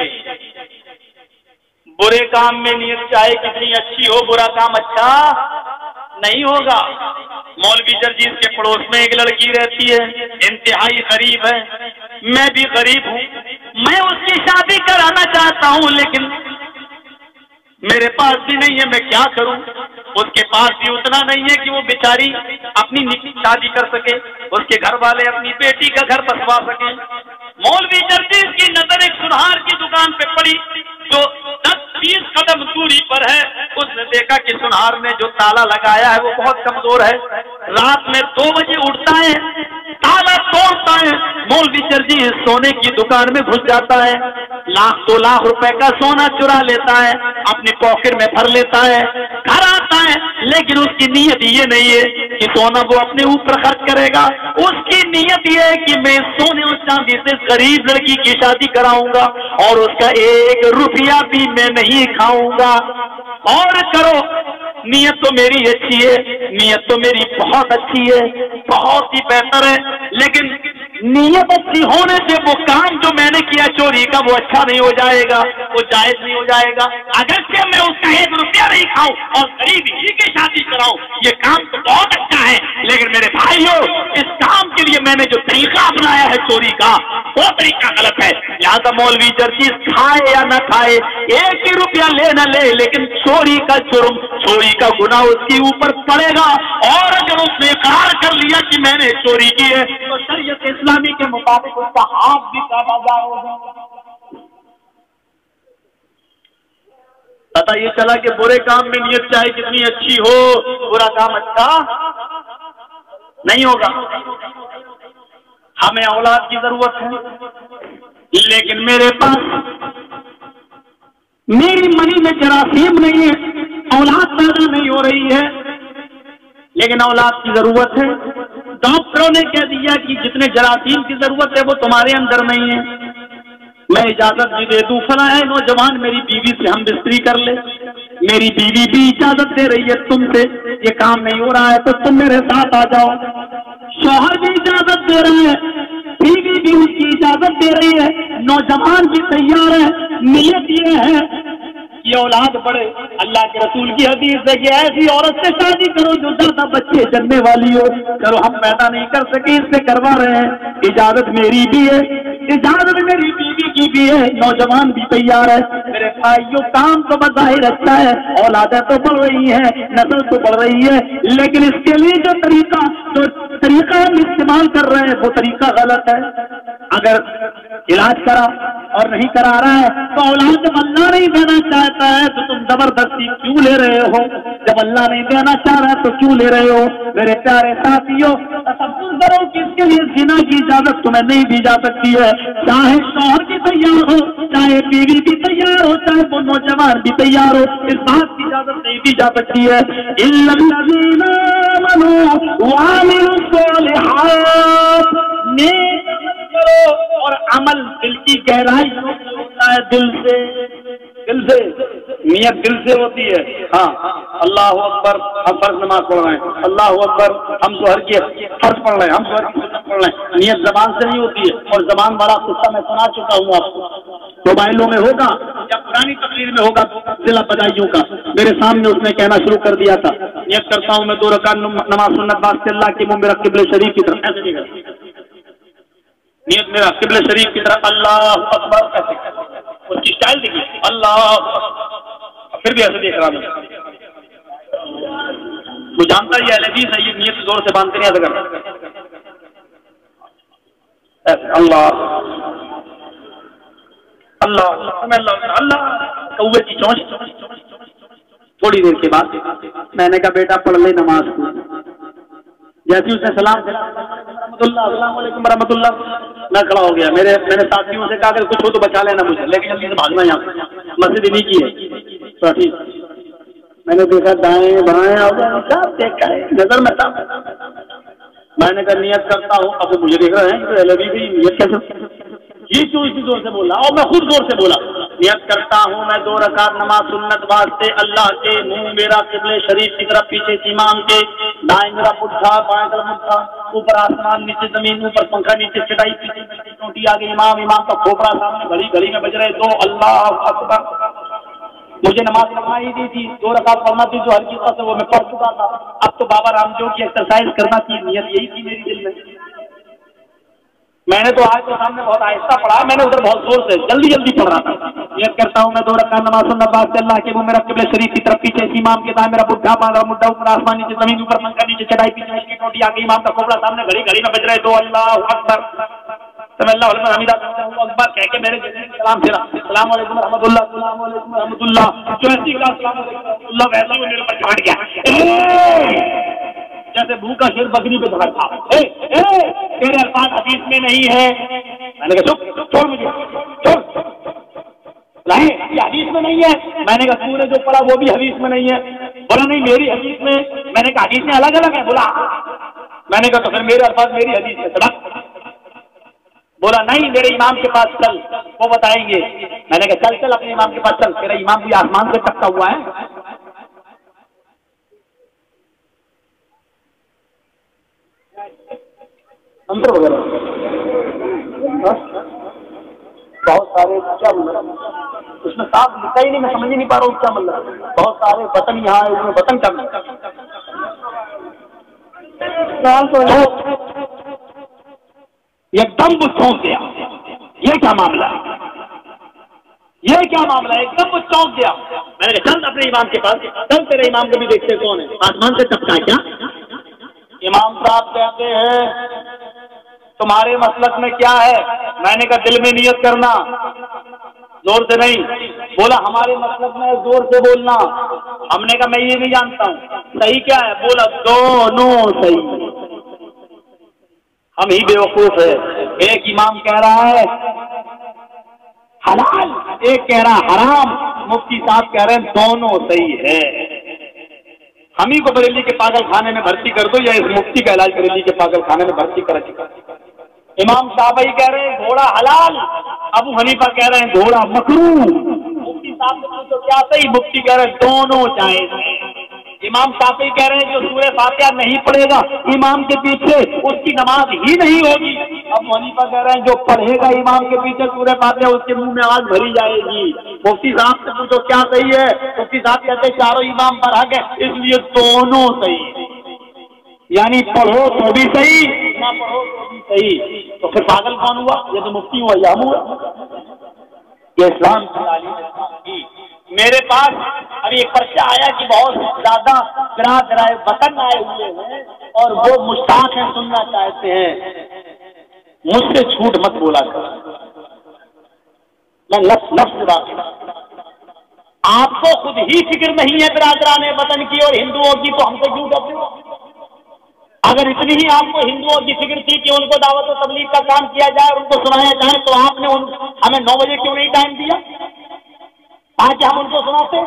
برے کام میں نیت چاہے کتنی اچھی ہو برا کام اچھا نہیں ہوگا۔ مولوی جرجیز کے پڑوس میں ایک لڑکی رہتی ہے، انتہائی غریب ہے، میں بھی غریب ہوں، میں اس کی شادی کرانا چاہتا ہوں لیکن میرے پاس بھی نہیں ہے، میں کیا کروں؟ اس کے پاس بھی اتنا نہیں ہے کہ وہ بیچاری اپنی شادی کر سکے، اس کے گھر والے اپنی بیٹی کا گھر بسوا سکیں۔ مولوی جرجیز کی نظر ایک سنہار کی دکان پہ پڑی جو دس بیس قدم دوری پر ہے۔ اس نے دیکھا کہ سنہار نے جو تالا لگایا ہے وہ بہت کمزور ہے، رات میں دو بجے اٹھتا ہے، تالا توڑتا ہے، مولوی جرجیز سونے کی دکان میں گھس جاتا ہے، لاکھ دو لاکھ روپے کا سونا چرا لیتا ہے، اپنی پاکٹ میں بھر لیتا ہے، گھر آتا ہے، لیکن اس کی نیت یہ نہیں ہے کہ سونا وہ اپنے اوپر خرچ کرے گا، اس کی نیت یہ ہے کہ میں سونے اور چاندی سے غریب لڑکی کی شادی کراؤں گا اور اس کا ایک روپیہ بھی میں نہیں کھاؤں گا۔ اور کرو، نیت تو میری اچھی ہے، نیت تو میری بہت اچھی ہے، بہت ہی بہتر ہے، لیکن نیت اچھی ہونے سے وہ کام جو میں نے کیا چوری کا وہ اچھا نہیں ہو جائے گا، وہ جائز نہیں ہو جائے گا۔ اگرچہ میں اس کا ایک روپیہ نہیں کھاؤں اور غریب ہی کی شادی کراؤں، یہ کام تو بہت اچھا ہے، لیکن میرے بھائیوں اس کام کے لیے میں نے جو طریقہ اپنایا ہے چوری کا وہ طریقہ غلط ہے۔ لہٰذا مولوی جرجیز کھائے یا نہ کھائے، ایک ہی روپیہ لے نہ لے، لیکن چوری کا جرم، چوری کا گناہ اس کے اوپر پڑے گا، اور اگر اس نے اقرار کر لیا کہ میں نے چوری کی ہے تو شریعت اسلامی کے مطابق اس کا ہاتھ بھی کاٹا جائے گا۔ پتہ یہ چلا کہ برے کام میں نیت چاہے کتنی اچھی ہو برا کام اچھا نہیں ہوگا۔ ہمیں اولاد کی ضرورت ہے لیکن میرے پاس میری منی میں جراثیم نہیں ہے، اولاد پیدا نہیں ہو رہی ہے، لیکن اولاد کی ضرورت ہے۔ ڈاکٹروں نے کہہ دیا کہ جتنے جراثیم کی ضرورت ہے وہ تمہارے اندر نہیں ہے، میں اجازت بھی دے دوں، فلاں ہے نوجوان میری بیوی سے ہم بستری کر لے، میری بیوی بھی اجازت دے رہی ہے تم سے، یہ کام نہیں ہو رہا ہے تو تم میرے ساتھ آ جاؤ، شوہر بھی اجازت دے رہے ہیں، بیوی بھی اس کی اجازت دے رہی ہے، نوجوان بھی تیار ہے، نیت یہ ہے یہ اولاد بڑھے۔ اللہ کے رسول کی حدیث ہے کہ ایسی عورت سے شادی کرو جو زیادہ بچے جننے والی ہو، کرو ہم پیدا نہیں کر سکے اس سے کروا رہے ہیں، اجازت میری بھی ہے، اجازت میری بیوی کی بھی ہے، نوجوان بھی تیار ہے۔ میرے بھائیوں کام تو بظاہر اچھا ہے، اولادیں تو بڑھ رہی ہیں، نسل تو بڑھ رہی ہے، لیکن اس کے لیے جو طریقہ جو طریقہ ہم استعمال کر رہے ہیں وہ طریقہ غلط ہے۔ اگر علاج کرا اور نہیں کرا رہا ہے تو اولاد جب اللہ نہیں دینا چاہتا ہے تو تم زبردستی کیوں لے رہے ہو؟ جب اللہ نہیں دینا چاہ رہا ہے تو کیوں لے رہے ہو؟ میرے پیارے ساتھیوں، تصور کرو کہ اس کے لیے زنا کی اجازت تمہیں نہیں دی جا سکتی ہے، چاہے شوہر بھی تیار ہو، چاہے بیوی بھی تیار ہو، چاہے وہ نوجوان بھی تیار ہو، اس بات کی اجازت نہیں دی جا سکتی ہے۔ اِلَّا الَّذِينَ آمَنُوا وَعَمِلُوا الصَّالِحَاتِ، نیک عمل کرو، اور عمل دل کی گہرائی سے ہوتا ہے، دل سے، دل سے، نیت دل سے ہوتی ہے۔ ہاں اللہ اکبر، ہم فرض نماز پڑھ رہے ہیں، اللہ اکبر، ہم ظہر کی فرض پڑھ رہے ہیں، ہم ظہر کی سنت پڑھ رہے ہیں، نیت زبان سے نہیں ہوتی ہے، اور زبان بڑا قصہ میں سنا چکا ہوں آپ کو، موبائلوں میں ہوگا یا پرانی تقریر میں ہوگا ضلع بدائیوں کا، میرے سامنے اس نے کہنا شروع کر دیا تھا، نیت کرتا ہوں میں دو رکعت نماز سنت واسطے اللہ کے منہ میرا قبلہ شریف کی طرف، ایسے نہیں کرتا، نیت میرا قبلہ شریف کی طرف، اللہ اکبر ایسے اس کی اسٹائل دیکھیے، اللہ، پھر بھی ایسے دیکھ رہا میں، وہ جانتا ہی اہل حدیث ہے، یہ نیت زور سے باندھتے نہیں ایسا کرتا، اللہ اللہ اللہ اللہ، کوے کی چونچ۔ تھوڑی دیر کے بعد میں نے کہا بیٹا پڑھ لے نماز کو، جیسے اس نے سلام رحمۃ اللہ، السلام علیکم ورحمۃ اللہ، میں کھڑا ہو گیا، میرے میرے ساتھیوں سے کہا کہ کچھ ہو تو بچا لینا مجھے، لیکن جلدی سے بھاگنا یہاں، مسجد نہیں کی ہے تو ٹھیک۔ میں نے دیکھا دائیں بائیں اور دیکھا ہے نظر میں تھا، میں نے کہا نیت کرتا ہوں، اب مجھے دیکھ رہے ہیں کہ نیت کیسے، یہ کیوں اسی زور سے بولا، اور میں خود زور سے بولا، نیت کرتا ہوں میں دو رکعت نماز سنت واسطے اللہ کے منہ میرا قبلہ شریف کی طرف، پیچھے امام کے، دائیں میرا پٹھا، بائیں طرف مٹھا، اوپر آسمان نیچے زمین، اوپر پنکھا نیچے چٹائی، پیچھے چونٹی آگے امام، امام کا کھوپڑا سامنے، گھڑی گھڑی میں بج رہے دو، اللہ اکبر۔ مجھے نماز پڑھنا ہی دی تھی، دو رکعت پڑھنا تھی جو ہلکی سے وہ میں پڑھ چکا تھا، اب تو بابا رام دیو کی ایکسرسائز کرنا تھی، نیت یہی تھی میری دل میں۔ میں نے تو آج تو سامنے بہت آہستہ پڑھا، میں نے ادھر بہت زور سے جلدی جلدی پڑھ رہا تھا، نیت کرتا ہوں میں دو رکعت نماز سنت واسطے اللہ کے وہ میرا قبلہ شریف کی طرف، پیچھے امام کے دائیں میرا بڈھا باندھا مڈھا، اوپر آسمان نیچے زمین، اوپر پنکھا نیچے چٹائی، پیچھے کی ٹوٹی آگے امام کا کھوپڑا سامنے، گھڑی گھڑی میں بج رہے دو، اللہ اکبر، سمع اللہ لمن حمدہ، اللہ اکبر کہہ کے میرے سلام پھیرا، السلام علیکم رحمۃ اللہ، السلام علیکم رحمۃ اللہ، جو ایسی کا السلام علیکم اللہ ویسا وہ میرے پر چڑھ گیا، جیسے بھوکا شیر بکری پہ دھڑ تھا، تیرے الفاظ حدیث میں نہیں ہے، میں نے کہا چپ چھوڑ مجھے چھوڑ، یہ حدیث میں نہیں ہے، میں نے کہا تو نے جو پڑھا وہ بھی حدیث میں نہیں ہے، بولا نہیں میری حدیث میں، میں نے کہا حدیث میں الگ الگ ہے، بولا میں نے کہا تو پھر میرے الفاظ میری حدیث میں سڑک، بولا نہیں میرے امام کے پاس چل وہ بتائیں گے، میں نے کہا چل چل اپنے امام کے پاس چل، تیرا امام بھی آسمان سے ٹپکا ہوا ہے، اندر وغیرہ بہت سارے کیا مطلب اس میں صاف لکھا ہی نہیں، میں سمجھ نہیں پا رہا ہوں کیا مطلب، بہت سارے وطن یہاں ہے، اس میں وطن کا ایک دم وہ چونک گیا، یہ کیا معاملہ ہے، یہ کیا معاملہ ہے، ایک دم وہ چونک گیا، میں نے کہا چل اپنے امام کے پاس چل، تیرے امام کو بھی دیکھتے کون ہے، آسمان سے ٹپکا کیا، امام صاحب کہتے ہیں تمہارے مسلک میں کیا ہے، میں نے کہا دل میں نیت کرنا، زور سے نہیں، بولا ہمارے مسلک میں زور سے بولنا، ہم نے کہا میں یہ نہیں جانتا ہوں صحیح کیا ہے، بولا دونوں صحیح، ہم ہی بے وقوف ہے، ایک امام کہہ رہا ہے حلال، ایک کہہ رہا حرام، مفتی صاحب کہہ رہے ہیں دونوں صحیح ہے، ہم ہی کو بریلی کے پاگل خانے میں بھرتی کر دو یا اس مفتی کا علاج بریلی کے پاگل خانے میں بھرتی کر چکا، امام شافعی کہہ رہے ہیں گھوڑا حلال، ابو حنیفہ کہہ رہے ہیں گھوڑا مکروہ، مفتی صاحب نے پوچھو کیا صحیح، مفتی کہہ رہے ہیں دونوں جائز ہیں، امام شافعی کہہ رہے ہیں جو سورہ فاتحہ نہیں پڑھے گا امام کے پیچھے اس کی نماز ہی نہیں ہوگی. ابو حنیفہ کہہ رہے ہیں جو پڑھے گا امام کے پیچھے سورہ فاتحہ اس کے منہ میں آواز بھری جائے گی. مفتی صاحب سے پوچھو کیا صحیح ہے؟ مفتی صاحب کہتے ہیں چاروں امام پر حق ہے اس لیے دونوں صحیح، یعنی پڑھو تو بھی صحیح نہ پڑھو تو بھی صحیح. تو پھر پاگل کون ہوا؟ یہ تو مفتی ہوا یا ہم ہوا. یہ اسلام کی تعلیم کی. میرے پاس ابھی ایک پرچہ آیا کہ بہت زیادہ برادرائے وطن آئے ہوئے ہیں اور وہ مشتاق ہیں، سننا چاہتے ہیں. مجھ سے جھوٹ مت بولا کر، میں لفظ لفظ بات. آپ کو خود ہی فکر نہیں ہے برادران وطن کی اور ہندوؤں کی، تو ہم سے کیوں کرتے ہو؟ اگر اتنی ہی آپ کو ہندوؤں کی فکر تھی کہ ان کو دعوت و تبلیغ کا کام کیا جائے اور ان کو سنایا جائے تو آپ نے ان ہمیں نو بجے کیوں نہیں ٹائم دیا آج ہم ان کو سناتے؟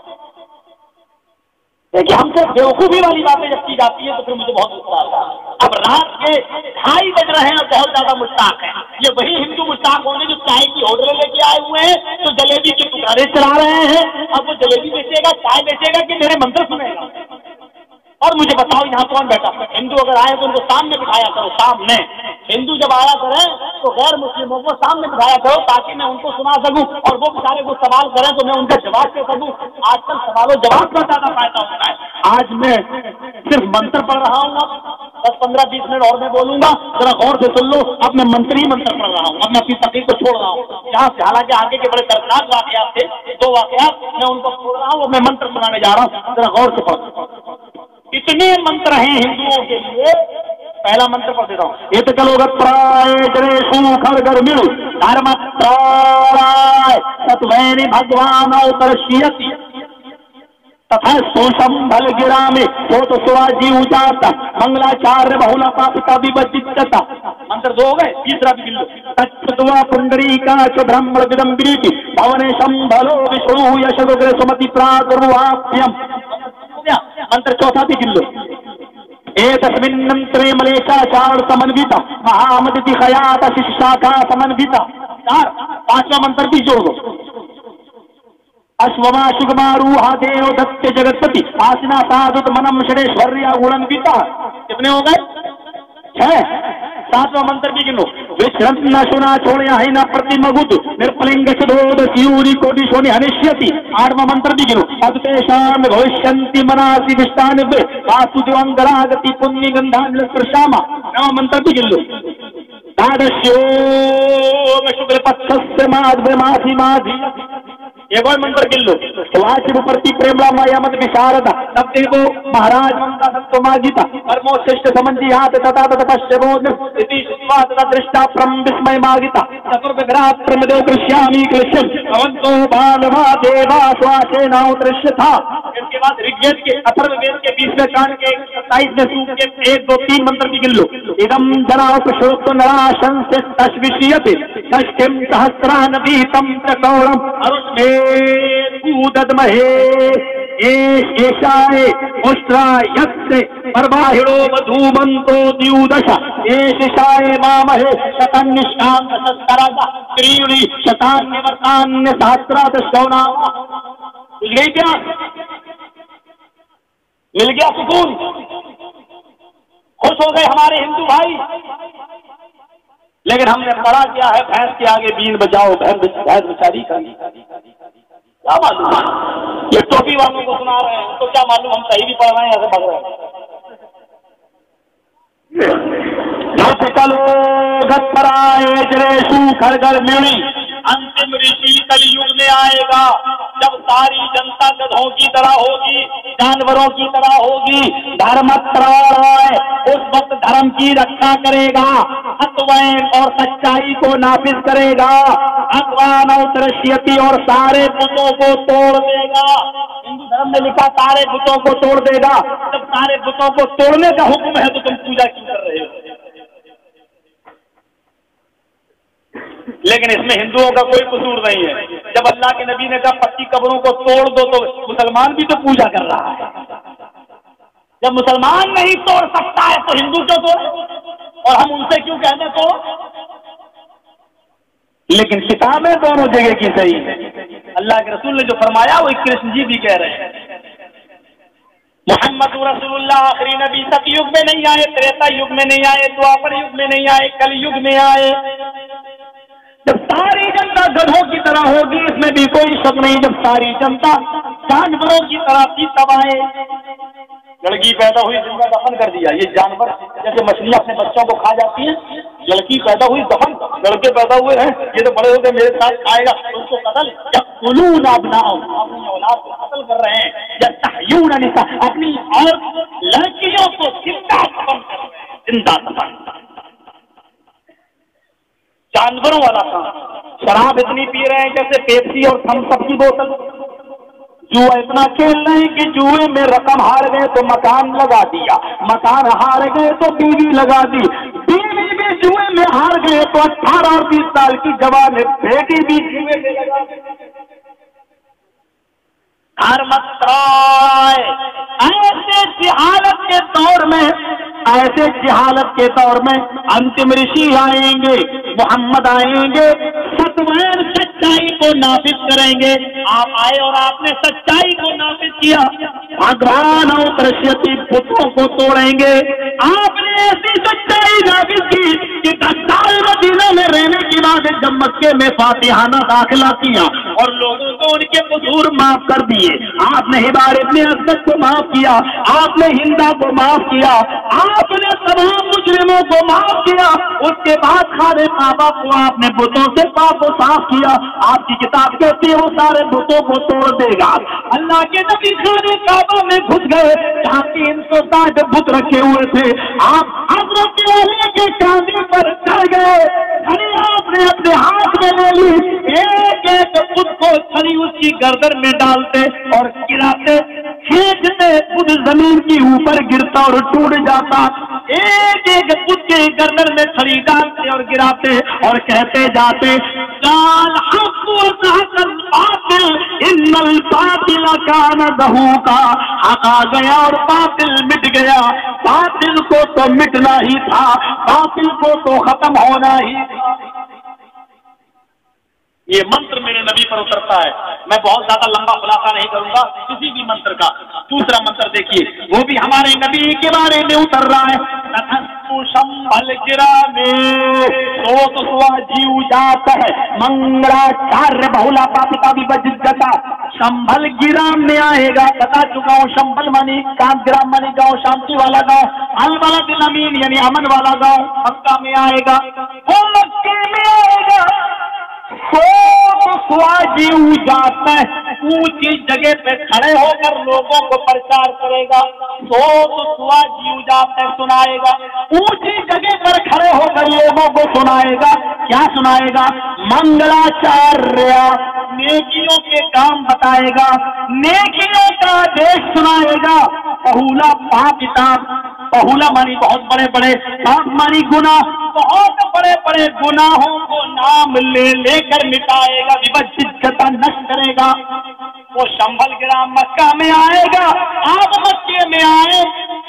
دیکھیے ہم سے بیوقوفی والی باتیں جب کی جاتی ہے تو پھر مجھے بہت غصہ آتا ہے. اب رات کے ڈھائی بج رہے ہیں اور بہت زیادہ مشتاق ہیں. یہ وہی ہندو مشتاق ہوں گے جو چائے کی ہوٹلیں لے کے آئے ہوئے ہیں، جو جلیبی کے دکانیں چلا رہے ہیں. اب وہ جلیبی بیچے گا، چائے بیچے گا کہ میرے منتر سنے گا؟ اور مجھے بتاؤ یہاں کون بیٹھا؟ ہندو اگر آئے تو ان کو سامنے بٹھایا کرو. سامنے ہندو جب آیا کریں تو غیر مسلموں کو سامنے بٹھایا کرو تاکہ میں ان کو سنا سکوں اور وہ بیچارے کو سوال کریں تو میں ان کا جواب دے سکوں. آج کل سوال و جواب کا زیادہ فائدہ ہوتا ہے. آج میں صرف منتر پڑھ رہا ہوں، اب دس پندرہ بیس منٹ اور میں بولوں گا، ذرا غور سے سن لو. اب میں منتر ہی منتر پڑھ رہا ہوں، اب میں اپنی تقریر کو چھوڑ رہا ہوں یہاں سے. حالانکہ آگے کے بڑے دردناک واقعات تھے، دو واقعات میں ان کو چھوڑ رہا ہوں اور میں منتر سنانے جا رہا ہوں. ذرا غور سے پڑھ. اتنے منتر ہیں ہندوؤں کے لیے. پہلا منتر پڑھ دیتا ہوں. یہ تو چلو گا پرائے جریشو کھڑگر مل دھرم پرائے ستوینی بھگوان اوترشیتی تتھا سوشمبھل گرا میں ہو تو سواجی اجاتا منگلاچاریہ بہولا پاپتا ویبجتا. منتر دو ہو گئے. تیسرا بھی گلو تچھدوا پنڈری کا چ برہمڑ ودمبری بھونے شمبھلو وشنو یشوگرے سمتی پرادرواپیم. منتر چوتھا بھی گلو ایتسمننترے ملیشاچار سمنویتا مہامدتی خیات ششاکا سمنویتا. پانچواں منتر بھی جوڑ دو. اشوما شگما روحا دیو دت جگتپتی آسنا سادت منم شریشوریا گڑنویتا. کتنے ہو گئے؟ چھ. ساتواں منتر بھی گنو وشرم نہ سنا چھوڑیا ہی نہ پرتی مگد نرپلنگ سدود سیوری کوٹی سونی ہنشیتی. آٹھواں منتر بھی گنو ادتیشان بھوشنتی مناسی وشتان واسو دیوانگراگتی پنی گندھان لسپرشاما. نواں منتر بھی گنو دادشیو میں شکر پتھس ماد بماسی مادھی. ایک اور منتر گن لو واجب پرتی پریملا مایا مت وشاردا تب دیو مہاراج منتا ستو ماگیتا پرمو ششٹ سمنجی ہاتھ تتا تتا شبود اتی شوا تتا درشتا پرم وسمے ماگیتا چتر وگرات پرم دیو کرشیامی کرشن اونتو بالوا دیوا سواسے ناؤ درشت تھا. اس کے بعد رگوید کے اتھرو وید کے بیسویں کانڈ کے ستائیس میں سوک کے ایک دو تین منتر بھی گن لو. ادم جناؤ پشوت نراشن سے تشوشیت تشکم سہسرا نبیتم چکورم ارس میں کودد مہے ایشائے اشترا یکسے پرباہڑو مدھومنتو دیودشا ایشائے مامہے شتن نشانت ستراجا تریوری شتان نورتان سہسرات شونا. مل گئی کیا؟ مل گیا سکون؟ خوش ہو گئے ہمارے ہندو بھائی؟ لیکن ہم نے پڑھا کیا ہے بھینس کے آگے بین بجاؤ بھینس بچاری کا. کیا معلوم؟ یہ ٹوپی والوں کو سنا رہے ہیں تو کیا معلوم ہم صحیح بھی پڑھ رہے ہیں ایسے بھگ رہے ہیں. چلو گت پرائے جریشو کھڑگر میڑی. انتم رشی کل یگ میں آئے گا جب ساری جنتا گدھوں کی طرح ہوگی، جانوروں کی طرح ہوگی. دھرم پرائے اس وقت دھرم کی رکھا کرے گا، اتوین اور سچائی کو نافذ کرے گا، اقوان اور ترشیتی اور سارے بتوں کو توڑ دے گا. ہندو دھرم نے لکھا سارے بتوں کو توڑ دے گا. جب سارے بتوں کو توڑنے کا حکم ہے تو تم پوجا کیوں کر رہے ہو؟ لیکن اس میں ہندوؤں کا کوئی قصور نہیں ہے. جب اللہ کے نبی نے کہا پکی قبروں کو توڑ دو تو مسلمان بھی تو پوجا کر رہا ہے. جب مسلمان نہیں توڑ سکتا ہے تو ہندو کیوں توڑے؟ اور ہم ان سے کیوں کہتے ہیں توڑ؟ لیکن کتابیں دونوں جگہ کی صحیح ہے. اللہ کے رسول نے جو فرمایا وہ کرشن جی بھی کہہ رہے ہیں. محمد رسول اللہ آخری نبی ستیگ میں نہیں آئے، تریتا یگ میں نہیں آئے، دوپر یگ میں نہیں آئے، کل یگ میں آئے۔ جب ساری جنتا گدھوں کی طرح ہوگی اس میں بھی کوئی شک نہیں، جب ساری جنتا جانوروں کی طرح تھی تب آئے۔ لڑکی پیدا ہوئی زندہ دفن کر دیا، یہ جانور جیسے مچھلیاں اپنے بچوں کو کھا جاتی ہیں، لڑکی پیدا ہوئی دفن، لڑکے پیدا ہوئے ہیں یہ تو بڑے ہو کے میرے ساتھ آئے گا، اس کو قتل یقتلون ابناءہم، اپنی اولاد کو قتل کر رہے ہیں، یستحیون نساء، اپنی اور لڑکیوں کو زندہ دفن کر رہے ہیں، زندہ دفن۔ جانوروں والا کام، شراب اتنی پی رہے ہیں جیسے پیپسی اور تھمس اپ کی بوتل، جوا اتنا کھیل رہے ہیں کہ جوئے میں رقم ہار گئے تو مکان لگا دیا، مکان ہار گئے تو بیوی لگا دی، بیوی بھی جوئے میں ہار گئے تو اٹھارہ اور بیس سال کی جوان بیٹی بھی جوئے میں لگا دی۔ ہر مترائے ایسے جہالت کے دور میں، ایسے جہالت کے دور میں انتم رشی آئیں گے، محمد آئیں گے، ستوین سچائی کو نافذ کریں گے۔ آپ آئے اور آپ نے سچائی کو نافذ کیا، بھگوان اور کرشیتی بتوں کو توڑیں گے۔ آپ نے ایسی سچائی نافذ کی کہ دس سال مدینہ میں رہنے کے بعد جب مکے میں فاتحانہ داخلہ کیا اور لوگوں کو ان کے قصور معاف کر دیے، آپ نے حبار ابن اسد کو معاف کیا، آپ نے ہندا کو معاف کیا، آپ نے تمام مسلموں کو معاف کیا۔ اس کے بعد خانہ کعبہ کو آپ نے بتوں سے پاک و صاف کیا۔ آپ کی کتاب کہتی ہے وہ سارے بتوں کو توڑ دے گا۔ اللہ کے نبی خانہ کعبہ میں گھس گئے جہاں تین سو ساٹھ بت رکھے ہوئے تھے، آپ حضرت علی کے کاندھے پر چڑھ گئے، چھڑی آپ نے اپنے ہاتھ میں لے لی، ایک ایک بت کو چھڑی اس کی گردن میں ڈالتے اور گراتے، کھینچتے، خود زمین کی اوپر گرتا اور ٹوٹ جاتا، ایک ایک بت کے گردن میں چھڑی ڈالتے اور گراتے اور کہتے جاتے قال حق وزهق الباطل ان الباطل كان زهوقا، حق آ گیا اور باطل مٹ گیا۔ باطل کو تو مٹنا ہی تھا، باطل کو تو ختم ہونا ہی تھا۔ یہ منتر میرے نبی پر اترتا ہے، میں بہت زیادہ لمبا خلاصہ نہیں کروں گا کسی بھی منتر کا۔ دوسرا منتر دیکھیے، وہ بھی ہمارے نبی کے بارے میں اتر رہا ہے، شمبل گرا میں سوت سوا جیو جاتا ہے، منگلا چار بہلا پاپتا بھی بجتا، شمبل گرا میں آئے گا، بتا چکا ہوں، شمبل منی کام گرام منی گاؤں، شانتی والا گاؤں، البلد الامین یعنی امن والا گاؤں، مکہ میں آئے گا، وہ مکے میں آئے گا، سواجی جاتا ہے، اونچی جگہ پہ کھڑے ہو کر لوگوں کو پرچار کرے گا، سو تو سواجی جاتا ہے، سنائے گا، اونچی جگہ پر کھڑے ہو کر لوگوں کو سنائے گا، کیا سنائے گا؟ منگلاچاریہ، نیکیوں کے کام بتائے گا، نیکیوں کا دیش سنائے گا، پہولا پا کتاب، پہولا مانی بہت بڑے بڑے، پاپ مانی گناہ، بہت بڑے بڑے گناہوں کو نام لے لے کر مٹائے گا، جتا نش کرے گا۔ وہ شمبل گرام مکہ میں آئے گا، آپ مکے میں آئے،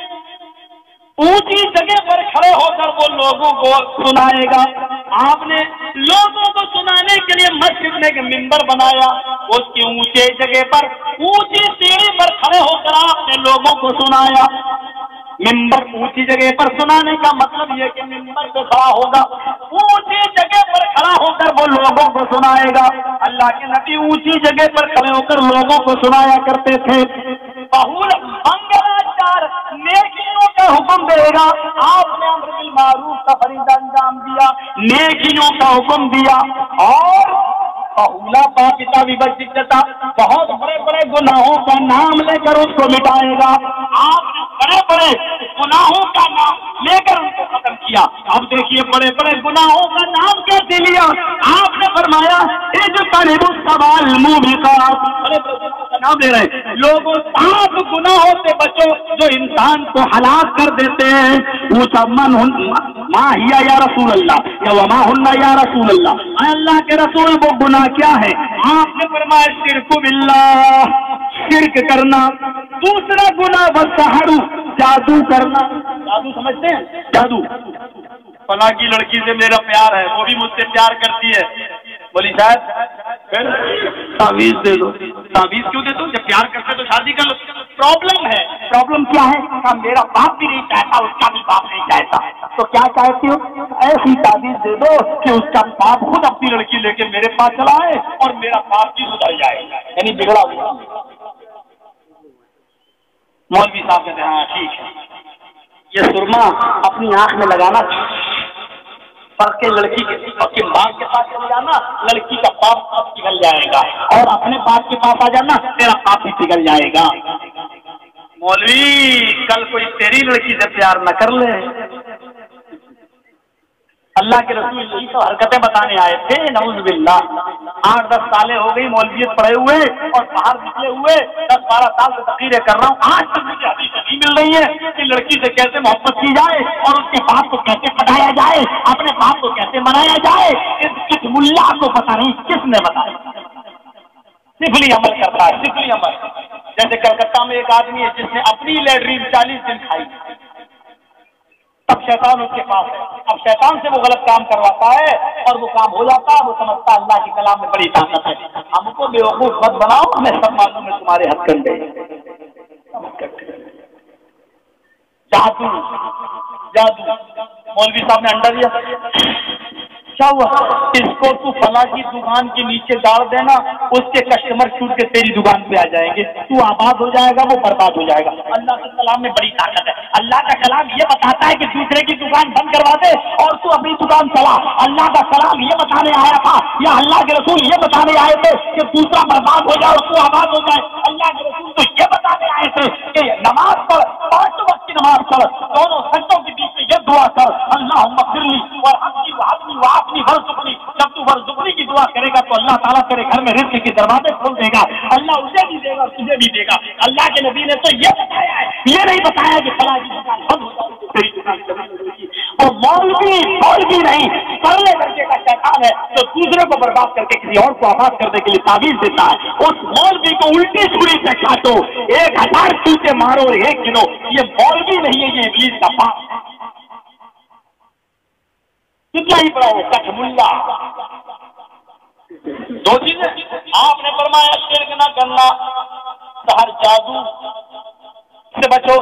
اونچی جگہ پر کھڑے ہو کر وہ لوگوں کو سنائے گا۔ آپ نے لوگوں کو سنانے کے لیے مسجد میں ایک منبر بنایا، اس کی اونچے جگہ پر اونچی سیڑھی پر کھڑے ہو کر آپ نے لوگوں کو سنایا۔ منبر اونچی جگہ پر سنانے کا مطلب یہ کہ منبر پہ کھڑا ہوگا، اونچی جگہ پر کھڑا ہو کر وہ لوگوں کو سنائے گا۔ اللہ کے نبی اونچی جگہ پر کھڑے ہو کر لوگوں کو سنایا کرتے تھے۔ بہول منگلاچار، نیکیوں کا حکم دے گا، آپ نے امر بالمعروف کا فریضہ انجام دیا، نیکیوں کا حکم دیا، اور بہولا پاکتا بھی بچتا، بہت بڑے بڑے گناہوں کا نام لے کر اس کو مٹائے گا۔ آپ نے بڑے بڑے گناہوں کا نام لے کر ان کو ختم کیا۔ اب دیکھیے بڑے بڑے گناہوں کا نام کیسے لیا؟ آپ نے فرمایا اجتنبوا السبع الموبقات، بڑے بڑے نام لے رہے لوگوں، سات گناہوں سے بچو جو انسان کو ہلاک کر دیتے ہیں۔ پوچھا من ما ہیا یا رسول اللہ، یا وما ہن یا رسول اللہ، اے اللہ کے رسول وہ گناہ کیا ہے؟ آپ نے فرمایا شرک باللہ، شرک کرنا۔ دوسرا گناہ والسحر، جادو کرنا۔ جادو سمجھتے ہیں؟ جادو، فلاں کی لڑکی سے میرا پیار ہے، وہ بھی مجھ سے پیار کرتی ہے، بولی شاید تعویذ دے دو۔ تعویذ کیوں دے دو؟ جب پیار کرتے تو شادی کر لو۔ پرابلم ہے प्रॉब्लम क्या है? कहा मेरा बाप भी नहीं चाहता, उसका भी बाप नहीं चाहता। तो क्या चाहती हो? ऐसी ताबीज दे दो कि उसका बाप खुद अपनी लड़की लेके मेरे पास चला आए और मेरा बाप भी सुधर जाए, यानी बिगड़ा हुआ। मौलवी साहब कहते हैं हाँ ठीक है, ये सुरमा अपनी आंख में लगाना, पढ़ के लड़की के के माँ के पास चले जाना, लड़की का बाप पिघल जाएगा, और अपने बाप के पास आ जाना, तेरा बाप भी पिघल जाएगा। मौलवी कल कोई तेरी लड़की से प्यार न कर ले। अल्लाह के रसूल यही तो हरकतें बताने आए थे, नऊज़ बिल्लाह। आठ दस सालें हो गई मौलवियत पढ़े हुए और बाहर निकले हुए, दस बारह साल से तकरीरें कर रहा हूँ, आज तक मुझे हदीस नहीं मिल रही है कि लड़की से कैसे मोहब्बत की जाए और उसके बाप को कैसे पढ़ाया जाए, अपने बाप को कैसे मनाया जाए। इस किस मुल्ला को पता नहीं, किसने बताया? सिफली अमल करता है, सिफली अमल। जैसे कलकत्ता में एक आदमी है जिसने अपनी लैट्रीन चालीस दिन खाई, अब शैतान उसके पास है, अब शैतान से वो गलत काम करवाता है और वो काम हो जाता है। वो समझता है अल्लाह के कलाम में बड़ी ताकत है, हमको बेवकूफ मत बनाओ, हमें सब मालूम है तुम्हारे हथकंडे। जादू जादू मौलवी साहब ने अंडा दिया, क्या हुआ? इसको तू फला की दुकान के नीचे डाल देना, उसके कस्टमर छूट के तेरी दुकान पे आ जाएंगे, तू आबाद हो जाएगा, वो बर्बाद हो जाएगा। अल्लाह के कलाम में बड़ी ताकत है। अल्लाह का कलाम ये बताता है कि दूसरे की दुकान बंद करवा दे और तू अपनी दुकान चला। अल्लाह का कलाम ये बताने आया था, या अल्लाह के रसूल ये बताने आए थे कि दूसरा बर्बाद हो जाए और तू आबाद हो जाए। अल्लाह के रसूल तो ये बताने आए थे कि नमाज पढ़, पांच वक्त की नमाज पढ़, दोनों सज्जों के बीच में ये दुआ कर, अल्लाहुम्मा फिरली और हम्मी व हम्मी व अपनी वर्जुकनी। जब तू वर्जुकनी की दुआ करेगा तो अल्लाह ताला तेरे घर में रिज़्क़ के दरवाजे खोल देगा, अल्लाह उसे भी देगा और तुझे भी देगा। अल्लाह के नबी ने तो ये बताया है, ये नहीं बताया कि फला की दुकान बंद हो जाएगी तेरी दुकान चलेगी। और मौलवी मौलवी नहीं, सरले दर्जे का शैतान है जो दूसरे को बर्बाद करके किसी और को आबाद करने के लिए ताबीज देता है। उस मौलवी को उल्टी छुरी से काटो, एक हजार चूते मारो और एक किलो। ये मौलवी नहीं है, ये इब्लीस का बाप। कितना ही बड़ा हो कठमुल्ला। दो चीजें आपने फरमाया, शिर्क न करना, हर जादू से बचो,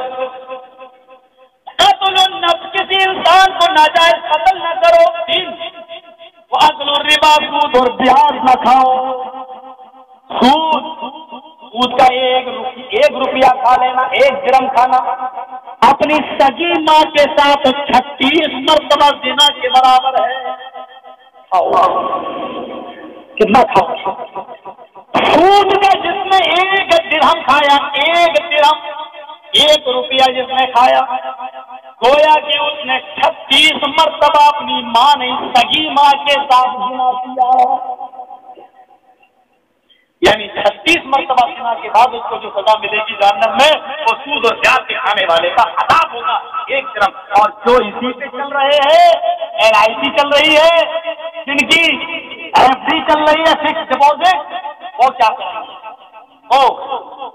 नफ्स, किसी इंसान को नाजायज कत्ल न करो, रिबा, सूद और ब्याज न खाओ। सूद सूद का एक एक रुपया खा लेना, एक दिरहम खाना, अपनी सगी माँ के साथ छत्तीस मरतबा ज़िना के बराबर है। कितना खाओ? सूद का जिसने एक दिरहम खाया, एक दिरहम, एक रुपया जिसने खाया, गोया कि उसने छत्तीस मरतबा अपनी माँ नहीं सगी माँ के साथ ज़िना किया। यानी छत्तीस मरतबा ज़िना के बाद उसको जो सजा मिलेगी जहन्नम में, वो सूद और ब्याज के खाने वाले का अदाब होगा एक तरफ। और जो इसी पे चल रहे हैं, एल आई सी चल रही है, जिनकी एफ डी चल रही है, फिक्स डिपॉजिट, वो क्या करेंगे? वो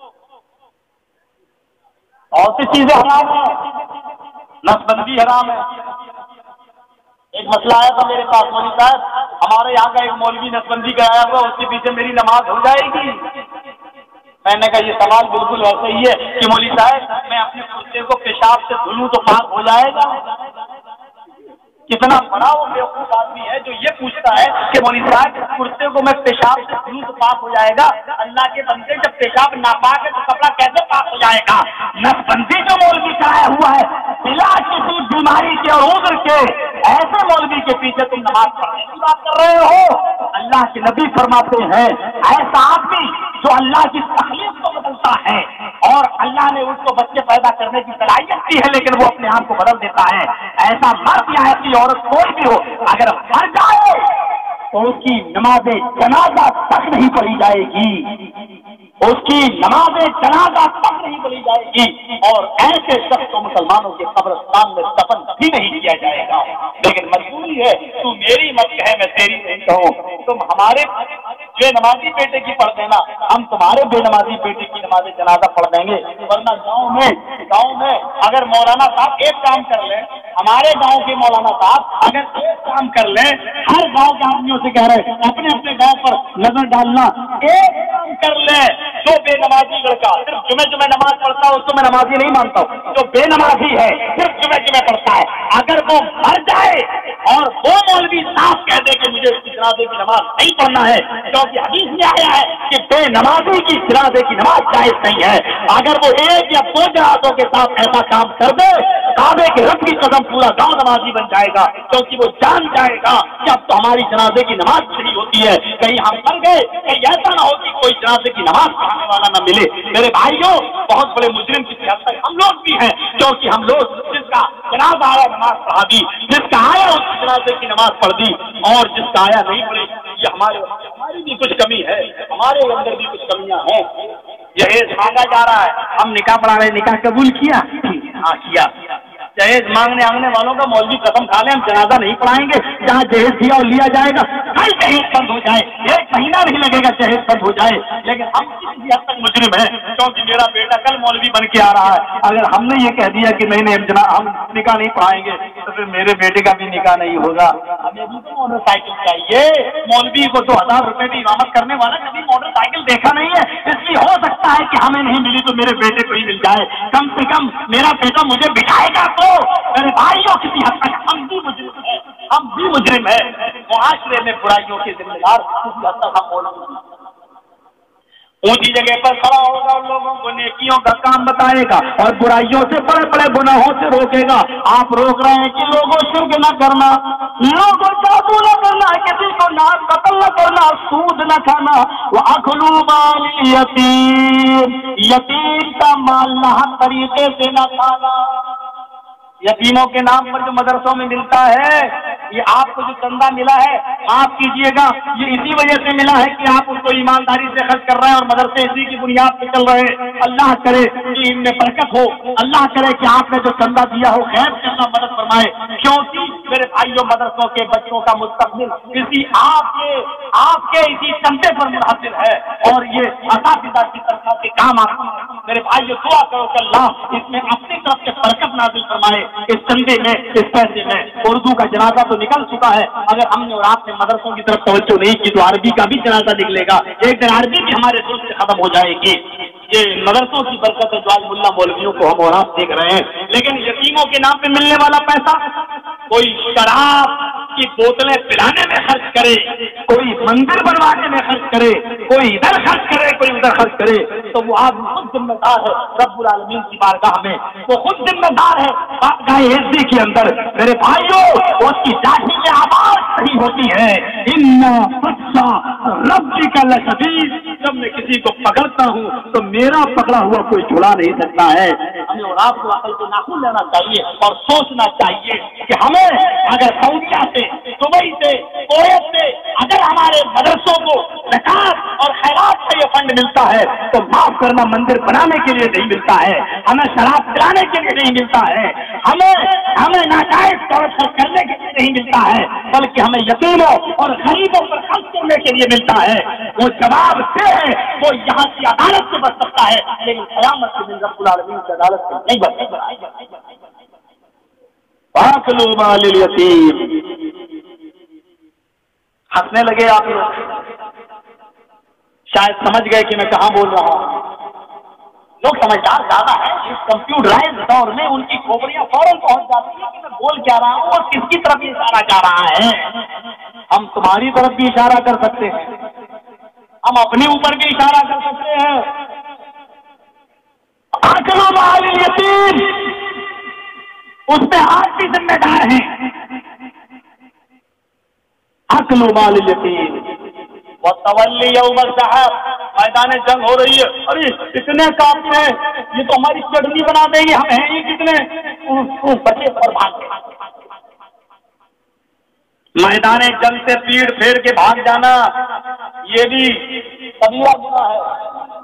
और सी चीजें हराम है, नसबंदी हराम है। एक मसला आया था मेरे पास, मौलवी साहब हमारे यहाँ का एक मौलवी नसबंदी कराया हुआ, उसके पीछे मेरी नमाज हो जाएगी? मैंने कहा ये सवाल बिल्कुल वैसे ही है कि मौलवी साहब मैं अपने कुत्ते को पेशाब से धुलूं तो पाक हो जाएगा? कितना बड़ा वो बेवकूफ आदमी है जो ये पूछता है कि मौलवी साहब कुर्ते को मैं पेशाब से धुलूं तो पाक हो जाएगा। अल्लाह के बंदे, जब पेशाब नापाक है तो कपड़ा कैसे पाक हो जाएगा? नसबंदी जो मौलवी कराया हुआ है बिला किसी बीमारी के और उज़्र के, ऐसे मौलवी के पीछे तुम नमाज पढ़ने की बात कर रहे हो। अल्लाह के नबी फरमाते हैं, ऐसा आदमी जो अल्लाह की तकलीफ को बदलता है, और अल्लाह ने उसको बच्चे पैदा करने की सलाहियत दी है लेकिन वो अपने आप को बदल देता है, ऐसा मर्द या ऐसी औरत कोई भी हो, अगर मर जाए तो उसकी नमाज़े जनाजा तक नहीं पढ़ी जाएगी, उसकी नमाज़े जनाजा तक नहीं पढ़ी जाएगी, और ऐसे शख्स को मुसलमानों के कब्रिस्तान में दफन भी नहीं किया जाएगा। लेकिन मजबूरी कहती है तू मेरी मत कहे मैं तेरी नहीं कहूँ, तुम हमारे बेनमाजी बेटे की पढ़ देना, हम तुम्हारे बेनमाजी बेटे की नमाज जनाजा पढ़ देंगे। वरना गांव में गांव में अगर मौलाना साहब एक काम कर ले, हमारे गांव के मौलाना साहब अगर एक काम कर ले, हर गांव के आदमियों से कह रहे अपने अपने गांव पर नजर डालना, एक काम कर ले, जो बेनमाजी लड़का सिर्फ जुमे जुमे नमाज पढ़ता है उसको मैं नमाजी नहीं मानता हूँ, जो बेनमाजी है सिर्फ जुमे जुमे पढ़ता है, अगर वो मर जाए और वो मौलवी साफ कह दे कि मुझे उसकी जनाजे की नमाज नहीं पढ़ना है, क्योंकि हदीस में आया है कि बेनमाजी की जनाजे की नमाज जायज नहीं है, अगर वो एक या दो जनाजों के साथ ऐसा काम कर दे, काबे के रब की कसम पूरा गांव नमाजी बन जाएगा, क्योंकि वो जान जाएगा कि अब तो हमारी जनाजे की नमाज छुड़ी होती है, कहीं हम मर गए, कहीं ऐसा ना हो कि कोई जनाजे की नमाज पढ़ाने वाला ना मिले। मेरे भाइयों, बहुत बड़े मुजरिम की हद तक हम लोग भी हैं, क्योंकि हम लोग जिसका जनाजा आया नमाज पढ़ा दी, जिसका आया उसकी जनाजे की नमाज पढ़ दी, और जिसका आया नहीं पढ़ी, ये हमारे हमारी भी कुछ कमी है, हमारे अंदर भी कुछ कमियां हैं। जहेज मांगा जा रहा है, हम निकाह पढ़ा रहे, निकाह कबूल किया? हाँ किया। जहेज मांगने आंगने वालों का मौलवी कसम खा ले हम जनाजा नहीं पढ़ाएंगे, जहाँ जहेज दिया और लिया जाएगा कल जहेज बंद हो जाए, एक महीना नहीं लगेगा जहेज बंद हो जाए। लेकिन हम किसी हद तक मुजरिम है, क्योंकि मेरा बेटा कल मौलवी बन के आ रहा है, अगर हमने ये कह दिया कि नहीं नहीं हम जना हम निकाह नहीं पढ़ाएंगे, तो फिर मेरे बेटे का भी निकाह नहीं होगा। हमें भी तो मोटरसाइकिल चाहिए, मौलवी को दो हजार रुपए की इमामत करने वाला कभी मोटरसाइकिल देखा नहीं है, इसलिए हो सकता है कि हमें नहीं मिली तो मेरे बेटे को ही मिल जाए, कम से कम मेरा बेटा मुझे बिठाएगा तो। मेरे भाइयों, किसी हद तक हम भी मुजरिम हैं, हम भी मुजरिम है, मुआशरे में बुराइयों के जिम्मेदार किसी हद तक हम बोलेंगे। ऊंची जगह पर खड़ा होगा, लोगों को नेकियों का काम बताएगा और बुराइयों से, बड़े बड़े गुनाहों से रोकेगा। आप रोक रहे हैं कि लोगों शिर्क न करना, लोगों जादू न करना, किसी को ना कत्ल न करना, सूद न खाना, वो अखलू माल यतीम, यतीम का माल नाहक तरीके से न खाना। यतीमों के नाम पर जो मदरसों में मिलता है, ये आपको जो चंदा मिला है माफ कीजिएगा, ये इसी वजह से मिला है कि आप उसको ईमानदारी से खर्च कर रहे हैं और मदरसे इसी की बुनियाद पे चल रहे हैं। अल्लाह करे कि इनमें बरकत हो, अल्लाह करे कि आपने जो चंदा दिया हो खैर से अल्लाह मदद फरमाए, क्योंकि मेरे भाइयों मदरसों के बच्चों का मुस्तकबिल इसी आपके आपके इसी चंदे पर मुनहसिर है, और ये असातिज़ा की तरफ से काम आता है। मेरे भाइयों दुआ करो कि अल्लाह इसमें अपनी तरफ से बरकत नाज़िल फरमाए, इस चंदे में, इस पैसे में। उर्दू का जनाजा तो निकल चुका है, अगर हमने और आपने मदरसों की तरफ तवज्जो नहीं की तो अरबी का भी जनाजा निकलेगा, एक दिन अरबी भी हमारे दिल से खत्म हो जाएगी। ये मदरसों की बरकत है जो आज मुल्ला मौलवियों को हम और आप देख रहे हैं। लेकिन यतीमों के नाम पे मिलने वाला पैसा कोई शराब की बोतलें पिलाने में खर्च करे, कोई मंदिर बनवाने में खर्च करे, कोई इधर खर्च करे, कोई उधर खर्च करे, तो वो आदमी खुद जिम्मेदार है रब्बुल आलमीन की बारगाह में, वो खुद जिम्मेदार है बारगाह इज्जत के अंदर। मेरे भाइयों, उसकी जाठी में आवाज सही होती है, इन्ना बच्चा रब्बी का लशदीद, जब मैं किसी को पकड़ता हूँ तो मेरा पकड़ा हुआ कोई छुड़ा नहीं सकता है। हमें और आपको अकल को नाखून लेना चाहिए और सोचना चाहिए कि हमें अगर सऊदिया से, दुबई से, कुवैत से अगर हमारे मदरसों को ज़कात और खैरात से ये फंड मिलता है तो माफ करना मंदिर बनाने के लिए नहीं मिलता है, हमें शराब पिलाने के लिए नहीं मिलता है, हमें हमें नाजायज तौर पर करने के लिए नहीं मिलता है, बल्कि हमें यतीमों और गरीबों पर खर्च करने के लिए मिलता है। वो जवाब दे है, वो यहाँ की अदालत से बच सकता है, लेकिन क़यामत के दिन रब्बुल आलमीन की अदालत से नहीं बच सकता। वाकलू मालिल यतीम। हंसने लगे आप लोग, शायद समझ गए कि मैं कहां बोल रहा हूं। लोग समझदार ज्यादा है, इस कंप्यूटराइज दौर में उनकी खोपड़ियां फौरन पहुंच जाती है कि मैं बोल क्या रहा हूं और किसकी तरफ इशारा जा रहा है। हम तुम्हारी तरफ भी इशारा कर सकते हैं, हम अपने ऊपर भी इशारा कर सकते हैं। वाकलू मालिल यतीम, उसमें आप भी जिम्मेदार हैं। अकलू मालिल यतीम व तवल्ली यौमल ज़हब, मैदान जंग हो रही है, अरे इतने काफिर हैं, ये तो हमारी चटनी बना देंगे, हम हैं ही कितने, बचे और भाग। मैदान जंग से पीठ फेर के भाग जाना, ये भी कबीरा गुनाह है।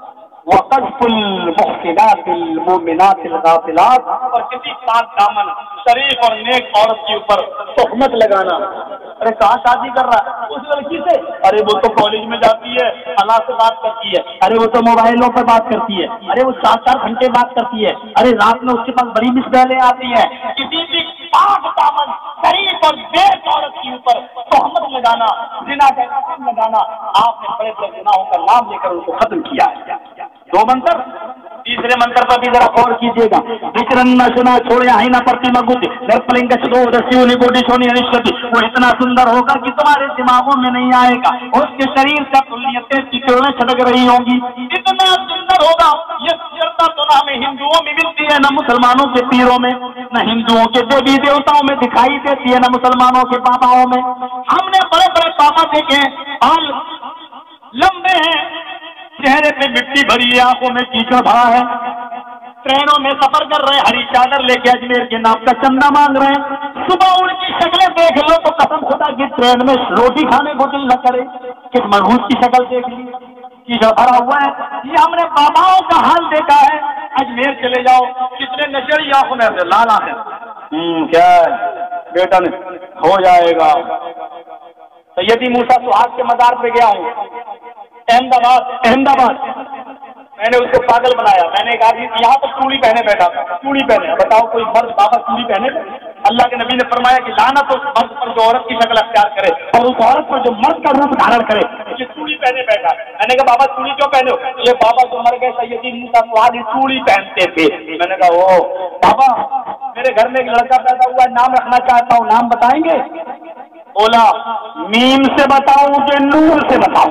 وقذف المحسنات المؤمنات الغافلات، اور کسی پاک دامن شریف اور نیک عورت کے اوپر تہمت لگانا. ارے کہاں شادی کر رہا ہے اس لڑکی سے؟ ارے وہ تو کالج میں جاتی ہے، اللہ سے بات کرتی ہے. ارے وہ تو موبائلوں پر بات کرتی ہے. ارے وہ چار چار گھنٹے بات کرتی ہے. ارے رات میں اس کے پاس بڑی مس کالیں آتی ہیں. کسی بھی پاک دامن شریف اور نیک عورت کے اوپر تہمت لگانا، زنا کا الزام لگانا، آپ نے بڑے بڑے گناہوں کا نام لے کر ان کو ختم کیا ہے. دو منتر. تیسرے منتر پر بھی ذرا غور کیجیے گا. ذکرن نہ سنا چھوڑے آئی نہ پڑتی مگوتی نرپلنگ چدو دسیونی بوڈی سونی انشتی. وہ اتنا سندر ہوگا کہ تمہارے دماغوں میں نہیں آئے گا. اس کے شریر کا کلیتیں چکریں چھڑک رہی ہوں گی. اتنا سندر ہوگا. یہ سندرتا تو نہ ہمیں ہندوؤں میں ملتی ہے، نہ مسلمانوں کے پیروں میں، نہ ہندوؤں کے دیوی دیوتاؤں میں دکھائی دیتی ہے، نہ مسلمانوں کے باباؤں میں. ہم نے بڑے بڑے بابا دیکھے ہیں، بال لمبے ہیں، چہرے پہ مٹی بھری ہے، آنکھوں میں کیچڑ بھرا ہے، ٹرینوں میں سفر کر رہے ہیں، ہری چادر لے کے اجمیر کے نام کا چندہ مانگ رہے ہیں. صبح ان کی شکلیں دیکھ لو تو قسم خدا کی ٹرین میں روٹی کھانے کو دل نہ کرے. کس منحوس کی شکل دیکھ لی، کیچڑ بھرا ہوا ہے. یہ ہم نے باباؤں کا حال دیکھا ہے. اجمیر چلے جاؤ، کتنے نشری آنکھوں میں لال آنکھیں. ہوں کیا ہے بیٹا نے ہو جائے گا. سیدی موسیٰ سہاگ کے مزار پہ گیا ہوں، احمد آباد احمد آباد. میں نے اس کو پاگل بنایا. میں نے کہا کہ یہاں تو چوڑی پہنے بیٹھا تھا، چوڑی پہنے. بتاؤ کوئی مرد بابا چوڑی پہنے؟ اللہ کے نبی نے فرمایا کہ لعنت اس مرد پر جو عورت کی شکل اختیار کرے اور اس عورت پر جو مرد کا روپ دھارن کرے. یہ چوڑی پہنے بیٹھا. میں نے کہا بابا چوڑی کیوں پہنے ہو؟ یہ بابا جو مر گئے سیدی موسیٰ سہاگ چوڑی پہنتے تھے. میں نے کہا او بابا میرے گھر میں ایک لڑکا پیدا ہوا ہے، نام رکھنا چاہتا ہوں، نام بتائیں گے؟ بولا میم سے بتاؤں کہ نور سے بتاؤں؟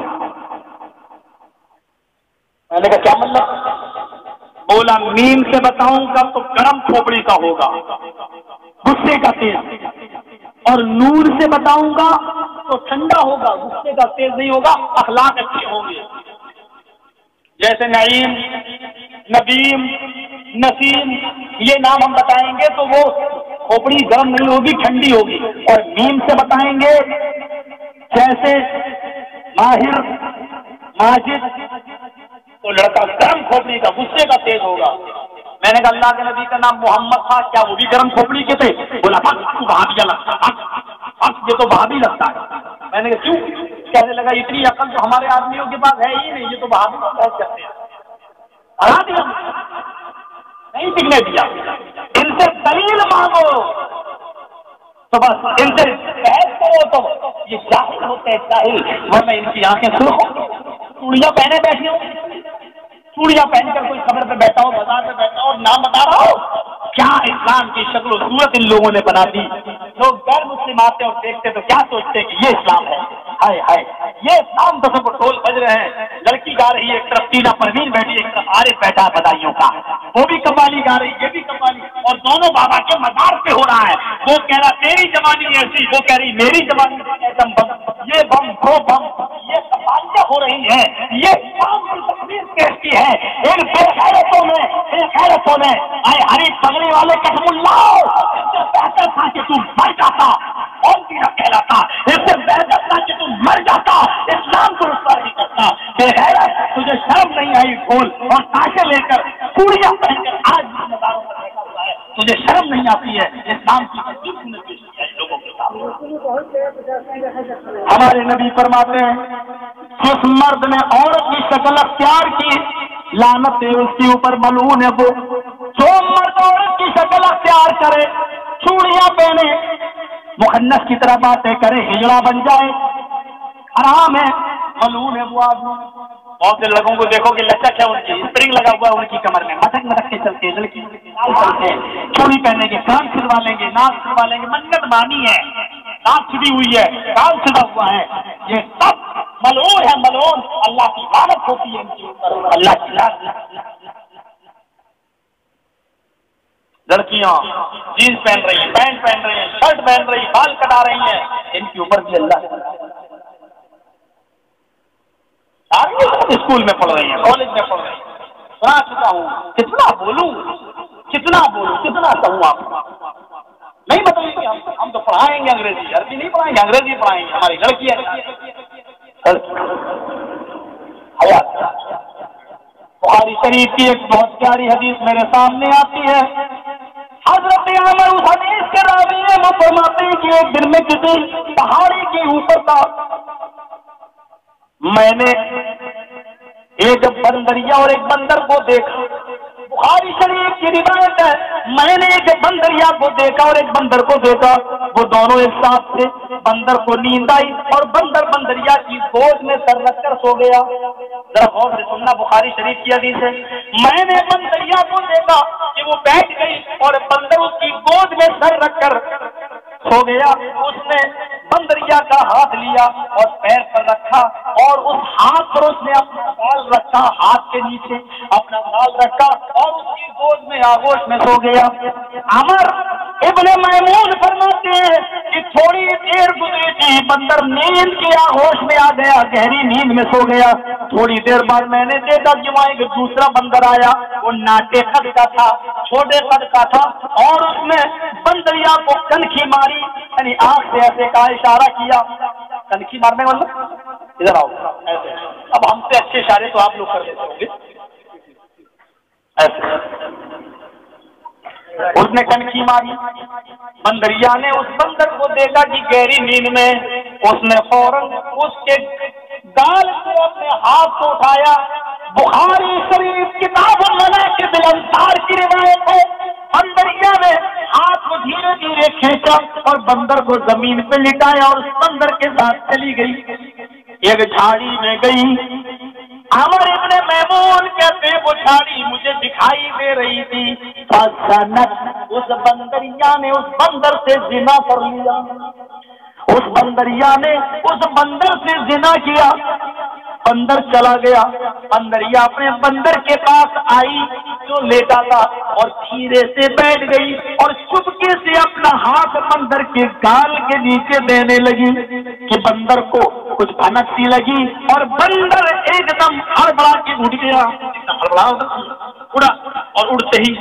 میں نے کہا کیا مطلب؟ بولا میم سے بتاؤں گا تو گرم کھوپڑی کا ہوگا، غصے کا تیز، اور نور سے بتاؤں گا تو ٹھنڈا ہوگا، غصے کا تیز نہیں ہوگا، اخلاق اچھے ہوں گے. جیسے نعیم، ندیم، نسیم، یہ نام ہم بتائیں گے تو وہ کھوپڑی گرم نہیں ہوگی، ٹھنڈی ہوگی. اور میم سے بتائیں گے جیسے ماہر، ماجد، تو لڑکا گرم کھوپڑی کا، غصے کا تیز ہوگا. میں نے کہا اللہ کے نبی کا نام محمد تھا، کیا وہ بھی گرم کھوپڑی کے تھے؟ بولا بس تو بھابیا لگتا ہے، بس یہ تو بھابی لگتا ہے. میں نے کہا کیوں؟ کہنے لگا اتنی عقل تو ہمارے آدمیوں کے پاس ہے ہی نہیں، یہ تو بھابی کو بحث کرتے ہیں. ہرا دیا نہیں ٹکنے دیا. ان سے دلیل مانگو تو بس ان سے بحث کرو تو یہ جاہل ہوتے ہیں، جاہل. ورنہ ان کی آنکھیں سرخ ہوں، چوڑیاں پہنے بیٹھی ہوں، چوڑیاں پہن کر کوئی خبر پہ بیٹھا ہو، بازار پہ بیٹھا ہو، نام بتا رہا ہو. کیا اسلام کی شکل و صورت ان لوگوں نے بنا دی. لوگ غیر مسلم آتے اور دیکھتے تو کیا سوچتے کہ یہ اسلام ہے. ہائے ہائے یہ اسلام تو سب ڈھول بج رہے ہیں. لڑکی گا رہی ہے، ایک طرف ٹینا پروین بیٹھی، ایک طرف عارف بیٹھا بدائیوں کا، وہ بھی قوالی گا رہی، یہ بھی قوالی، اور دونوں بابا کے مزار پہ ہو رہا ہے. وہ کہہ رہا تیری جوانی ایسی، وہ کہہ رہی میری جوانی ایسم بم، یہ بم وہ بم، یہ قوالیاں ہو رہی ہیں. یہ اسلام کی تصویر پیش کی ہے. ان بے غیرتوں نے بے غیرتوں نے آئے ہری پگڑی والے قسم اللہ، اس سے بہتر تھا کہ تم مر جاتا، کون بھی نہ کہلاتا. اس سے بہتر تھا کہ تم مر جاتا، اسلام کو رسوا نہیں کرتا. بے غیرت تجھے شرم نہیں آئی ڈھول اور تاشے لے کر چوڑیاں پہن کر آج بھی مزاروں پر بیٹھا ہوا ہے، تجھے شرم نہیں آتی ہے. اسلام کی تصویر نے پیش کیا ہے لوگوں کے سامنے. ہمارے نبی فرماتے ہیں جس مرد نے عورت کی شکل اختیار کی لعنت ہے اس کے اوپر، ملعون ہے وہ. جو مرد عورت کی شکل اختیار کرے، چوڑیاں پہنے، مخنث کی طرح باتیں کرے، ہجڑا بن جائے، حرام ہے، ملعون ہے وہ آدمی. بہت سے لوگوں کو دیکھو کہ لچک ہے، ان کی اسپرنگ لگا ہوا ہے ان کی کمر میں، مٹک مٹک کے چلتے ہیں، لڑکی چلتے ہیں، چوڑی پہنیں گے، کان چھڑوا لیں گے، ناک چھڑوا لیں گے، منت مانی ہے، ناک چھڑی ہوئی ہے، کان چھڑا ہوا ہے. یہ سب ملعون ہے، ملعون. اللہ کی لعنت ہوتی ہے ان کے اوپر، اللہ کی لعنت. لڑکیاں جینس پہن رہی ہیں، پینٹ پہن رہی ہیں، شرٹ پہن رہی ہیں، بال کٹا رہی ہیں، ان کے اوپر بھی اللہ اسکول میں پڑھ رہی ہیں، کالج میں پڑھ رہی ہیں. سنا چکا ہوں، کتنا بولوں کتنا بولوں کتنا کہوں آپ نہیں بتائیں گے. ہم ہم تو پڑھائیں گے انگریزی، عربی نہیں پڑھائیں گے، انگریزی پڑھائیں گے. ہماری لڑکی ہے. بخاری شریف کی ایک بہت پیاری حدیث میرے سامنے آتی ہے. حضرت عمر اس حدیث کے راوی ہیں، وہ فرماتے ہیں کہ ایک دن میں کسی پہاڑی کے اوپر تھا، میں نے ایک بندریا اور ایک بندر کو دیکھا. بخاری شریف کی روایت ہے، میں نے ایک بندریا کو دیکھا اور ایک بندر کو دیکھا، وہ دونوں ایک ساتھ تھے. بندر کو نیند آئی اور بندر بندریا کی گود میں سر رکھ کر سو گیا. ذرا غور سے سننا، بخاری شریف کی حدیث ہے. میں نے بندریا کو دیکھا کہ وہ بیٹھ گئی اور بندر اس کی گود میں سر رکھ کر سو گیا. اس نے بندریا کا ہاتھ لیا اور پیر پر رکھا اور اس ہاتھ پر اس نے اپنا بال رکھا، ہاتھ کے نیچے اپنا بال رکھا اور اس کی گود میں آغوش میں سو گیا. عمر ابن میمون فرماتے ہیں کہ تھوڑی دیر گزری تھی، بندر نیند کی آغوش میں آ گیا، گہری نیند میں سو گیا. تھوڑی دیر بعد میں نے دیکھا کہ وہاں ایک دوسرا بندر آیا، وہ ناٹے قد کا تھا، چھوٹے قد کا تھا، اور اس نے بندریا کو کنکھی ماری، یعنی آنکھ سے ایسے کا اشارہ کیا. کنکھی مارنے مطلب ادھر آؤ ایسے. اب ہم سے اچھے اشارے تو آپ لوگ کر دیتے ہوں گے ایسے. اس نے کنکھی ماری. بندریا نے اس بندر کو دیکھا کہ گہری نیند میں، اس نے فوراً اس کے گال سے اپنے ہاتھ کو اٹھایا. بخاری شریف کتاب المناقب الانصار کی روایت ہے، بندریا نے ہاتھ کو دھیرے دھیرے کھینچا اور بندر کو زمین پہ لٹایا اور اس بندر کے ساتھ چلی گئی. ایک جھاڑی میں گئی. عمر ابن میمون کہتے وہ جھاڑی مجھے دکھائی دے رہی تھی. اس بندریا نے اس بندر سے زنا کر لیا. اس بندریا نے اس بندر سے زنا کیا. بندر چلا گیا. بندریا اپنے بندر کے پاس آئی جو لیٹا تھا اور دھیرے سے بیٹھ گئی اور چپکے سے اپنا ہاتھ بندر کے گال کے نیچے دینے لگی کہ بندر کو کچھ بھنک سی لگی اور بندر ایک دم ہڑبڑا کے اٹھ گیا. ہڑبڑا اڑا اور اڑتے ہی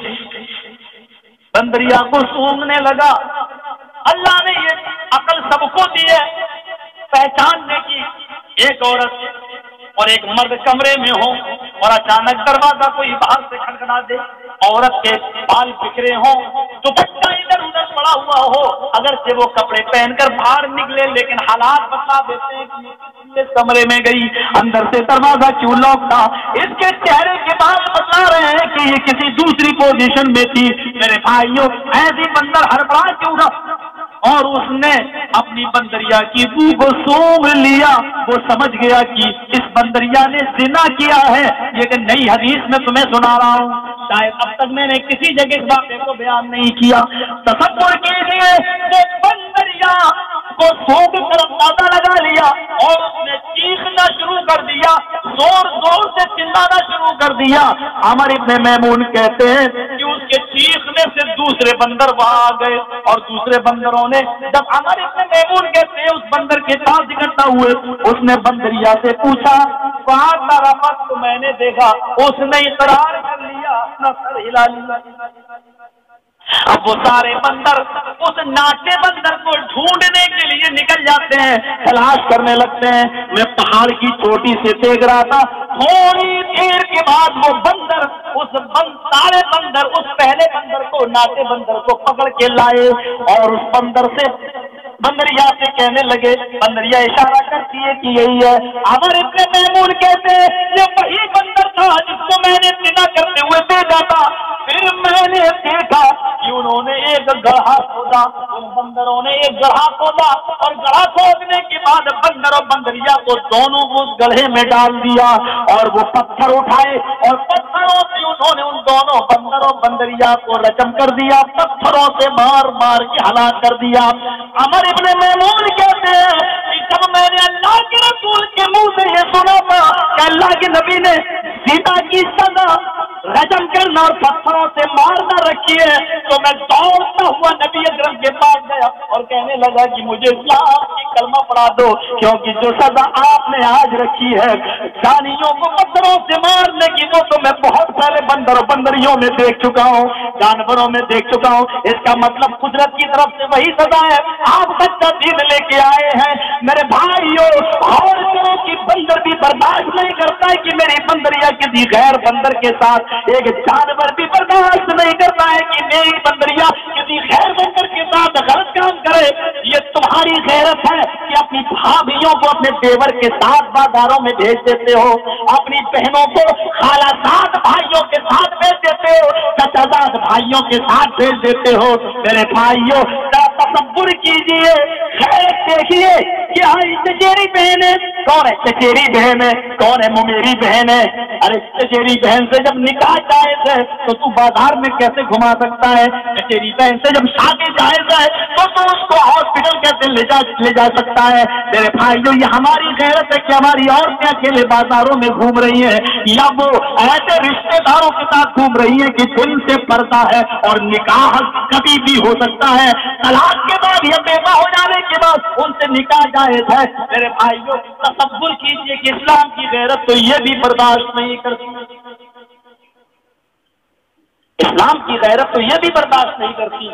بندریا کو سونگنے لگا. اللہ نے یہ عقل سب کو دی ہے پہچاننے کی. ایک عورت اور ایک مرد کمرے میں ہو اور اچانک دروازہ کوئی باہر سے کھٹکھٹا دے، عورت کے بال بکھرے ہوں، دوپٹہ ادھر ادھر پڑا ہوا ہو، اگر سے وہ کپڑے پہن کر باہر نکلے لیکن حالات بتا دیتے ہیں کہ اس کمرے میں گئی، اندر سے دروازہ کیوں لاک تھا. اس کے چہرے کے بال بتا رہے ہیں کہ یہ کسی دوسری پوزیشن میں تھی. میرے بھائیوں ایسی بندر ہڑبڑا کیوں نہ، اور اس نے اپنی بندریا کی بو کو سونگھ لیا. وہ سمجھ گیا کہ اس بندریا نے زنا کیا ہے. یہ کہ نئی حدیث میں تمہیں سنا رہا ہوں، شاید اب تک میں نے کسی جگہ اس واقعے کو بیان نہیں کیا. تصور کیجیے وہ بندریا کو سونگھ کر اندازہ لگا لیا اور اس نے چیخنا شروع کر دیا، زور زور سے چلانا شروع کر دیا. عمر ابن میمون کہتے ہیں کہ اس کے چیخنے سے دوسرے بندر وہاں آ گئے اور دوسرے بندروں نے جب عمر ابن میمون کہتے ہیں اس بندر کے پاس اکٹھا ہوئے، اس نے بندریا سے پوچھا کہاں تارا پت تو میں نے دیکھا. اس نے اقرار کر لیا، اپنا سر ہلا لیا. اب وہ سارے بندر اس ناٹے بندر کو ڈھونڈنے کے لیے نکل جاتے ہیں، تلاش کرنے لگتے ہیں. میں پہاڑ کی چوٹی سے دیکھ رہا تھا، تھوڑی دیر کے بعد وہ بندر اس بند سارے بندر اس پہلے بندر کو ناٹے بندر کو پکڑ کے لائے اور اس بندر سے بندریا سے کہنے لگے. بندریا اشارہ کرتی ہے کہ یہی ہے. عمر ابن میمون کہتے ہیں یہ وہی بندر تھا جس کو میں نے زنا کرتے ہوئے دیکھا تھا. پھر میں نے دیکھا کہ انہوں نے ایک گڑھا کھودا، ان بندروں نے ایک گڑھا کھودا اور گڑھا کھودنے کے بعد بندر اور بندریا کو دونوں کو اس گڑھے میں ڈال دیا اور وہ پتھر اٹھائے اور پتھروں سے انہوں نے ان دونوں بندر اور بندریا کو رجم کر دیا، پتھروں سے مار مار کے ہلاک کر دیا. عمر ابن میمون کہتے ہیں کہ جب میں نے اللہ کے رسول کے منہ سے یہ سنا تھا کہ اللہ کے نبی نے زنا کی سزا رجم کرنا اور پتھروں سے مارنا رکھی ہے تو میں دوڑتا ہوا نبی اکرم کے پاس گیا اور کہنے لگا کہ مجھے اسلام کی کلمہ پڑھا دو، کیونکہ جو سزا آپ نے آج رکھی ہے زانیوں کو پتھروں سے مارنے کی وہ تو میں بہت पहले बंदर और बंदरियों में देख चुका हूँ, जानवरों में देख चुका हूँ। इसका मतलब कुदरत की तरफ से वही सजा है। आप सच्चा दीन लेके आए हैं मेरे भाइयों, और करो कि बंदर भी बर्दाश्त नहीं करता है कि मेरी बंदरिया किसी गैर बंदर के साथ, एक जानवर भी बर्दाश्त नहीं करता है कि मेरी बंदरिया किसी गैर बंदर के साथ गलत काम करे। ये तुम्हारी गैरत है कि अपनी भाभियों को अपने देवर के साथ बाजारों में भेज देते हो, अपनी बहनों को खालाजाद भाइयों के साथ भेज देते हो, चाचाजाद भाइयों के साथ भेज देते हो। मेरे भाइयों तसव्वुर कीजिए, गैरत देखिए कि हाँ चचेरी बहन है, कौन है चचेरी बहन है, कौन है मुमेरी बहन है। अरे चचेरी बहन से जब निकाह जायज है तो तू बाजार में कैसे घुमा सकता है? चचेरी बहन से जब शादी जायज है तो तू उसको हॉस्पिटल कैसे ले जा ले जा सकता है? मेरे भाइयों ये हमारी गैरत है कि हमारी औरतें अकेले बाजारों में घूम रही है, या वो ऐसे रिश्तेदारों के साथ घूम रही है कि जिनसे पर्दा है और निकाह कभी भी हो सकता है, तलाक के बाद या बेवा हो जाने के बाद उनसे निकाह जायज है। मेरे भाइयों तसव्वुर कीजिए कि इस्लाम की गैरत तो ये भी बर्दाश्त नहीं करती, इस्लाम की गैरत तो ये भी बर्दाश्त नहीं करती।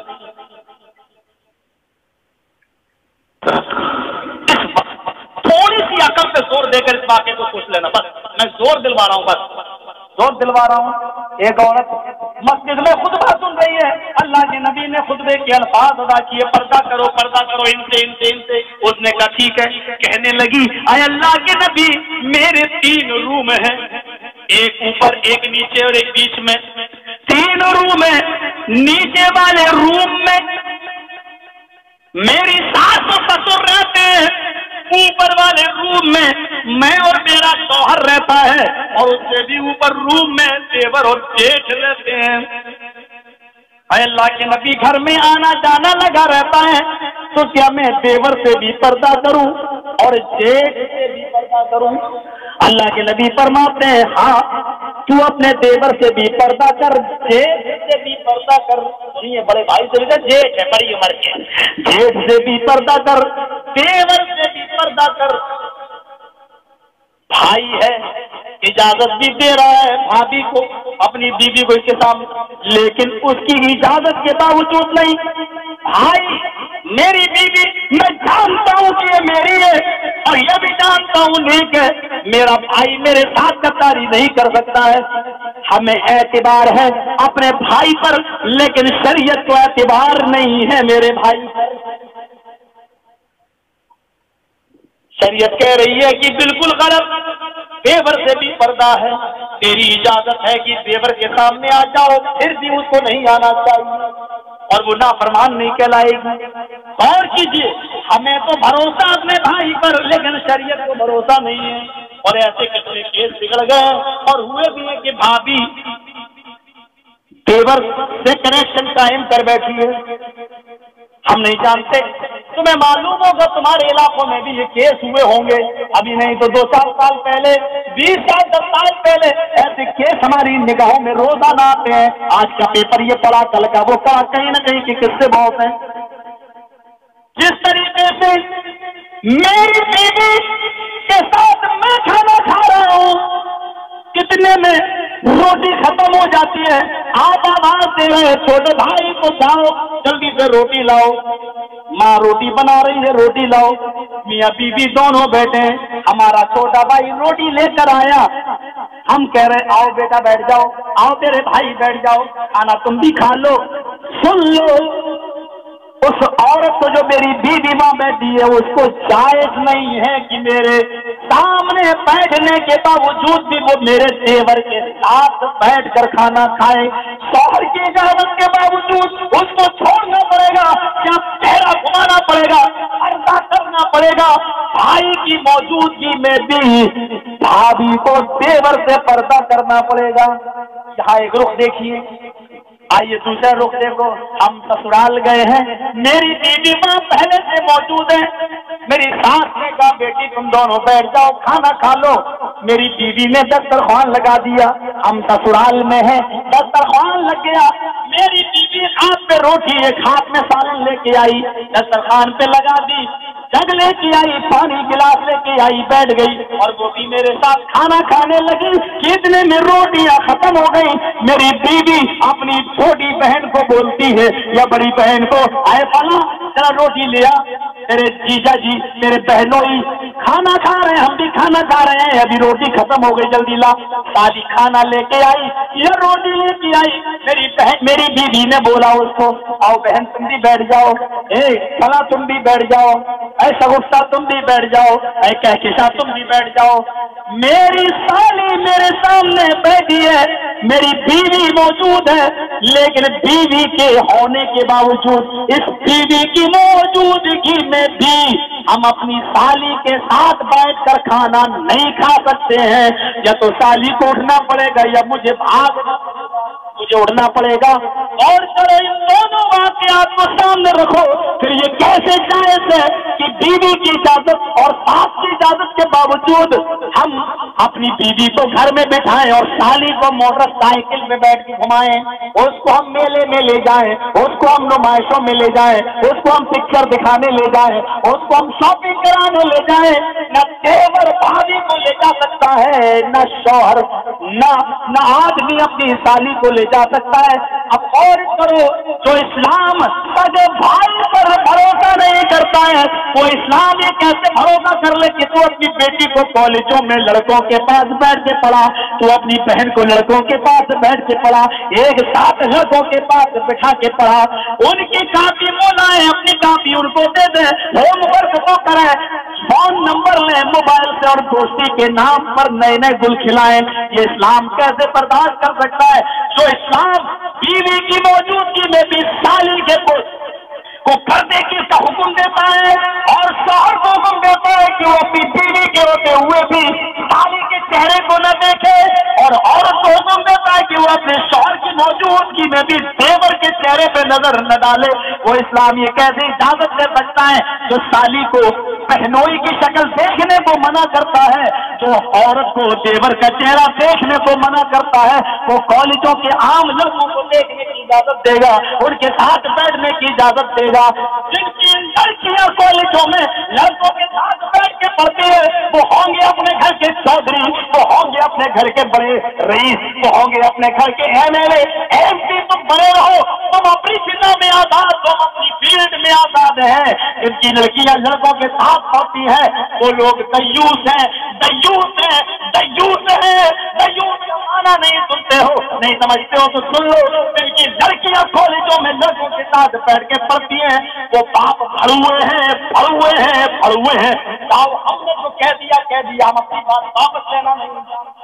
थोड़ी सी अकल पे जोर देकर इस वाक़े को सोच लेना, बस मैं जोर दिलवा रहा हूँ, बस जोर दिलवा रहा हूँ। एक औरत मस्जिद में खुतबा सुन रही है, अल्लाह के नबी ने खुतबे के अल्फाज अदा किए, पर्दा करो पर्दा करो इनसे इनसे इनसे। उसने कहा ठीक है। कहने लगी आए अल्लाह के नबी मेरे तीन रूम हैं, एक ऊपर एक नीचे और एक बीच में, तीन रूम है। नीचे वाले रूम में मेरी सास और ससुर रहते हैं, ऊपर वाले रूम में मैं और मेरा शौहर रहता है, और उससे भी ऊपर रूम में देवर और जेठ रहते हैं। अल्लाह के नबी घर में आना जाना लगा रहता है, तो क्या मैं देवर से भी पर्दा करूं और जेठ से भी पर्दा करूं? अल्लाह के नबी फरमाते हैं हाँ तू अपने देवर से भी पर्दा कर, जेठ से भी पर्दा कर। ये बड़े भाई से भी जेठ है बड़ी उम्र के, जेठ से भी पर्दा कर, देवर से भी पर्दा कर। भाई है इजाजत भी दे रहा है भाभी को, अपनी बीवी को इसके सामने, लेकिन उसकी इजाजत के बावजूद नहीं। भाई मेरी बीवी मैं जानता हूँ कि ये मेरी है, और यह भी जानता हूँ ठीक है मेरा भाई मेरे साथ गद्दारी नहीं कर सकता है। हमें एतबार है अपने भाई पर, लेकिन शरीयत को एतबार नहीं है मेरे भाई पर। शरीयत कह रही है कि बिल्कुल गलत, देवर से भी पर्दा है, तेरी इजाजत है कि देवर के सामने आ जाओ, फिर भी उसको नहीं आना चाहिए और वो नाफरमान नहीं कहलाएगी। और कीजिए हमें तो भरोसा अपने भाई पर, लेकिन शरीयत को भरोसा नहीं है। और ऐसे कितने केस बिगड़ गए और हुए भी है कि भाभी देवर से कनेक्शन कायम कर बैठी है, हम नहीं जानते। तुम्हें मालूम होगा तुम्हारे इलाकों में भी ये केस हुए होंगे, अभी नहीं तो दो चार साल पहले, बीस साल दस साल पहले ऐसे केस हमारी निगाहों में रोजाना आते हैं। आज का पेपर ये पढ़ा, कल का वो पढ़ा, कहीं ना कहीं के किस्से बहुत हैं। जिस तरीके से मेरी बीवी के साथ मैं खाना खा रहा हूँ, कितने में रोटी खत्म हो जाती है, आप आवाज दे रहे छोटे भाई को जाओ जल्दी से रोटी लाओ, माँ रोटी बना रही है रोटी लाओ, मियाँ बीवी दोनों बैठे हैं, हमारा छोटा भाई रोटी लेकर आया, हम कह रहे आओ बेटा बैठ जाओ, आओ तेरे भाई बैठ जाओ, खाना तुम भी खा लो। सुन लो उस औरत को जो मेरी बीवी माँ बैठी है उसको जायज नहीं है कि मेरे सामने बैठने के बावजूद भी वो मेरे देवर के साथ बैठकर खाना खाए। शौहर की इजाजत के बावजूद उसको छोड़ना पड़ेगा, क्या चेहरा घुमाना पड़ेगा, पर्दा करना पड़ेगा। भाई की मौजूदगी में भी भाभी को देवर से पर्दा करना पड़ेगा। यहाँ एक रुख देखिए, आइए दूसरा रुख देखो। हम ससुराल गए हैं, मेरी बीवी माँ पहले से मौजूद है, मेरी सास ने कहा बेटी तुम दोनों बैठ जाओ खाना खा लो, मेरी बीवी ने दस्तरखान लगा दिया। हम ससुराल में हैं, दस्तरखान लग गया, मेरी बीवी हाथ पे रोटी एक हाथ में सालन लेके आई, दस्तरखान पे लगा दी, जग लेके आई, पानी गिलास लेके आई, बैठ गई और वो भी मेरे साथ खाना खाने लगी कि इतने में रोटियां खत्म हो गई। मेरी बीवी अपनी छोटी बहन को बोलती है या बड़ी बहन को, आए फला जरा रोटी लिया। मेरे जीजा जी मेरे बहनों ही खाना खा रहे हैं, हम भी खाना खा रहे हैं, अभी रोटी खत्म हो गई, जल्दी ला। साली खाना लेके आई, ये रोटी लेके आई। मेरी बहन मेरी बीवी ने बोला उसको, आओ बहन तुम भी बैठ जाओ, ए फला तुम भी बैठ जाओ, ऐसा गुस्सा तुम भी बैठ जाओ, ऐ कहकेशा तुम भी बैठ जाओ। मेरी साली मेरे सामने बैठी है, मेरी बीवी मौजूद है, लेकिन बीवी के होने के बावजूद इस बीवी की मौजूदगी में भी हम अपनी साली के साथ बैठकर खाना नहीं खा सकते हैं। या तो साली को उठना पड़ेगा या मुझे भाग मुझे उड़ना पड़ेगा। और चलो इन दोनों वाकयात को सामने रखो, फिर ये कैसे जायज है कि बीवी की इजाजत और सास की इजाजत के बावजूद हम अपनी बीवी को घर में बिठाएं और साली को मोटरसाइकिल में बैठ के घुमाएं, उसको हम मेले में ले जाएं, उसको हम नुमाइशों में ले जाएं, उसको हम पिक्चर दिखाने ले जाएं, उसको हम शॉपिंग कराने ले जाएं। न तेवर भाभी को ले जा सकता है, न शौहर, न न आदमी अपनी साली को ले जा सकता है। अब और करो, जो इस्लाम सगे भाई पर भरोसा नहीं करता है, वो इस्लाम ये कैसे भरोसा कर ले कि तू अपनी बेटी को कॉलेजों में लड़कों के पास बैठ के पढ़ा, तू अपनी बहन को लड़कों के पास बैठ के पढ़ा, एक साथ लड़कों के पास बैठा के पढ़ा, उनकी कापी मोलाए, अपनी कापी उनको दे दे, होमवर्क तो करे, फोन नंबर ले मोबाइल से और दोस्ती के नाम पर नए नए गुल खिलाएं। ये इस्लाम कैसे बर्दाश्त कर सकता है? जो इस्लाम बीवी की मौजूदगी में भी साली के को, को पर्दे की का हुक्म देता है और शौहर को हुक्म देता है कि वो अपनी बीवी के होते हुए भी साली के चेहरे को न देखे, और औरत को हुक्म देता है कि वो अपने शौहर की मौजूदगी में भी देवर के चेहरे पे नजर न डाले। वो इस्लाम ये कैसे इजाजत दे सकता है? जो साली को बहनोई की शक्ल देखने को मना करता है, जो औरत को देवर का चेहरा देखने को मना करता है, वो कॉलेजों के आम लड़कों को देखने की इजाजत देगा, उनके साथ बैठने की इजाजत देगा। जिनकी लड़कियां कॉलेजों में लड़कों के साथ बैठ के पढ़ती है, वो होंगे अपने घर के चौधरी, वो होंगे अपने घर के बड़े रईस, वो होंगे अपने घर के M L A M P. तुम बड़े रहो, तुम अपनी जिला में आजाद, तुम अपनी फील्ड में आजाद है। इनकी लड़कियां लड़कों के साथ पढ़ती है, वो लोग दयूस हैं, दयूस हैं, दयूस हैं, दयूस का माना नहीं सुनते हो, नहीं समझते हो तो सुन लो। इनकी लड़कियां कॉलेजों में लड़कों के साथ बैठ के पढ़ती हैं, वो बाप भड़ुए हैं, भड़ुए हैं, भड़ुए हैं। साहब हमने जो कह दिया कह दिया, हम अपनी बात वापस लेना नहीं।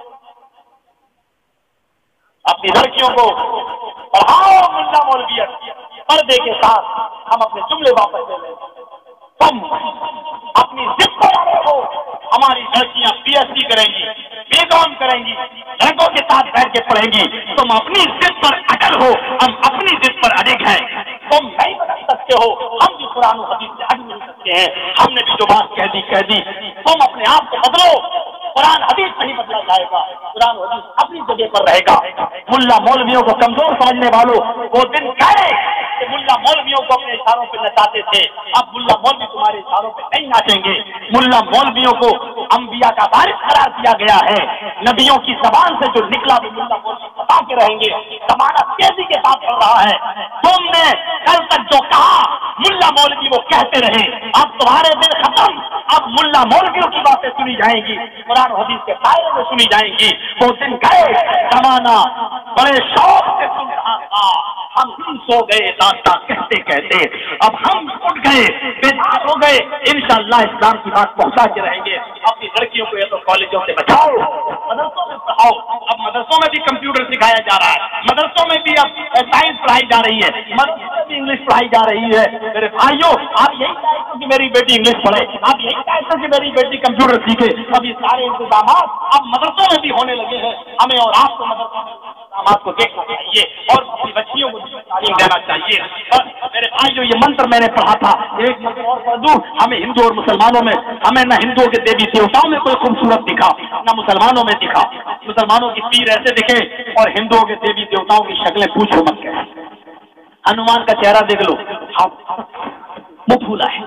अपनी लड़कियों को पढ़ाओ मुल्ला मौलवियत, पर्दे के साथ हम अपने जुमले वापस ले लें। तुम अपनी जिद पर रखो, हमारी लड़कियां पी एच डी करेंगी, बी कॉम करेंगी, लड़कों के साथ बैठ के पढ़ेंगी। तुम अपनी जिद पर अटल हो, हम अपनी जिद पर अड़िग हैं। तुम नहीं बदल सकते हो, हम भी कुरान और हदीस से हट नहीं सकते हैं। हमने भी जो बात कह दी कह दी। तुम अपने आप को बदलो, कुरान हदीस नहीं बदला जाएगा, कुरान हदीस अपनी जगह पर रहेगा। मुल्ला मौलवियों को कमजोर समझने वालों, वो दिन गए कि मुल्ला मौलवियों को अपने इशारों पे नचाते थे, अब मुल्ला मौलवी तुम्हारे इशारों पे नहीं नाचेंगे। मुल्ला मौलवियों को अंबिया का वारिस करार दिया गया है, नबियों की जबान से जो निकला वो मुल्ला मौलवी बता के रहेंगे। जमाना तेजी के साथ चल रहा है, तुमने कल तक जो कहा मुल्ला मौलवी वो कहते रहे, अब तुम्हारे दिन खत्म, अब मुल्ला मौलवियों की बातें सुनी जाएंगी, कुरान हदीस के दायरे में सुनी जाएंगी। वो दिन गए, जमाना बड़े शौक से सुन रहा था, हम हम सो गए दास्तां कहते कहते, अब हम उठ गए, बेदार हो गए। इंशाअल्लाह इस्लाम की बात पहुंचा के रहेंगे। अपनी लड़कियों को या तो कॉलेजों से बचाओ, मदरसों में पढ़ाओ। अब मदरसों में भी कंप्यूटर सिखाया जा रहा है, मदरसों में भी अब साइंस पढ़ाई जा रही है, मदरसों में भी इंग्लिश पढ़ाई जा रही है। मेरे भाइयों, आप यही चाहते हो कि मेरी बेटी इंग्लिश पढ़े, आप यही चाहते हो कि मेरी बेटी कंप्यूटर सीखे। अब ये सारे इंतजाम अब मदरसों में भी होने लगे हैं। हमें और आपको मदरसों में आपको देखना चाहिए और अपनी बच्चियों को तालीम देना चाहिए। और मेरे भाइयों, ये मंत्र मैंने पढ़ा था, एक मंत्र और पढ़ दूं। हमें हिंदू और मुसलमानों में, हमें न हिंदुओं के देवी देवताओं में कोई खूबसूरत दिखा, न मुसलमानों में दिखा। मुसलमानों की पीर ऐसे दिखे और हिंदुओं के देवी देवताओं की शक्लें पूछो मत कैसे। हनुमान का चेहरा देख लो, मुंह फूला है,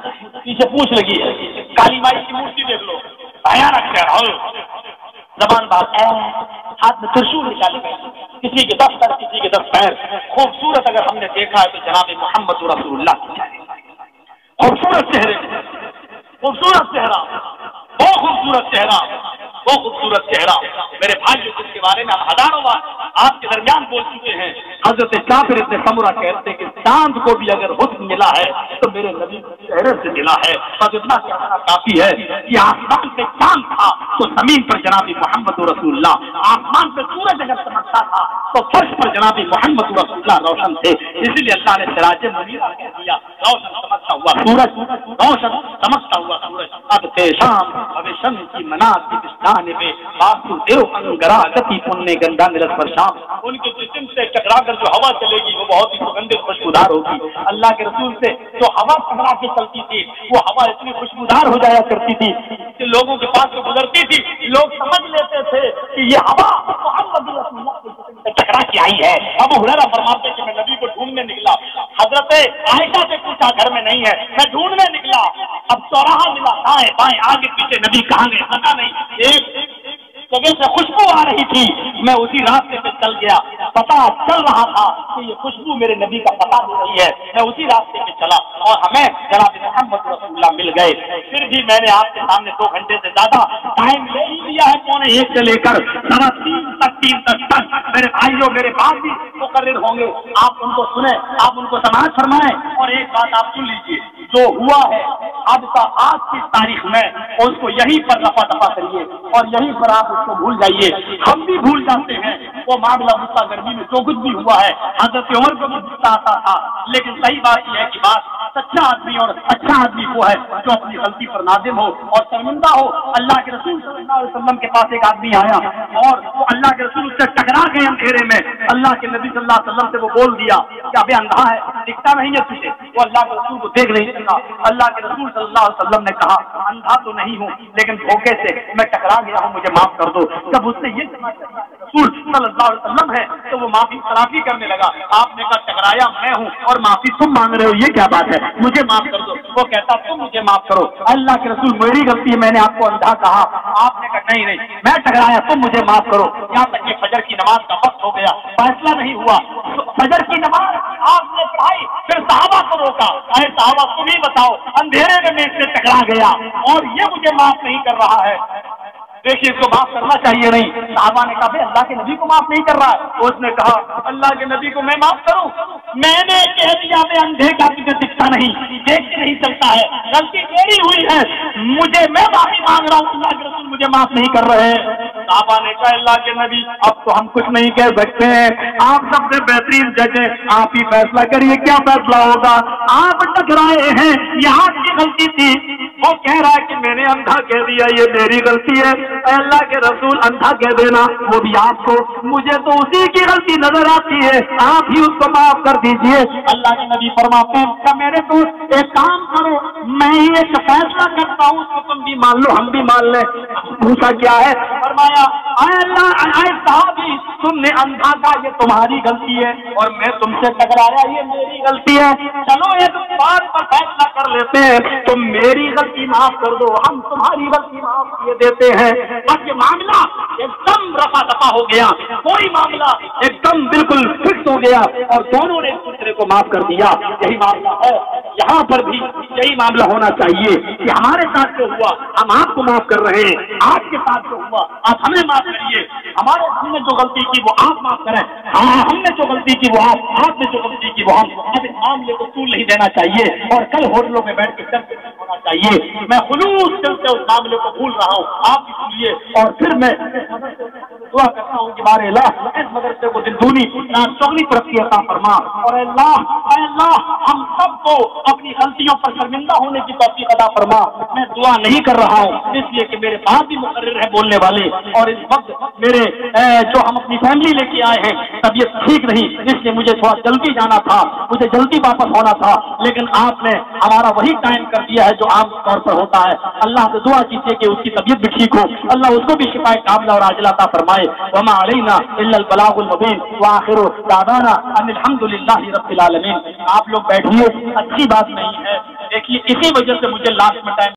पीछे पूछ लगी है, काली माई की मूर्ति देख लो, भयानक चेहरा, जबान बात, हाथ में त्रिशूल निकाली गई, किसी के दस सर किसी के दस पैर, खूबसूरत अगर हमने देखा है तो जनाब मोहम्मद रसूलुल्लाह की चाहिए। खूबसूरत चेहरे, खूबसूरत चेहरा, बहुत खूबसूरत चेहरा, बहुत खूबसूरत चेहरा। मेरे भाइयों जिसके बारे में हम हजारों बार आपके दरमियान बोल चुके हैं, हजरत जाबिर इब्न समुरा कहते हैं कि चांद को भी अगर हुस्न मिला है तो मेरे नबी के चेहरे से मिला है। बस इतना कहना काफी है कि आसमान पे चांद था तो जमीन पर जनाबी मोहम्मद रसूलुल्लाह, आसमान पे सूरज अगर चमकता था तो फर्श पर जनाबी मोहम्मद रसूलुल्लाह रोशन थे। इसीलिए अल्लाह ने सिराज मुनीरा कह दिया, रोशन चमकता हुआ सूरज, रोशन चमकता हुआ सूरज। अब थे शाम भविष्य की मनात में वासुदेव अंगरा गति पुण्य गंगा निरस पर शाम, उनके जिस्म से टकरा कर जो हवा चलेगी वो बहुत ही सुगंधित खुशबूदार होगी। अल्लाह के रसूल से जो हवा टकरा के चलती थी वो हवा इतनी खुशबूदार हो जाया करती थी कि लोगों के पास जो गुजरती थी लोग समझ लेते थे कि ये हवा मोहम्मद रसूलुल्लाह के जिस्म से टकरा के आई है। अबू हुरैरा फरमाते कि मैं नबी को ढूंढने निकला, हजरत आयशा से पूछा घर में नहीं है, मैं ढूंढने निकला, अब चौराहा मिला, दाएं बाएं आगे पीछे नबी कहाँ गए पता नहीं, एक जगह से खुशबू आ रही थी, मैं उसी रास्ते पे चल गया, पता चल रहा था कि ये खुशबू मेरे नबी का पता दे रही है, मैं उसी रास्ते पे चला और हमें जनाब मोहम्मद रसूलुल्लाह मिल गए। फिर भी मैंने आपके सामने दो घंटे से ज्यादा टाइम ले ही लिया है, पौने एक से लेकर सवा तीन तक तीन तक तक मेरे भाइयों मेरे बाप भी मुकर्रिर होंगे, आप उनको सुने, आप उनको समाज फरमाएं। और एक बात आप सुन लीजिए, जो हुआ है अब का आज की तारीख में उसको यहीं पर रफा दफा करिए और यहीं पर आप उसको भूल जाइए। हम भी भूल जाते हैं वो मामला गुस्सा गर्मी में जो कुछ भी हुआ है, हजरत उमर को भी गुस्सा आता था, लेकिन सही बात यह है कि बात सच्चा आदमी और अच्छा आदमी वो है जो अपनी गलती पर नादिम हो और शर्मिंदा हो। अल्लाह के रसूल सल्लल्लाहु अलैहि वसल्लम के पास एक आदमी आया और वो अल्लाह के रसूल उससे टकरा गए अंधेरे में। अल्लाह के नबी सल्लल्लाहु अलैहि वसल्लम से वो बोल दिया कि अबे अंधा है, दिखता नहीं है तुझे, वो अल्लाह के रसूल को देख नहीं सकता। अल्लाह के रसूल सल्लल्लाहु अलैहि वसल्लम ने कहा अंधा तो नहीं हूँ लेकिन धोखे से मैं टकरा गया हूँ, मुझे माफ कर दो। जब उसने ये रसूल सल्लल्लाहु अलैहि वसल्लम है तो वो माफी तलाफी करने लगा। आपने कहा टकराया मैं हूँ और माफी तुम मांग रहे हो, ये क्या बात है, मुझे माफ कर दो। वो कहता तुम मुझे माफ करो। अल्लाह के रसूल मेरी गलती है, मैंने आपको अंधा कहा। आपने कहा नहीं नहीं मैं टकराया, तुम मुझे माफ करो। यहाँ तक कि फजर की नमाज का वक्त हो गया, फैसला नहीं हुआ, फजर की नमाज आपने पढ़ाई, फिर सहाबा को रोका, अरे सहाबा तुम ही बताओ, अंधेरे में मैं इससे टकरा गया और ये मुझे माफ नहीं कर रहा है, देखिए इसको माफ करना चाहिए नहीं। साहबा ने कहा अल्लाह के नबी को माफ नहीं कर रहा है। उसने कहा अल्लाह के नबी को मैं माफ करूं, मैंने कह दिया मैं अंधे का तुझे दिखता नहीं, देख के नहीं चलता है, गलती मेरी हुई है, मुझे मैं माफी मांग रहा हूँ, अल्लाह के रसूल मुझे माफ नहीं कर रहे हैं। साहबा ने कहा अल्लाह के नबी अब तो हम कुछ नहीं कह सकते हैं, आप सबसे बेहतरीन जज हैं, आप ही फैसला करिए क्या फैसला होगा। आप टकराए हैं, यहाँ की गलती थी, वो कह रहा है कि मैंने अंधा कह दिया, ये मेरी गलती है। अल्लाह के रसूल अंधा कह देना वो भी आपको, मुझे तो उसी की गलती नजर आती है, आप ही उसको माफ कर दीजिए। अल्लाह के नबी फरमाते हैं मेरे तो एक काम करो, मैं ही एक फैसला करता हूँ, तो तुम भी मान लो हम भी मान लें। पूछा क्या है, फरमाया अल्लाह आए साहबी तुमने अंधा कहा ये तुम्हारी गलती है और मैं तुमसे टकराया ये मेरी गलती है, चलो एक बात पर फैसला कर लेते हैं, तुम मेरी गलती माफ कर दो, हम तुम्हारी गलती माफ किए देते हैं। अब ये मामला एकदम रफा दफा हो गया, कोई मामला एकदम बिल्कुल फिक्स हो गया और दोनों ने एक दूसरे को माफ कर दिया। यही मामला है यहाँ पर भी, यही मामला होना चाहिए कि हमारे साथ जो हुआ हम आपको माफ कर रहे हैं, आपके साथ जो हुआ आप हमें माफ करिए, हमारे हमने जो गलती की वो आप माफ करें, हाँ हमने जो गलती की वो आप, आपने जो गलती की वो हम। अब इस मामले को तूल नहीं देना चाहिए और कल होटलों में बैठ के चर्चा होना चाहिए। मैं खुलूस दिल से उस मामले को भूल रहा हूँ, आप भी सुनिए और फिर मैं दुआ करता हूँ कि बारे अल्लाह इस मदरसे को दिन दूनी चौगनी तरक्की अता फरमा और अल्लाह अल्लाह हम सबको अपनी गलतियों पर शर्मिंदा होने की तौफीक अता फरमा। मैं दुआ नहीं कर रहा हूँ इसलिए कि मेरे पास भी मुकर्रिर है बोलने वाले और इस वक्त मेरे जो हम अपनी फैमिली लेके आए हैं तबीयत ठीक नहीं, इसलिए मुझे थोड़ा जल्दी जाना था, मुझे जल्दी वापस होना था, लेकिन आपने हमारा वही टाइम कर दिया है जो आम तौर पर होता है। अल्लाह से दुआ कीजिए कि उसकी तबीयत भी ठीक हो, अल्लाह उसको भी शिफाए कामिला और आजिला अता फरमाए। वमा अलैना इल्लल बलागुल मुबीन व आखिरु दावाना अनिल हम्दुलिल्लाहि रब्बिल आलमीन। आप लोग बैठिए, अच्छी बात नहीं है اس لیے اسی وجہ سے مجھے لاسٹ میں ٹائم